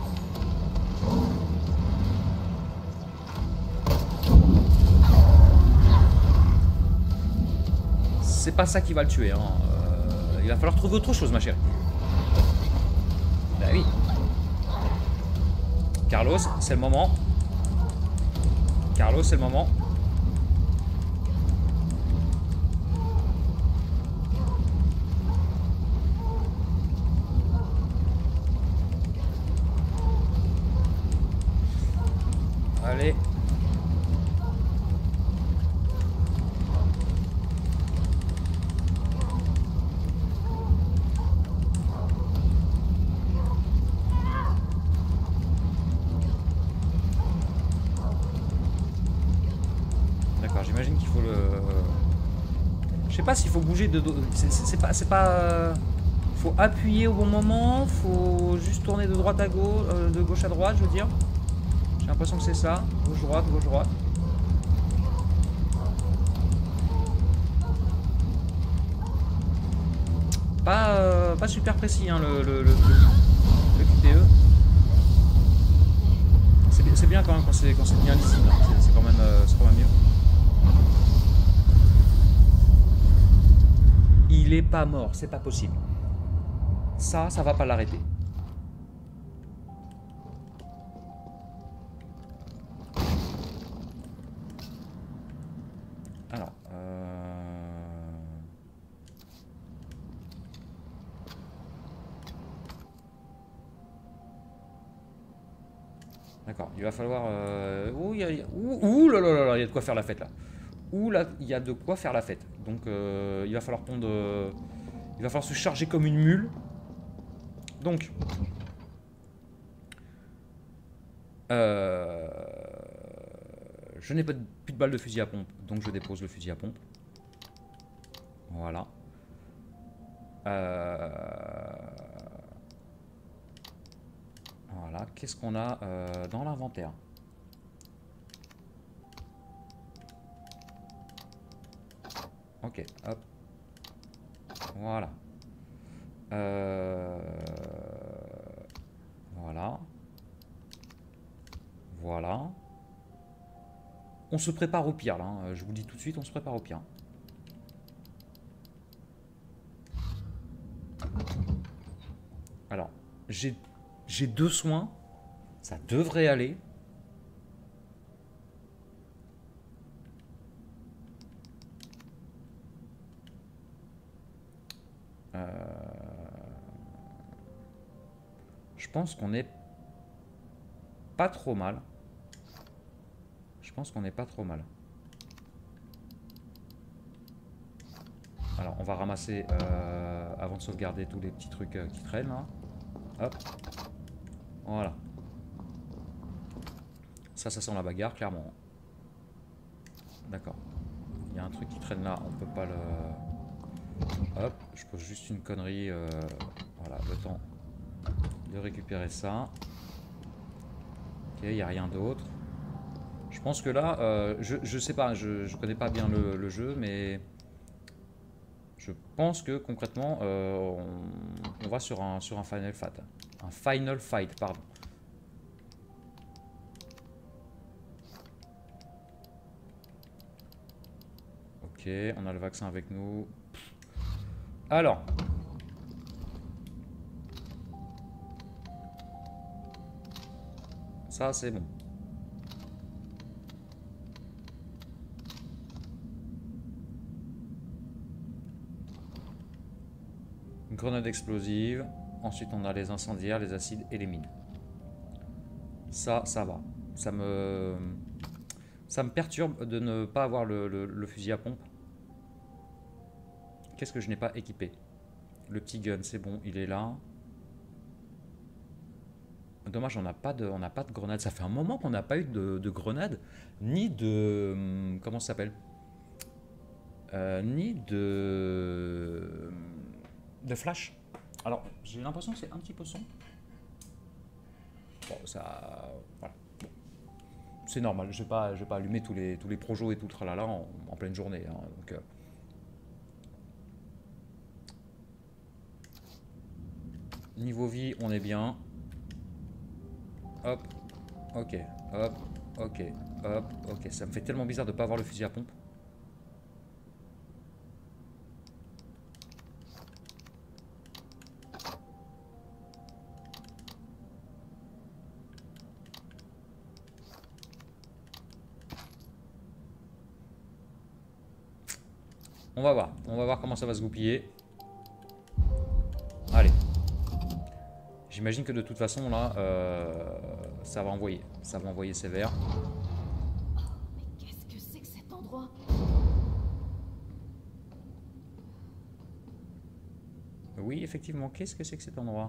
Speaker 1: C'est pas ça qui va le tuer. Hein. Euh, il va falloir trouver autre chose, ma chérie. Bah oui. Carlos, c'est le moment. Carlos, c'est le moment. Allez. D'accord, j'imagine qu'il faut le... Je sais pas s'il faut bouger de dos. C'est pas... C'est pas... Faut appuyer au bon moment, faut juste tourner de droite à gauche, euh, de gauche à droite, je veux dire. J'ai l'impression que c'est ça. Gauche-droite, gauche-droite. Pas, euh, pas super précis, hein, le, le, le, le Q T E. C'est bien quand même quand c'est bien lisible. Hein. C'est quand, euh, quand même mieux. Il est pas mort, c'est pas possible. Ça, ça va pas l'arrêter. Alors, euh... d'accord, il va falloir... Euh... Ouh, y a... ouh, ouh là là là là, il y a de quoi faire la fête là. Ouh là, il y a de quoi faire la fête. Donc, euh, il va falloir pondre... Euh... Il va falloir se charger comme une mule. Donc... Euh... Je n'ai pas de, plus de balles de fusil à pompe, donc je dépose le fusil à pompe. Voilà. Euh... Voilà. Qu'est-ce qu'on a euh, dans l'inventaire? Ok, hop. Voilà. Euh... Voilà. Voilà. On se prépare au pire là, hein. Je vous le dis tout de suite, on se prépare au pire. Alors, j'ai j'ai deux soins. Ça devrait aller. Euh... Je pense qu'on est pas trop mal. Je pense qu'on n'est pas trop mal. Alors, on va ramasser, euh, avant de sauvegarder tous les petits trucs euh, qui traînent là. Hop. Voilà. Ça, ça sent la bagarre, clairement. D'accord. Il y a un truc qui traîne là, on peut pas le... Hop, je pose juste une connerie. Euh, voilà, le temps de récupérer ça. Ok, il n'y a rien d'autre. Je pense que là, euh, je, je sais pas, je, je connais pas bien le, le jeu, mais je pense que concrètement, euh, on, on va sur un, sur un Final Fight. Un Final Fight, pardon. Ok, on a le vaccin avec nous. Alors. Ça, c'est bon. Une grenade explosive. Ensuite, on a les incendiaires, les acides et les mines. Ça, ça va. Ça me, ça me perturbe de ne pas avoir le, le, le fusil à pompe. Qu'est-ce que je n'ai pas équipé? Le petit gun, c'est bon, il est là. Dommage, on n'a pas de, on n'a pas de grenade. Ça fait un moment qu'on n'a pas eu de, de grenade, ni de, comment ça s'appelle, euh, ni de, de flash. Alors, j'ai l'impression que c'est un petit peu son. Bon, ça, voilà. Bon. C'est normal. Je vais pas, je vais pas allumer tous les, tous les projos et tout le tralala en, en pleine journée. Hein, donc. Euh, Niveau vie, on est bien. Hop, ok, hop, ok, hop, ok. Ça me fait tellement bizarre de ne pas avoir le fusil à pompe. On va voir, on va voir comment ça va se goupiller. Allez. J'imagine que de toute façon là, euh, ça va envoyer, ça va envoyer sévère.
Speaker 3: Oh, mais qu'est-ce que c'est que cet endroit?
Speaker 1: Oui, effectivement, qu'est-ce que c'est que cet endroit?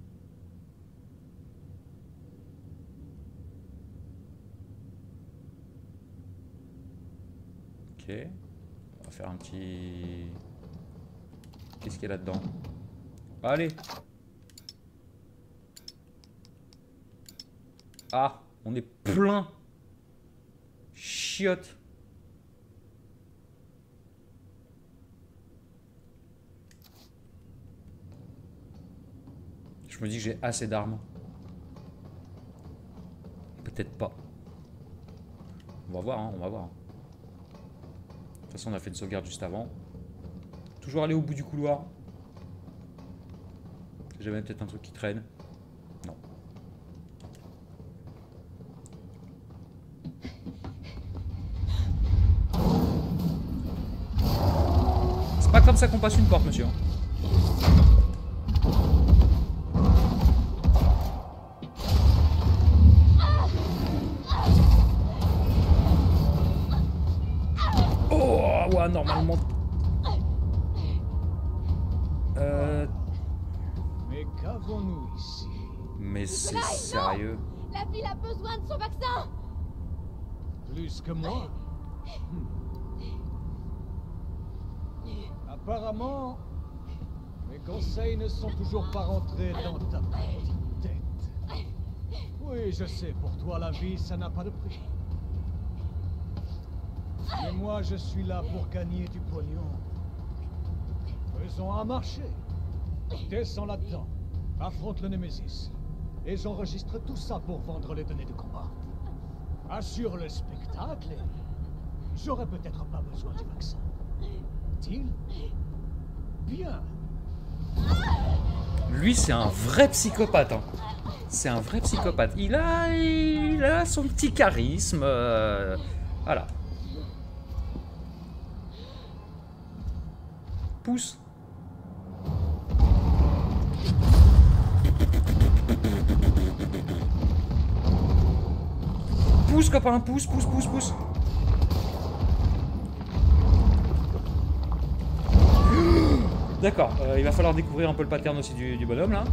Speaker 1: Ok, on va faire un petit... Qu'est-ce qu'il y a là-dedans? Allez! Ah, on est plein. Chiotte. Je me dis que j'ai assez d'armes. Peut-être pas. On va voir, hein, on va voir. De toute façon, on a fait une sauvegarde juste avant. Toujours aller au bout du couloir. J'ai même peut-être un truc qui traîne. Non. C'est pas comme ça qu'on passe une porte, monsieur. Oh, ouais, normalement. Euh...
Speaker 6: Mais qu'avons-nous ici?
Speaker 1: Mais c'est sérieux?
Speaker 3: La ville a besoin de son vaccin.
Speaker 6: Plus que moi? Apparemment, mes conseils ne sont toujours pas rentrés dans ta petite tête. Oui, je sais, pour toi la vie, ça n'a pas de prix. Mais moi, je suis là pour gagner du pognon. Ils ont un marché. Descends là-dedans. Affronte le Némésis. Et j'enregistre tout ça pour vendre les données de combat. Assure le spectacle et... J'aurais peut-être pas besoin du vaccin. Deal? Bien.
Speaker 1: Lui, c'est un vrai psychopathe. Hein. C'est un vrai psychopathe. Il a, il a son petit charisme. Euh, voilà. Pousse. Pousse, copain. Pousse, pousse, pousse, pousse. D'accord, euh, il va falloir découvrir un peu le pattern aussi du, du bonhomme là.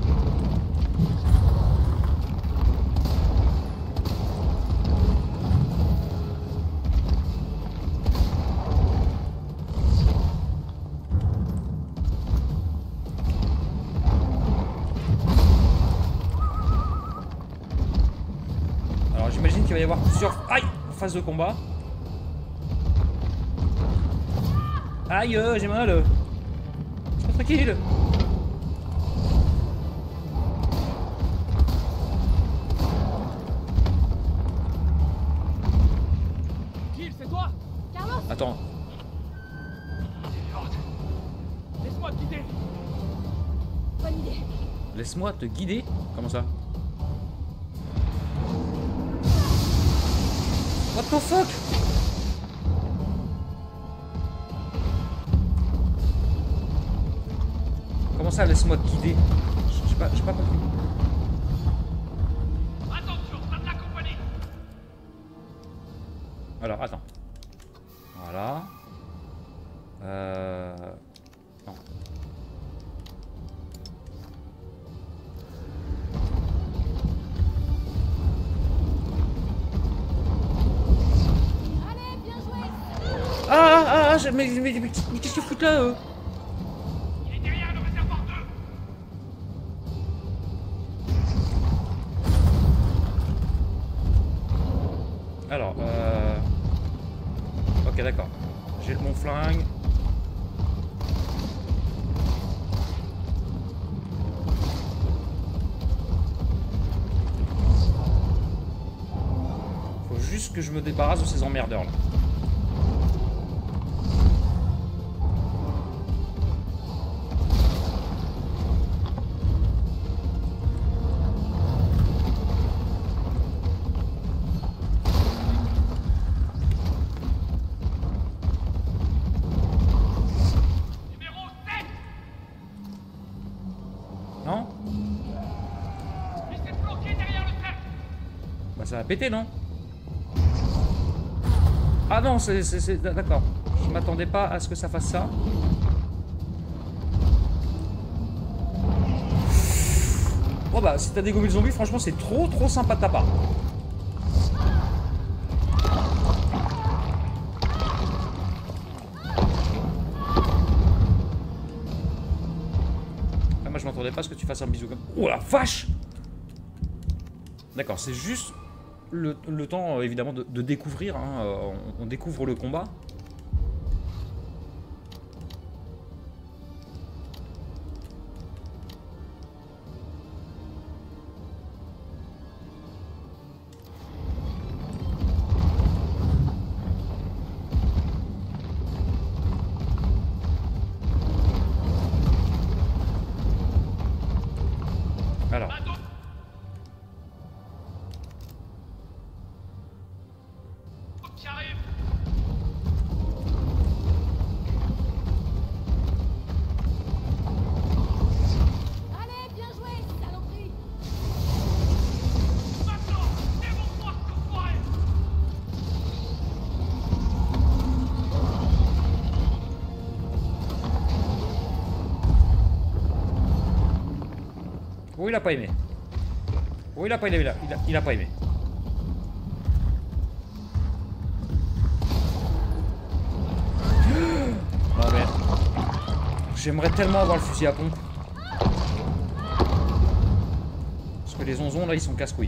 Speaker 1: Alors j'imagine qu'il va y avoir plusieurs aïe, phases de combat. Aïe, euh, j'ai mal. Tranquille.
Speaker 7: Gil, c'est toi?
Speaker 3: Carlos!
Speaker 1: Attends.
Speaker 7: Laisse-moi te guider.
Speaker 3: Bonne idée.
Speaker 1: Laisse-moi te guider. Comment ça? What the fuck? Comment ça, laisse-moi te guider? J'ai pas, j'ai pas compris.
Speaker 7: Attention, ça te l'accompagne.
Speaker 1: Alors, attends. Voilà. Euh... Non.
Speaker 3: Allez, bien joué.
Speaker 1: Ah, ah, ah, mais, mais, mais, mais qu'est-ce que tu fous là, eux?
Speaker 7: Il est derrière le réservoir deux.
Speaker 1: Alors, euh... ok, d'accord. J'ai mon flingue. Faut juste que je me débarrasse de ces emmerdeurs là.
Speaker 7: Numéro sept.
Speaker 1: Non?
Speaker 7: Il s'est bloqué derrière le cercle.
Speaker 1: Bah ça va péter, non? Ah non, c'est... c'est- d'accord. Je m'attendais pas à ce que ça fasse ça. Bon bah, si t'as dégommé le zombie, franchement, c'est trop trop sympa de ta part. Ah, moi, je m'attendais pas à ce que tu fasses un bisou comme... Oh la vache! D'accord, c'est juste le, le temps, euh, évidemment, de, de découvrir. Hein, euh, on, on découvre le combat. Alors,
Speaker 7: Qui arrive.
Speaker 3: Allez, bien joué, saloperie.
Speaker 7: Maintenant, démontre-moi ce que foiré.
Speaker 1: oh, il a pas aimé. Oh, il a pas aimé. Il a, il a, il a pas aimé. Non mais... J'aimerais tellement avoir le fusil à pompe. Parce que les onzons là, ils sont casse-couilles.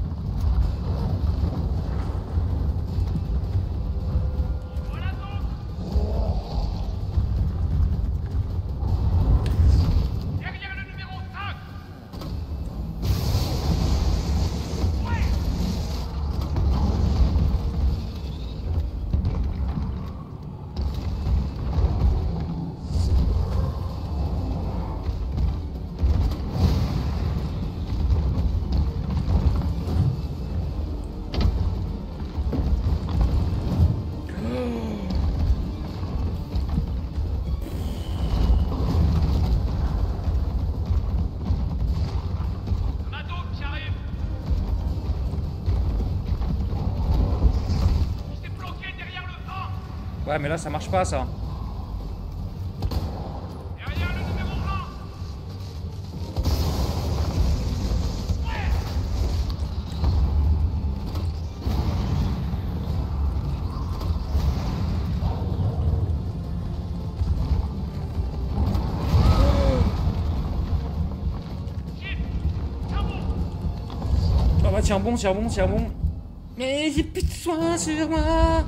Speaker 7: Voilà donc.
Speaker 1: Ouais, mais là, ça marche pas, ça.
Speaker 7: Derrière le numéro un. Chip, tiens bon.
Speaker 1: Ah bah, tiens bon, tiens bon, tiens bon. Mais j'ai plus de soins sur moi.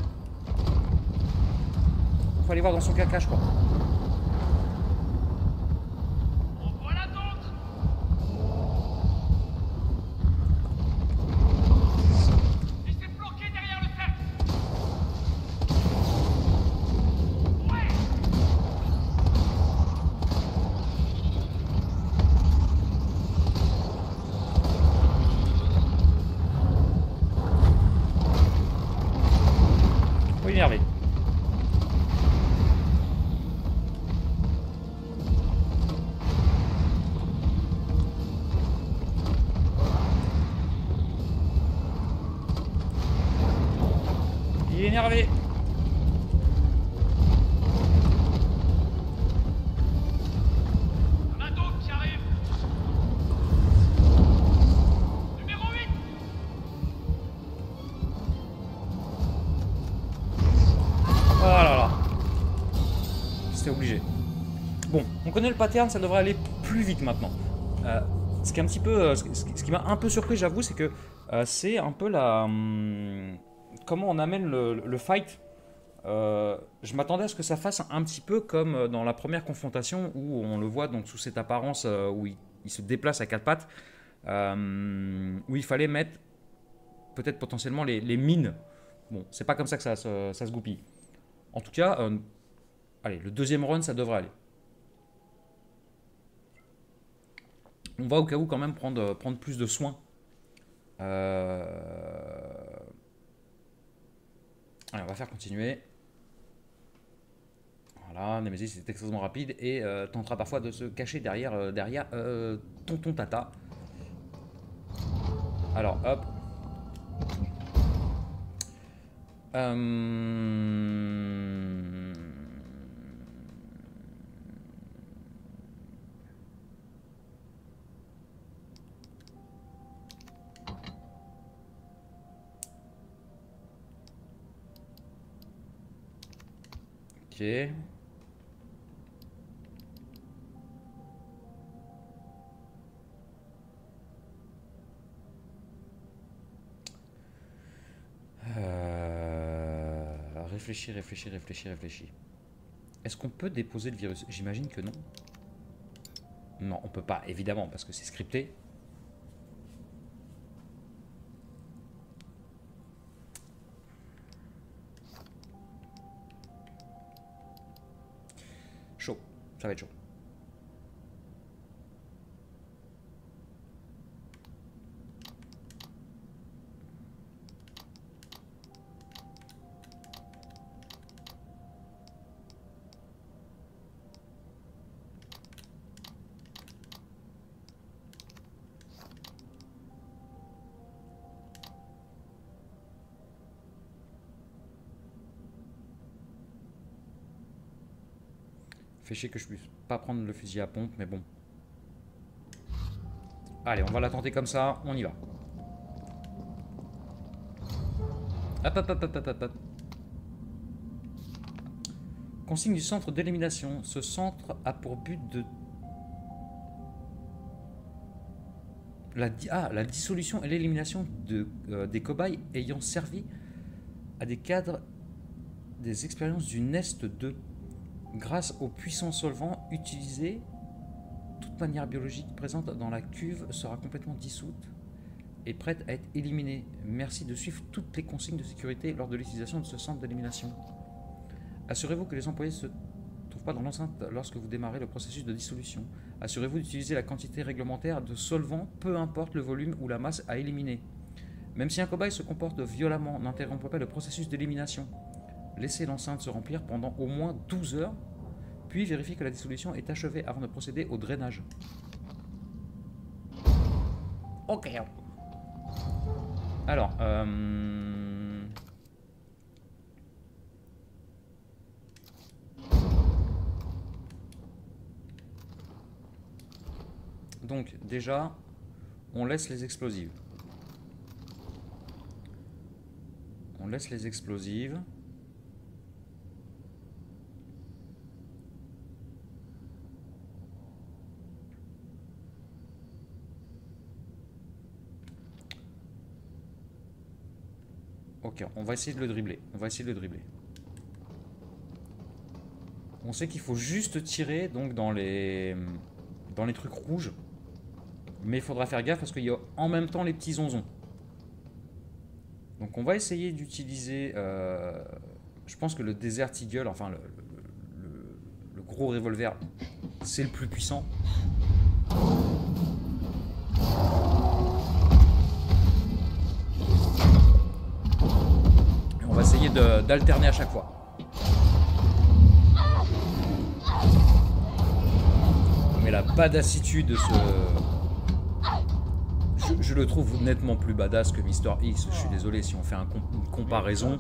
Speaker 1: Faut aller voir dans son caca, je crois.
Speaker 7: En voilà d'autres. Il s'est bloqué derrière le cercle. Ouais.
Speaker 1: Faut énerver. Il est énervé.
Speaker 7: Il y en a d'autres qui arrivent. Numéro huit.
Speaker 1: Oh là là. C'était obligé. Bon, on connaît le pattern, ça devrait aller plus vite maintenant. Euh, ce qui est un petit peu, euh, ce, ce qui m'a un peu surpris, j'avoue, c'est que euh, c'est un peu la hum, comment on amène le, le fight. Euh, je m'attendais à ce que ça fasse un petit peu comme dans la première confrontation où on le voit donc sous cette apparence euh, où il, il se déplace à quatre pattes, euh, où il fallait mettre peut-être potentiellement les, les mines. Bon, c'est pas comme ça que ça, ça, ça se goupille. En tout cas, euh, allez, le deuxième run, ça devrait aller. On va au cas où quand même prendre, prendre plus de soins. Euh... Allez, on va faire continuer. Voilà, Nemesis est extrêmement rapide et euh, tentera parfois de se cacher derrière, euh, derrière euh, Tonton Tata. Alors, hop. Euh... Ok. Euh... Réfléchis, réfléchis, réfléchis, réfléchis. Est-ce qu'on peut déposer le virus? J'imagine que non. Non, on peut pas, évidemment, parce que c'est scripté. Chaud, ça va être chaud. Fait chier que je puisse pas prendre le fusil à pompe, mais bon. Allez, on va la tenter comme ça, on y va. Hop, hop, hop, hop, hop, hop. Consigne du centre d'élimination. Ce centre a pour but de... La, ah, la dissolution et l'élimination de, euh, des cobayes ayant servi à des cadres des expériences du Nest deux. Grâce aux puissants solvants utilisés, toute manière biologique présente dans la cuve sera complètement dissoute et prête à être éliminée. Merci de suivre toutes les consignes de sécurité lors de l'utilisation de ce centre d'élimination. Assurez-vous que les employés ne se trouvent pas dans l'enceinte lorsque vous démarrez le processus de dissolution. Assurez-vous d'utiliser la quantité réglementaire de solvant, peu importe le volume ou la masse à éliminer. Même si un cobaye se comporte violemment, n'interrompez pas le processus d'élimination. Laissez l'enceinte se remplir pendant au moins douze heures, puis vérifiez que la dissolution est achevée avant de procéder au drainage. Ok. Alors, euh... Donc déjà, on laisse les explosives. On laisse les explosives. Ok, on va essayer de le dribbler. On va essayer de le dribbler. On sait qu'il faut juste tirer donc dans les dans les trucs rouges. Mais il faudra faire gaffe parce qu'il y a en même temps les petits onzons. Donc on va essayer d'utiliser... Euh, je pense que le Desert Eagle, enfin le, le, le, le gros revolver, c'est le plus puissant. Et on va essayer d'alterner à chaque fois. Mais la badassitude de ce... Je, je le trouve nettement plus badass que Mister X. Je suis désolé si on fait un, une comparaison.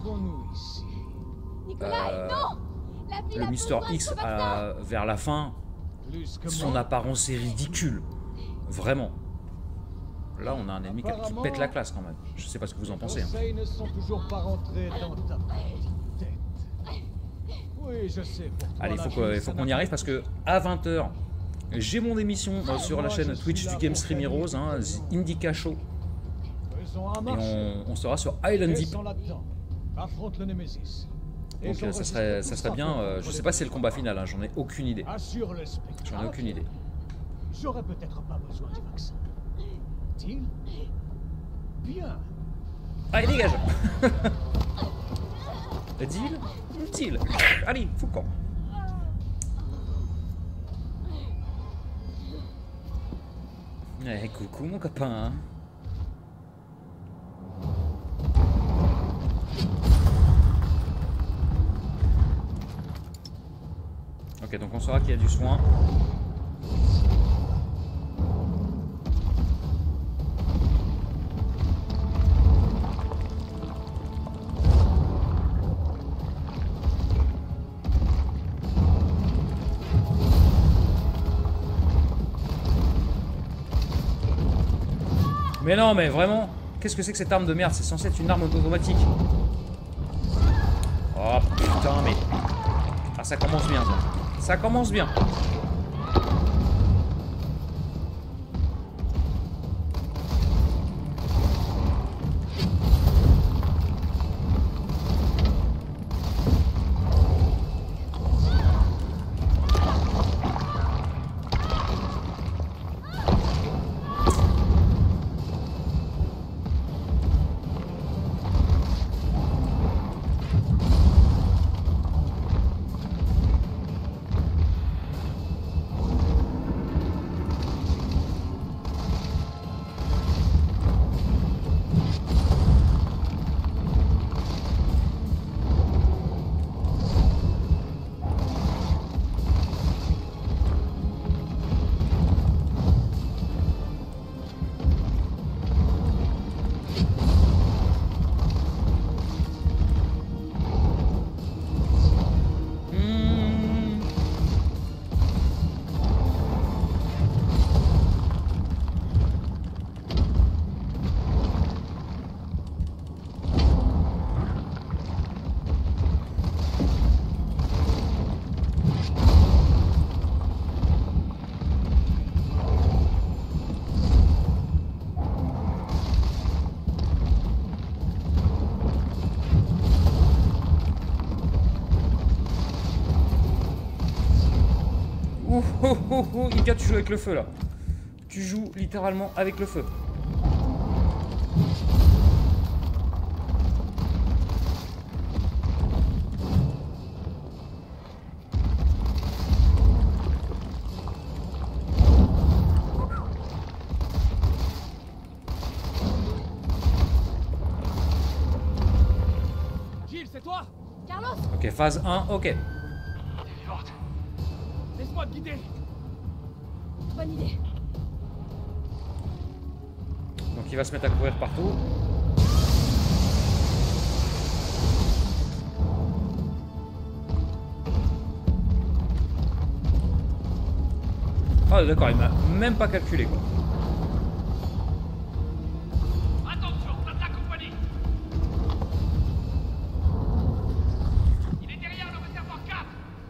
Speaker 1: Euh, le Mister X, à, vers la fin, son apparence est ridicule. Vraiment. Là, on a un ennemi qui pète la classe quand même. Je sais pas ce que vous en pensez. Hein.
Speaker 6: Ne sont toujours pas rentrés dans ta tête. Oui, je sais.
Speaker 1: Allez, il faut qu'on faut qu'on y arrive parce que à vingt heures, j'ai mon émission euh, sur la chaîne Twitch du Game Stream Heroes, hein, Indica Show. Et on, on sera sur Island Deep. Donc euh, ça, serait, ça serait bien. Euh, je sais pas si c'est le combat final, hein, j'en ai aucune idée. J'en ai aucune idée.
Speaker 6: J'aurais peut-être pas besoin du vaccin. Deal? Bien.
Speaker 1: Allez, dégage. Deal? Deal. Allez, Foucault. Eh, coucou mon copain. Hein. Ok, donc on saura qu'il y a du soin. Mais non, mais vraiment, qu'est-ce que c'est que cette arme de merde? C'est censé être une arme automatique. Oh putain, mais... Ah, ça commence bien, ça. Ça commence bien. Oh oh oh oh, Ika, tu joues avec le feu là. Tu joues littéralement avec le feu.
Speaker 7: Gilles, c'est toi?
Speaker 3: Carlos!
Speaker 1: Ok, phase un, ok.
Speaker 7: Laisse-moi te guider.
Speaker 3: Bonne idée.
Speaker 1: Donc il va se mettre à courir partout. Ah d'accord, il m'a même pas calculé quoi.
Speaker 7: Attention, ça de la compagnie. Il est derrière le réservoir quatre.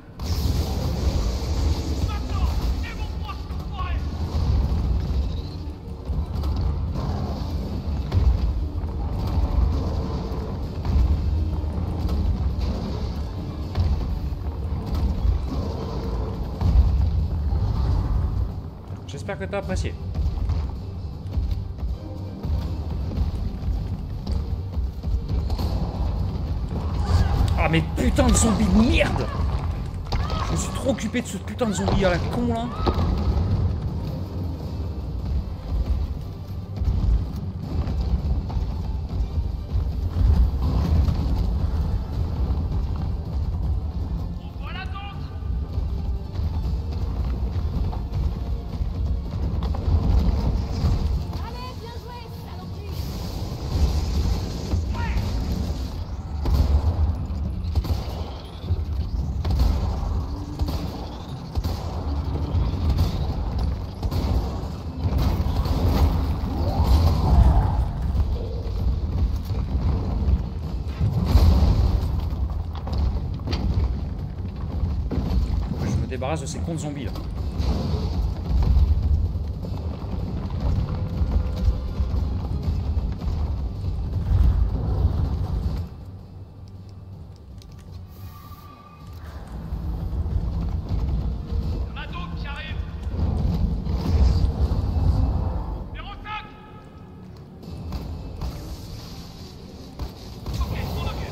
Speaker 7: Maintenant, c'est mon poids, enfoiré.
Speaker 1: J'espère que t'as apprécié. Ah mais putain de zombie de merde! Je me suis trop occupé de ce putain de zombie à la con là.
Speaker 7: Voilà d'autres.
Speaker 3: Allez, bien joué, saloperie.
Speaker 1: Je me débarrasse de ces cons de zombies là.
Speaker 7: On a d'autres qui arrivent. Numéro cinq. Ok, on occupe.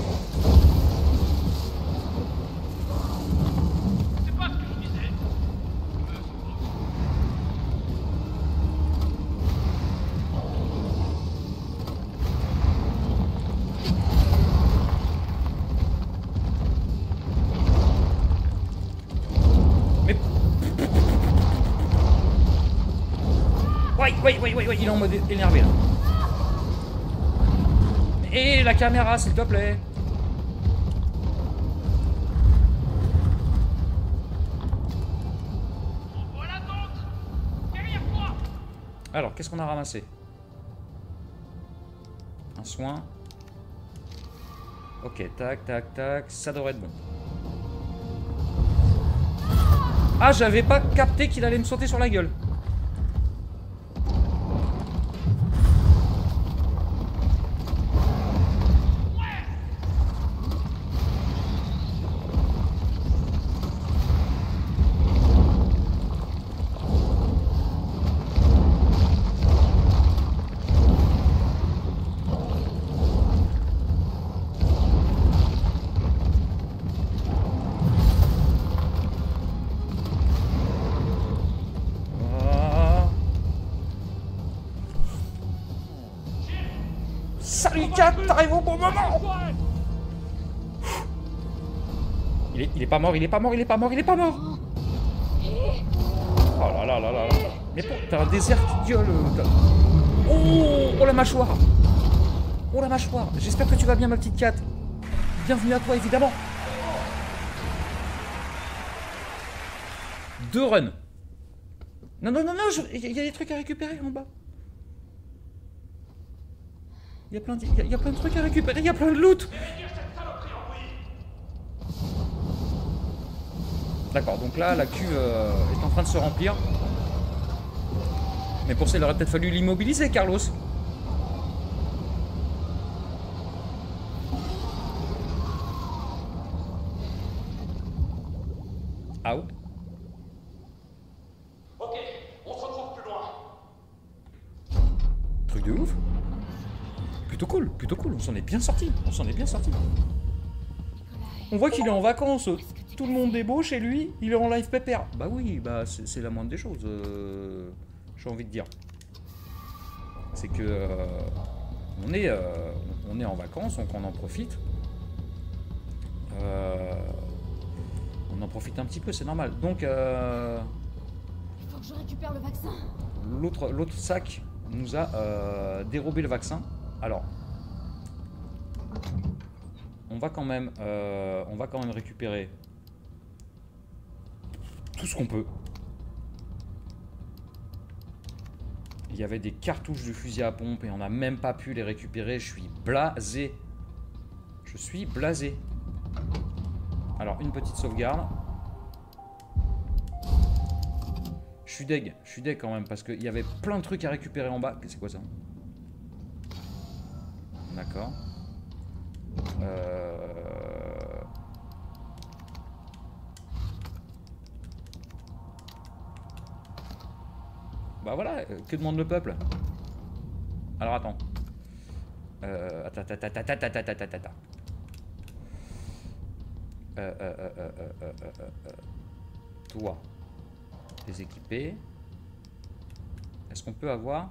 Speaker 7: C'est pas ce que je disais. Euh,
Speaker 1: Mais... Ouais, ouais, ouais, ouais, ouais, il est en mode énervé là. Et la caméra, s'il te plaît.
Speaker 7: Voilà d'autres. Derrière toi.
Speaker 1: Alors, qu'est-ce qu'on a ramassé? Un soin. Ok, tac, tac, tac. Ça devrait être bon. Ah, j'avais pas capté qu'il allait me sauter sur la gueule. Ah. Salut Kat, t'arrives au bon moment. Il est, il est pas mort, il est pas mort, il est pas mort, il est pas mort. Oh là là là là là. Mais pour, t'as un désert qui gueule. t'as- Oh, oh la mâchoire. Oh la mâchoire. J'espère que tu vas bien ma petite Kat. Bienvenue à toi évidemment. Deux runs. Non, non, non, non, je- il y a des trucs à récupérer en bas. Il y a plein de, il y a- il y a plein de trucs à récupérer, il y a plein de loot. D'accord, donc là, la queue euh, est en train de se remplir. Mais pour ça, il aurait peut-être fallu l'immobiliser, Carlos. Ah oh.
Speaker 7: Ok, on se retrouve plus loin.
Speaker 1: Truc de ouf. Plutôt cool, plutôt cool, on s'en est bien sorti, on s'en est bien sorti. On voit qu'il est en vacances, tout le monde est beau chez lui, il est en live pépère. Bah oui, bah c'est c'est la moindre des choses, euh, j'ai envie de dire. C'est que euh, on, est, euh, on est en vacances, donc on en profite. Euh, on en profite un petit peu, c'est normal. Donc euh,
Speaker 3: Il faut que je récupère le vaccin.
Speaker 1: l'autre l'autre sac nous a euh, dérobé le vaccin. Alors, on va quand même, euh, on va quand même récupérer tout ce qu'on peut. Il y avait des cartouches de fusil à pompe et on n'a même pas pu les récupérer. Je suis blasé. Je suis blasé. Alors, une petite sauvegarde. Je suis deg. Je suis deg quand même parce qu'il y avait plein de trucs à récupérer en bas. C'est quoi ça? D'accord. Euh... Bah voilà, que demande le peuple? Alors attends. Euh... Attends, attends, attends, attends, attends, attends, attends, attends. Euh, euh, euh, euh, euh, euh, euh, euh. Toi. Déséquipé. Est-ce qu'on peut avoir...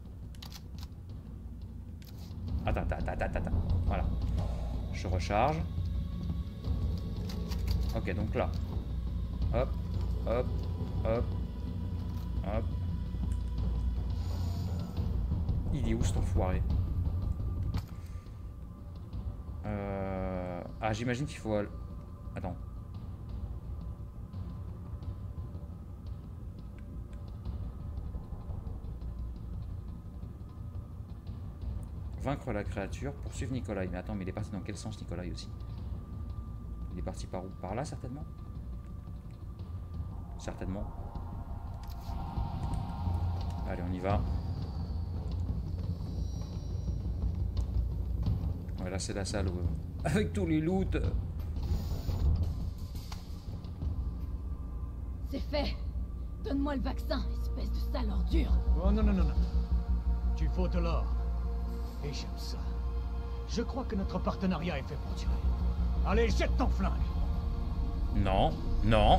Speaker 1: Attends, attends, attends, attends, attends. Voilà. Je recharge. Ok, donc là. Hop, hop, hop, hop. Il est où cet enfoiré? euh... Ah, j'imagine qu'il faut... Attends. Vaincre la créature, poursuivre Nikolai. Mais attends, mais il est parti dans quel sens Nikolai aussi? Il est parti par où? Par là certainement? Certainement. Allez, on y va. Ouais, là c'est la salle où... avec tous les loots.
Speaker 3: C'est fait. Donne-moi le vaccin, espèce de sale ordure.
Speaker 6: Oh non, non, non, non. Tu faut de l'or. Et j'aime ça. Je crois que notre partenariat est fait pour durer. Allez, jette ton flingue.
Speaker 1: Non, non.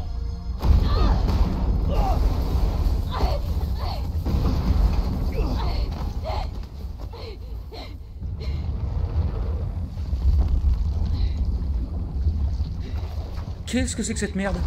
Speaker 1: Qu'est-ce que c'est que cette merde?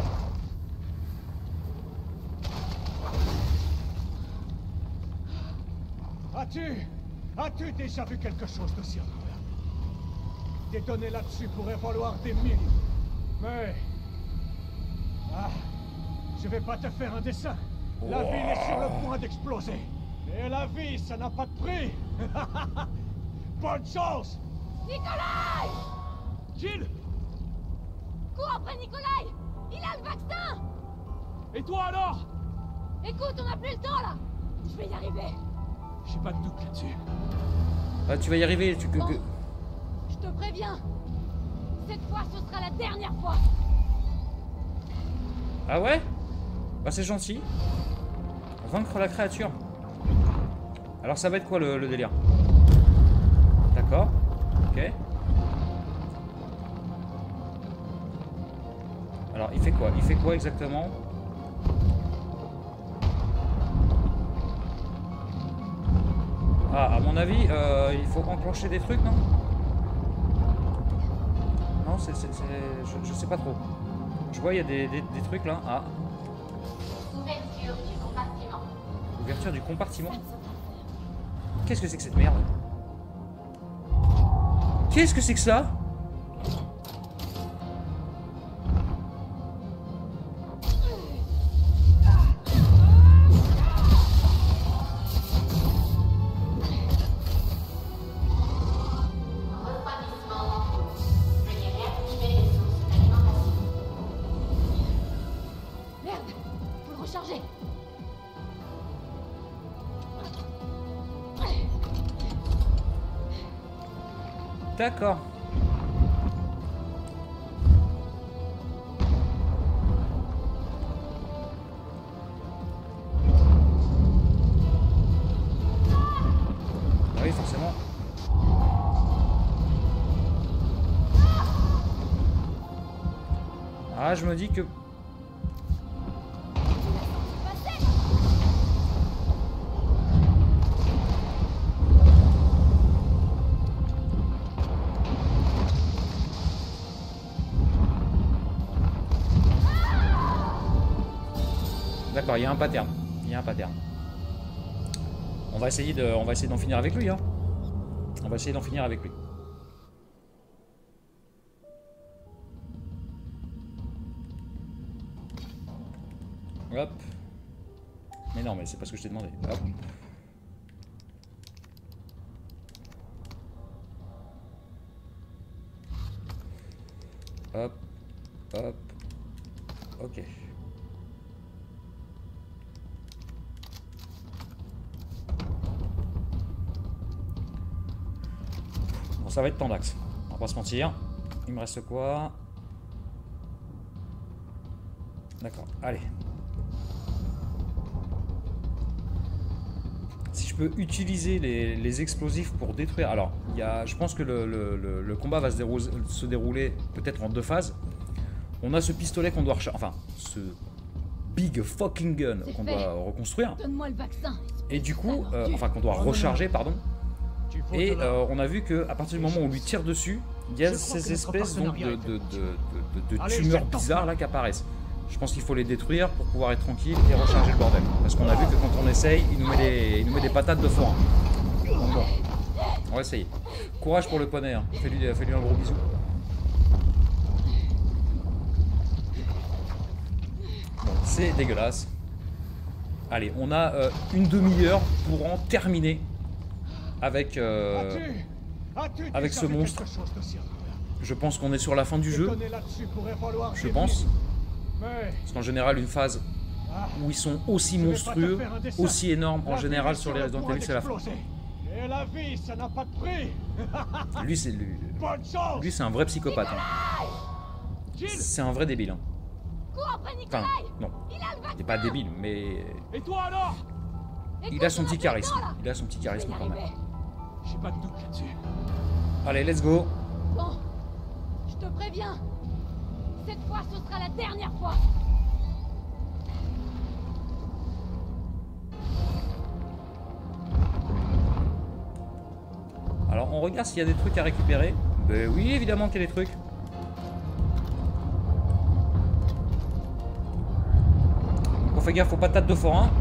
Speaker 6: As-tu... As-tu déjà vu quelque chose d'aussi horrible? Des données là-dessus pourraient valoir des millions. Mais... Ah... Je vais pas te faire un dessin. La
Speaker 1: Wow.
Speaker 6: ville est sur le point d'exploser. Et la vie, ça n'a pas de prix. Bonne chance!
Speaker 3: Nikolai!
Speaker 6: Jill!
Speaker 3: Cours après Nikolai! Il a le vaccin!
Speaker 6: Et toi alors?
Speaker 3: Écoute, on n'a plus le temps là! Je vais y arriver!
Speaker 6: J'ai pas de doute là-dessus.
Speaker 1: Ah, tu vas y arriver. Tu... que-
Speaker 3: Bon.
Speaker 1: que-
Speaker 3: Je te préviens! Cette fois, ce sera la dernière fois!
Speaker 1: Ah ouais? Bah c'est gentil. Vaincre la créature. Alors ça va être quoi le, le délire? D'accord. Ok. Alors il fait quoi? Il fait quoi exactement? Ah, à mon avis, euh, il faut enclencher des trucs, non? Non, c'est... c'est- c'est- Je, je sais pas trop. Je vois, il y a des, des, des trucs là. Ah,
Speaker 5: Ouverture du compartiment.
Speaker 1: ouverture du compartiment. Qu'est-ce que c'est que cette merde? Qu'est-ce que c'est que ça?
Speaker 5: Refroidissement en cours. Veuillez réactiver les sources d'alimentation.
Speaker 3: Merde! Faut le recharger!
Speaker 1: D'accord. Ah oui, forcément. Ah, je me dis que... D'accord, il y a un pattern. Il y a un pattern. On va essayer de, on va essayer d'en finir avec lui, hein. On va essayer d'en finir avec lui. Hop. Mais non, mais c'est pas ce que je t'ai demandé. Hop. Hop. Hop. Ok. Bon, ça va être tendax. On va pas se mentir. Il me reste quoi? D'accord, allez. Si je peux utiliser les, les explosifs pour détruire... Alors, il y a, je pense que le, le, le, le combat va se dérouler, se dérouler peut-être en deux phases. On a ce pistolet qu'on doit recharger... Enfin, ce big fucking gun qu'on doit reconstruire.
Speaker 3: Donne-moi le vaccin.
Speaker 1: Et du coup, euh, enfin qu'on doit recharger, pardon. Et euh, on a vu qu'à partir du moment où on lui tire dessus, il y a ces espèces donc, de, de, de, de, de tumeurs bizarres là qui apparaissent. Je pense qu'il faut les détruire pour pouvoir être tranquille et recharger le bordel. Parce qu'on a vu que quand on essaye, il nous met des, il nous met des patates de foin. Donc bon, on va essayer. Courage pour le poney, hein. Fais-lui fais-lui un gros bisou. Bon, c'est dégueulasse. Allez, on a euh, une demi-heure pour en terminer avec, euh, avec ce monstre. Je pense qu'on est sur la fin du jeu. Je pense. Parce qu'en général, une phase où ils sont aussi monstrueux, aussi énormes, en général, sur les Resident Evil, c'est la fin. Lui, c'est lui, lui c'est un vrai psychopathe. Hein. C'est un vrai débile. Hein. Enfin, non, il n'est pas débile, mais... Il a son petit charisme. Il a son petit charisme quand même.
Speaker 6: J'ai pas de doute là-dessus.
Speaker 1: Allez, let's go.
Speaker 3: Bon, je te préviens. Cette fois, ce sera la dernière fois.
Speaker 1: Alors, on regarde s'il y a des trucs à récupérer. Ben oui, évidemment qu'il y a des trucs. Donc, on fait gaffe aux patates de forain.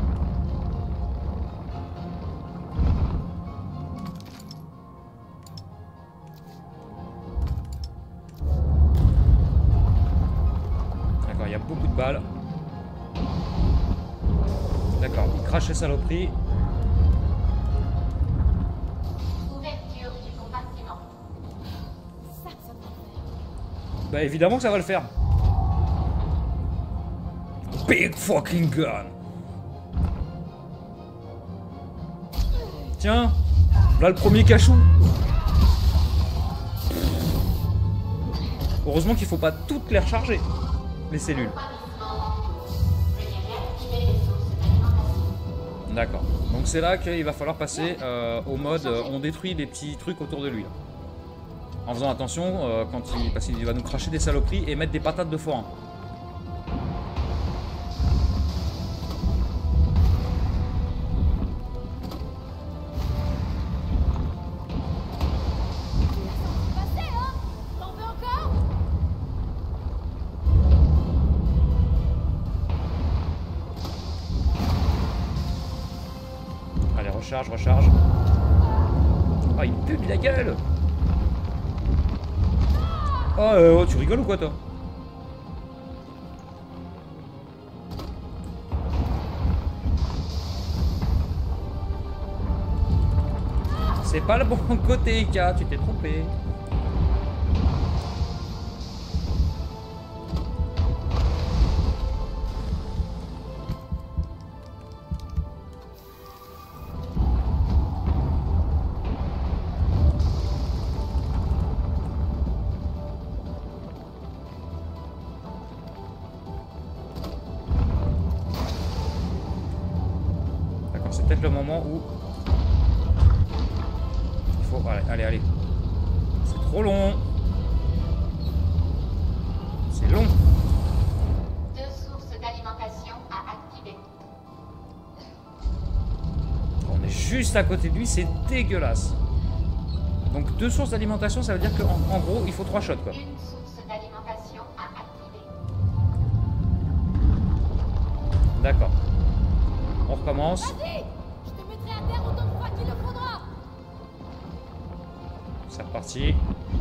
Speaker 1: Il y a beaucoup de balles. D'accord, il crache les saloperies.
Speaker 5: Ouverture du compartiment.
Speaker 3: Ça, ça va faire.
Speaker 1: Bah évidemment que ça va le faire. Big fucking gun. Tiens, là le premier cachou. Heureusement qu'il faut pas toutes les recharger. Les cellules. D'accord. Donc c'est là qu'il va falloir passer euh, au mode euh, on détruit les petits trucs autour de lui. Là. En faisant attention euh, quand il, parce qu'il va nous cracher des saloperies et mettre des patates de forain. Recharge, recharge. Oh, il pue de la gueule. Oh, euh, oh, tu rigoles ou quoi, toi? C'est pas le bon côté, Ika, tu t'es trompé. Peut-être le moment où il faut... Allez, allez, allez. C'est trop long. C'est long.
Speaker 5: Deux sources d'alimentation à activer.
Speaker 1: On est juste à côté de lui, c'est dégueulasse. Donc deux sources d'alimentation, ça veut dire qu'en en gros, il faut trois shots, quoi.
Speaker 5: Une source d'alimentation à activer.
Speaker 1: D'accord. On recommence.
Speaker 3: Vas-y, je te mettrai à terre autant de fois qu'il le faudra.
Speaker 1: C'est reparti.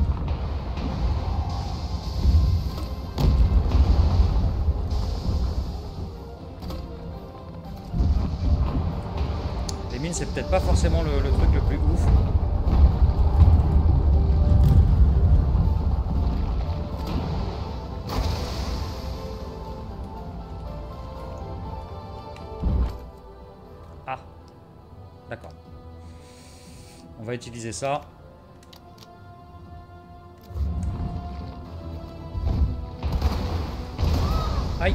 Speaker 1: Les mines, c'est peut-être pas forcément le, le truc le plus ouf. D'accord. On va utiliser ça. Aïe.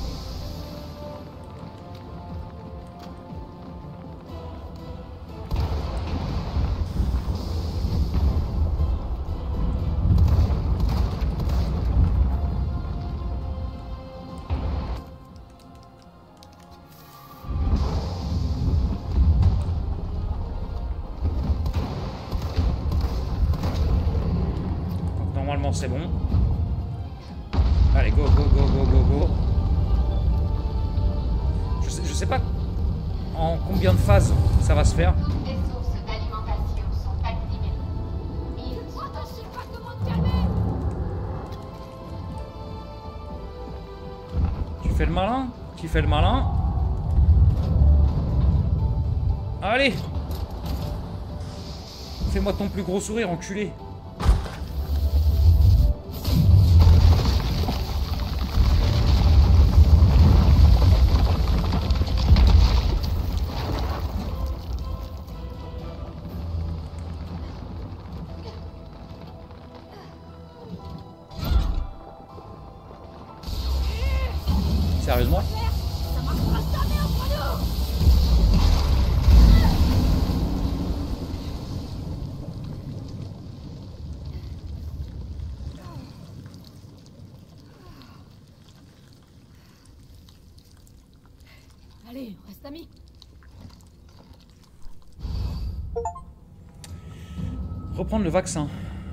Speaker 1: C'est bon. Allez, go, go, go, go, go, go. Je sais, je sais pas en combien de phases ça va se faire.
Speaker 5: Les sources d'alimentation sont activées. Il faut...
Speaker 3: Attends, je sais pas comment te calmer.
Speaker 1: Tu fais le malin? Tu fais le malin? Allez! Fais-moi ton plus gros sourire, enculé. Sérieusement?
Speaker 3: Ça marchera jamais entre nous. Allez, on reste amis.
Speaker 1: Reprendre le vaccin.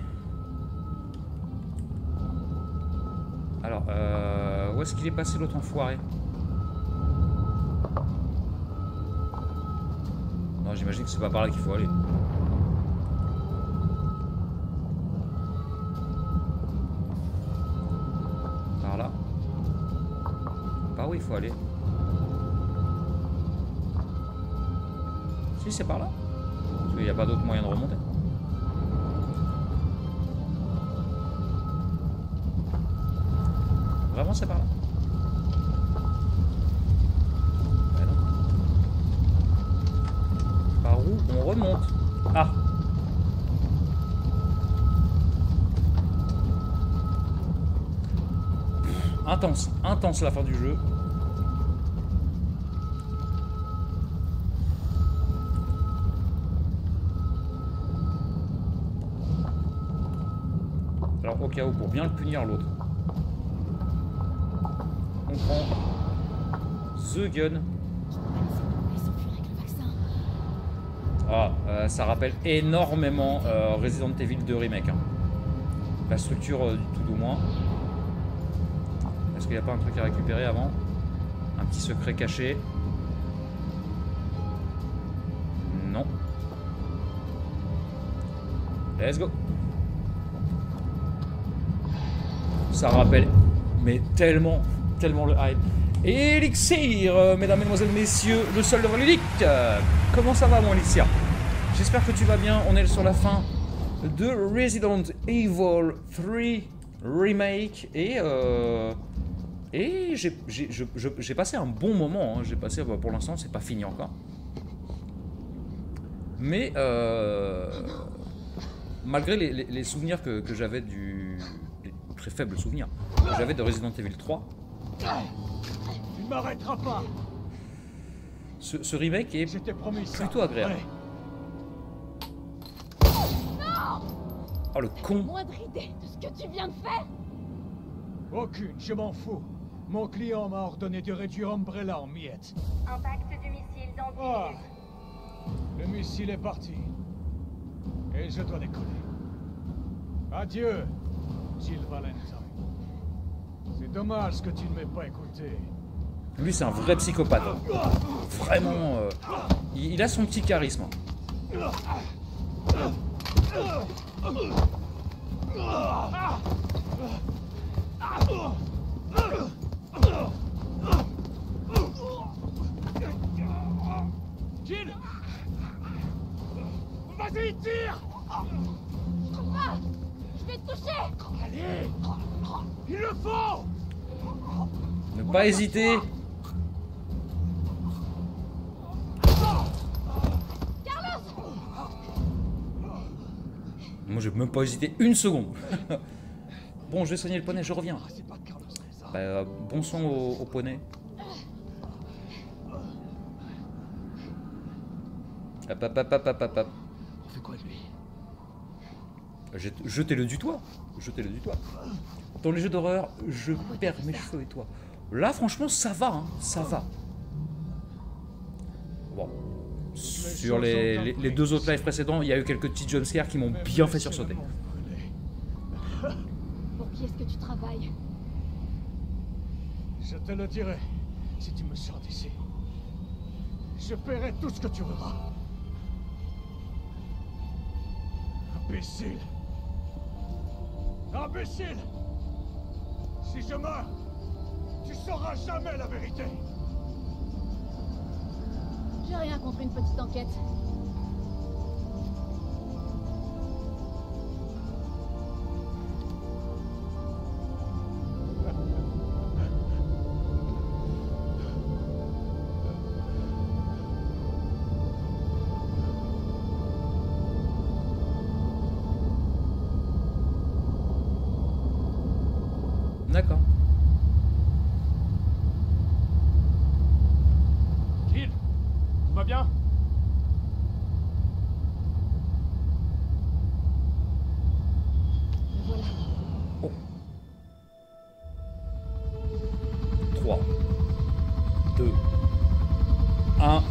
Speaker 1: Alors, euh, où est-ce qu'il est passé l'autre enfoiré? Non, j'imagine que c'est pas par là qu'il faut aller. Par là. Par où il faut aller? Si, c'est par là. Parce qu'il n'y a pas d'autre moyen de remonter. Vraiment, c'est par là. Ben non. Par où on remonte? Ah. Pff, intense, intense la fin du jeu. Alors au cas où, pour bien le punir l'autre. On prend The Gun. Ah, euh, ça rappelle énormément euh, Resident Evil deux Remake. Hein. La structure euh, du tout au moins. Est-ce qu'il n'y a pas un truc à récupérer avant? Un petit secret caché? Non. Let's go. Ça rappelle, mais tellement... tellement le hype. Elixir, euh, mesdames, mesdemoiselles, messieurs, le seul de ludique. Euh, comment ça va, mon Elixir? J'espère que tu vas bien. On est sur la fin de Resident Evil trois Remake. Et, euh, et j'ai passé un bon moment. Hein. J'ai passé, bah, pour l'instant, c'est pas fini encore. Mais, euh, malgré les, les, les souvenirs que, que j'avais du... les très faibles souvenirs que j'avais de Resident Evil trois,
Speaker 6: tu ne m'arrêteras pas.
Speaker 1: Ce, ce remake est plutôt agréable.
Speaker 6: Ouais.
Speaker 1: Oh le con.
Speaker 3: Moindre idée de ce que tu viens de faire.
Speaker 6: Aucune, je m'en fous. Mon client m'a ordonné de réduire Umbrella en miettes.
Speaker 5: Impact du missile dans dix
Speaker 6: Ah.
Speaker 5: minutes.
Speaker 6: Le missile est parti. Et je dois décoller. Adieu, Jill Valentine. C'est dommage que tu ne m'aies pas écouté.
Speaker 1: Lui c'est un vrai psychopathe. Vraiment, euh, il, il a son petit charisme.
Speaker 6: Jill! Vas-y, tire!
Speaker 3: Je peux pas. Je vais te toucher.
Speaker 6: Allez! Il le faut!
Speaker 1: Ne pas hésiter. moi, j'ai même pas hésité une seconde. Bon, je vais soigner le poney, je reviens.
Speaker 6: Ah, c'est pas Carlos Reza.
Speaker 1: Bah, euh, bon soin au, au poney. Hop, hop, hop, hop, hop, hop, hop.
Speaker 6: On fait quoi de lui?
Speaker 1: Jet- Jetez-le du toit. Jetez-le du toit. Dans les jeux d'horreur, je perds mes cheveux et toi. Là, franchement, ça va, hein, ça va. Bon. Sur les, les, les deux autres lives précédents, il y a eu quelques petits jumpscares qui m'ont bien fait sursauter.
Speaker 3: Pour qui est-ce que tu travailles?
Speaker 6: Je te le dirai si tu me sors d'ici. Je paierai tout ce que tu voudras. Imbécile! Imbécile! Si je meurs, tu sauras jamais la vérité!
Speaker 3: J'ai rien contre une petite enquête.
Speaker 1: D'accord.
Speaker 7: Jill, tout va bien?
Speaker 3: Me voilà.
Speaker 1: Oh. trois, deux, un.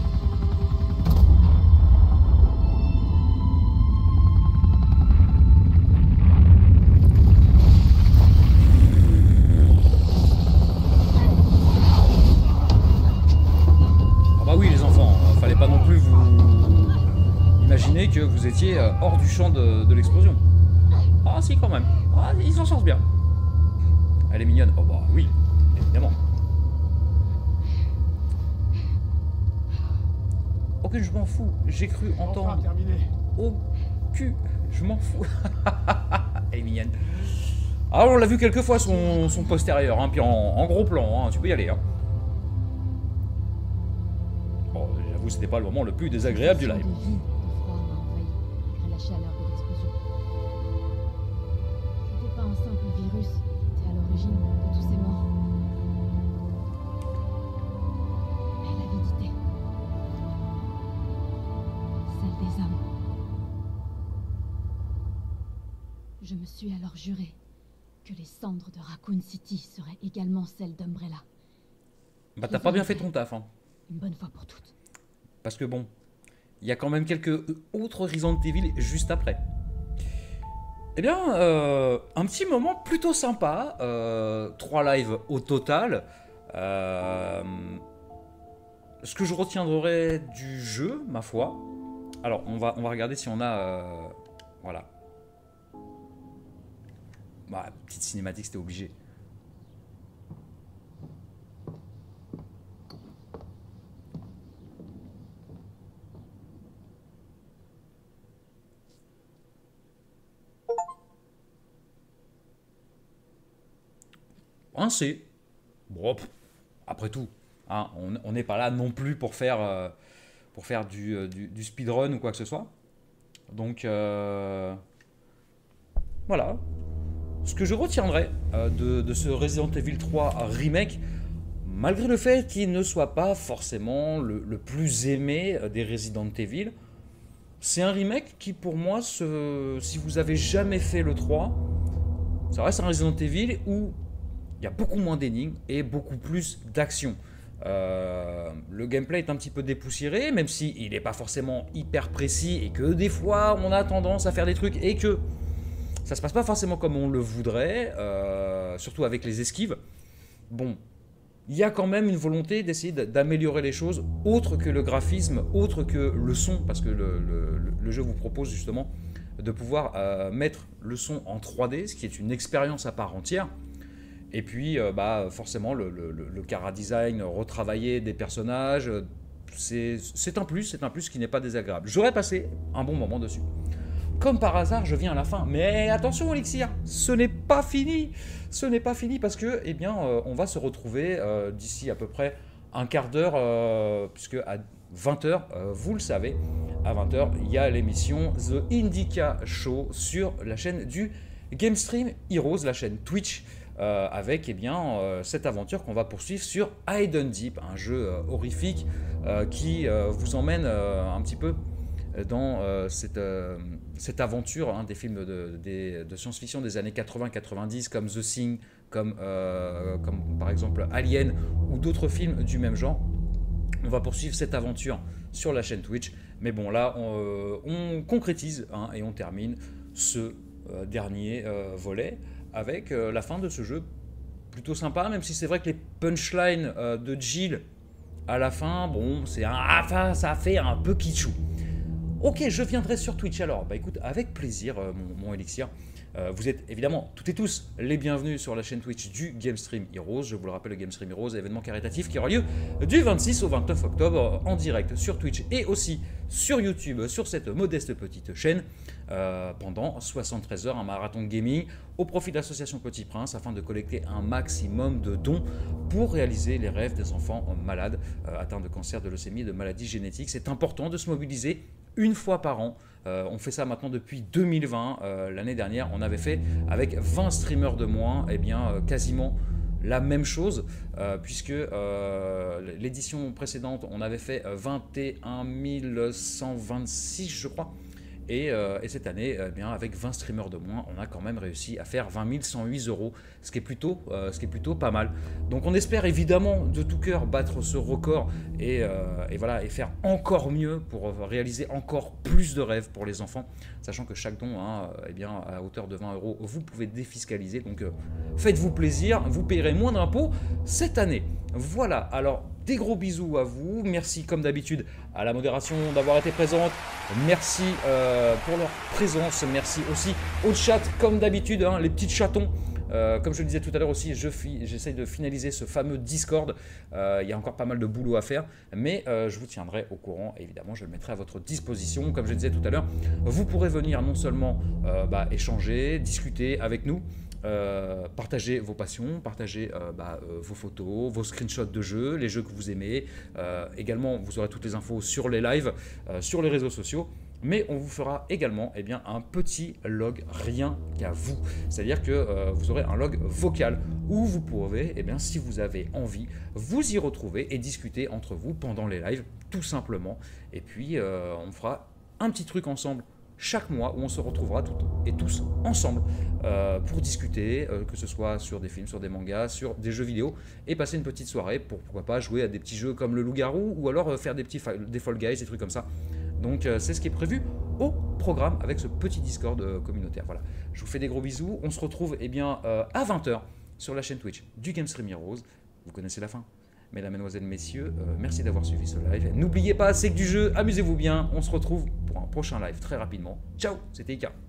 Speaker 1: Ah bah oui les enfants, fallait pas non plus vous imaginer que vous étiez euh, hors du champ de, de l'explosion. Ah si quand même, ah, ils s'en sortent bien. Elle est mignonne, oh bah oui, évidemment. Ok, je m'en fous, j'ai cru entendre
Speaker 2: Enfin terminé.
Speaker 1: au cul, je m'en fous. Elle est mignonne. Ah on l'a vu quelques fois son, son postérieur, hein, puis en, en gros plan, hein, tu peux y aller. Hein. Bon, j'avoue c'était pas le moment le plus désagréable du live.
Speaker 3: Le vide, le froid m'a envahi, malgré la chaleur de l'explosion. C'était pas un simple virus qui était à l'origine de tous ces morts. Mais l'avidité. Celle des hommes. Je me suis alors juré que les cendres de Raccoon City seraient également celles d'Umbrella.
Speaker 1: Bah t'as pas bien fait ton taf, hein.
Speaker 3: Une bonne fois pour toutes.
Speaker 1: Parce que bon, il y a quand même quelques autres Resident Evil juste après. Eh bien, euh, un petit moment plutôt sympa. Euh, trois lives au total. Euh, ce que je retiendrai du jeu, ma foi. Alors, on va, on va regarder si on a... Euh, voilà. Bah, petite cinématique, c'était obligé. Un C. Bon, pff, après tout, hein, on n'est pas là non plus pour faire, euh, pour faire du, euh, du, du speedrun ou quoi que ce soit. Donc, euh, voilà. Ce que je retiendrai euh, de, de ce Resident Evil trois Remake, malgré le fait qu'il ne soit pas forcément le, le plus aimé des Resident Evil, c'est un remake qui pour moi, se, si vous avez jamais fait le trois, ça reste un Resident Evil où il y a beaucoup moins d'énigmes et beaucoup plus d'action. Euh, le gameplay est un petit peu dépoussiéré, même s'il n'est pas forcément hyper précis et que des fois on a tendance à faire des trucs et que ça se passe pas forcément comme on le voudrait, euh, surtout avec les esquives. Bon, il y a quand même une volonté d'essayer d'améliorer les choses, autre que le graphisme, autre que le son, parce que le, le, le jeu vous propose justement de pouvoir euh, mettre le son en trois D, ce qui est une expérience à part entière. Et puis, euh, bah, forcément, le, le, le chara-design, retravailler des personnages, c'est un plus, c'est un plus qui n'est pas désagréable. J'aurais passé un bon moment dessus. Comme par hasard, je viens à la fin. Mais attention, Elixir, ce n'est pas fini. Ce n'est pas fini parce que, eh bien, euh, on va se retrouver euh, d'ici à peu près un quart d'heure, euh, puisque à vingt heures, euh, vous le savez, à vingt heures, il y a l'émission The Indica Show sur la chaîne du Gamestream Heroes, la chaîne Twitch, euh, avec eh bien, euh, cette aventure qu'on va poursuivre sur Hidden Deep, un jeu euh, horrifique euh, qui euh, vous emmène euh, un petit peu dans euh, cette, euh, cette aventure hein, des films de, de, de science-fiction des années quatre-vingts quatre-vingt-dix, comme The Thing, comme, euh, comme par exemple Alien, ou d'autres films du même genre. On va poursuivre cette aventure sur la chaîne Twitch. Mais bon, là, on, euh, on concrétise hein, et on termine ce euh, dernier euh, volet avec euh, la fin de ce jeu plutôt sympa, même si c'est vrai que les punchlines euh, de Jill à la fin, bon, c'est un, enfin, ça fait un peu kitschou. Ok, je viendrai sur Twitch alors. Bah écoute, avec plaisir, euh, mon, mon Elixir. Euh, vous êtes évidemment toutes et tous les bienvenus sur la chaîne Twitch du Gamestream Heroes. Je vous le rappelle, le Gamestream Heroes, événement caritatif qui aura lieu du vingt-six au vingt-neuf octobre en direct sur Twitch et aussi sur YouTube, sur cette modeste petite chaîne, euh, pendant soixante-treize heures, un marathon de gaming au profit de l'association Petit Prince afin de collecter un maximum de dons pour réaliser les rêves des enfants malades euh, atteints de cancer, de leucémie et de maladies génétiques. C'est important de se mobiliser une fois par an. Euh, on fait ça maintenant depuis deux mille vingt. Euh, L'année dernière, on avait fait avec vingt streamers de moins, eh bien, euh, quasiment la même chose, euh, puisque euh, l'édition précédente, on avait fait vingt et un mille cent vingt-six, je crois. Et, euh, et cette année, eh bien, avec vingt streamers de moins, on a quand même réussi à faire vingt mille cent huit euros, ce qui est plutôt, euh, ce qui est plutôt pas mal. Donc on espère évidemment de tout cœur battre ce record et, euh, et, voilà, et faire encore mieux pour réaliser encore plus de rêves pour les enfants, sachant que chaque don, hein, eh bien, à hauteur de vingt euros, vous pouvez défiscaliser. Donc euh, faites-vous plaisir, vous payerez moins d'impôts cette année. Voilà, alors des gros bisous à vous. Merci comme d'habitude à la modération d'avoir été présente. Merci euh, pour leur présence. Merci aussi au chat comme d'habitude, hein, les petits chatons. Euh, comme je le disais tout à l'heure aussi, j'essaye de finaliser ce fameux Discord. Euh, il y a encore pas mal de boulot à faire, mais euh, je vous tiendrai au courant. Évidemment, je le mettrai à votre disposition. Comme je le disais tout à l'heure, vous pourrez venir non seulement euh, bah, échanger, discuter avec nous, Euh, partagez vos passions, partagez euh, bah, euh, vos photos, vos screenshots de jeux, les jeux que vous aimez. Euh, également, vous aurez toutes les infos sur les lives, euh, sur les réseaux sociaux. Mais on vous fera également eh bien, un petit log rien qu'à vous. C'est-à-dire que euh, vous aurez un log vocal où vous pourrez, eh bien, si vous avez envie, vous y retrouver et discuter entre vous pendant les lives, tout simplement. Et puis, euh, on fera un petit truc ensemble chaque mois où on se retrouvera toutes et tous ensemble euh, pour discuter, euh, que ce soit sur des films, sur des mangas, sur des jeux vidéo, et passer une petite soirée pour pourquoi pas jouer à des petits jeux comme le loup-garou ou alors euh, faire des petits des Fall Guys, des trucs comme ça. Donc euh, c'est ce qui est prévu au programme avec ce petit Discord euh, communautaire. Voilà, je vous fais des gros bisous. On se retrouve eh bien, euh, à vingt heures sur la chaîne Twitch du Gamestream Heroes. Vous connaissez la fin. Mesdames, Mesdemoiselles, Messieurs, euh, merci d'avoir suivi ce live. N'oubliez pas, c'est que du jeu, amusez-vous bien. On se retrouve pour un prochain live très rapidement. Ciao, c'était Ika.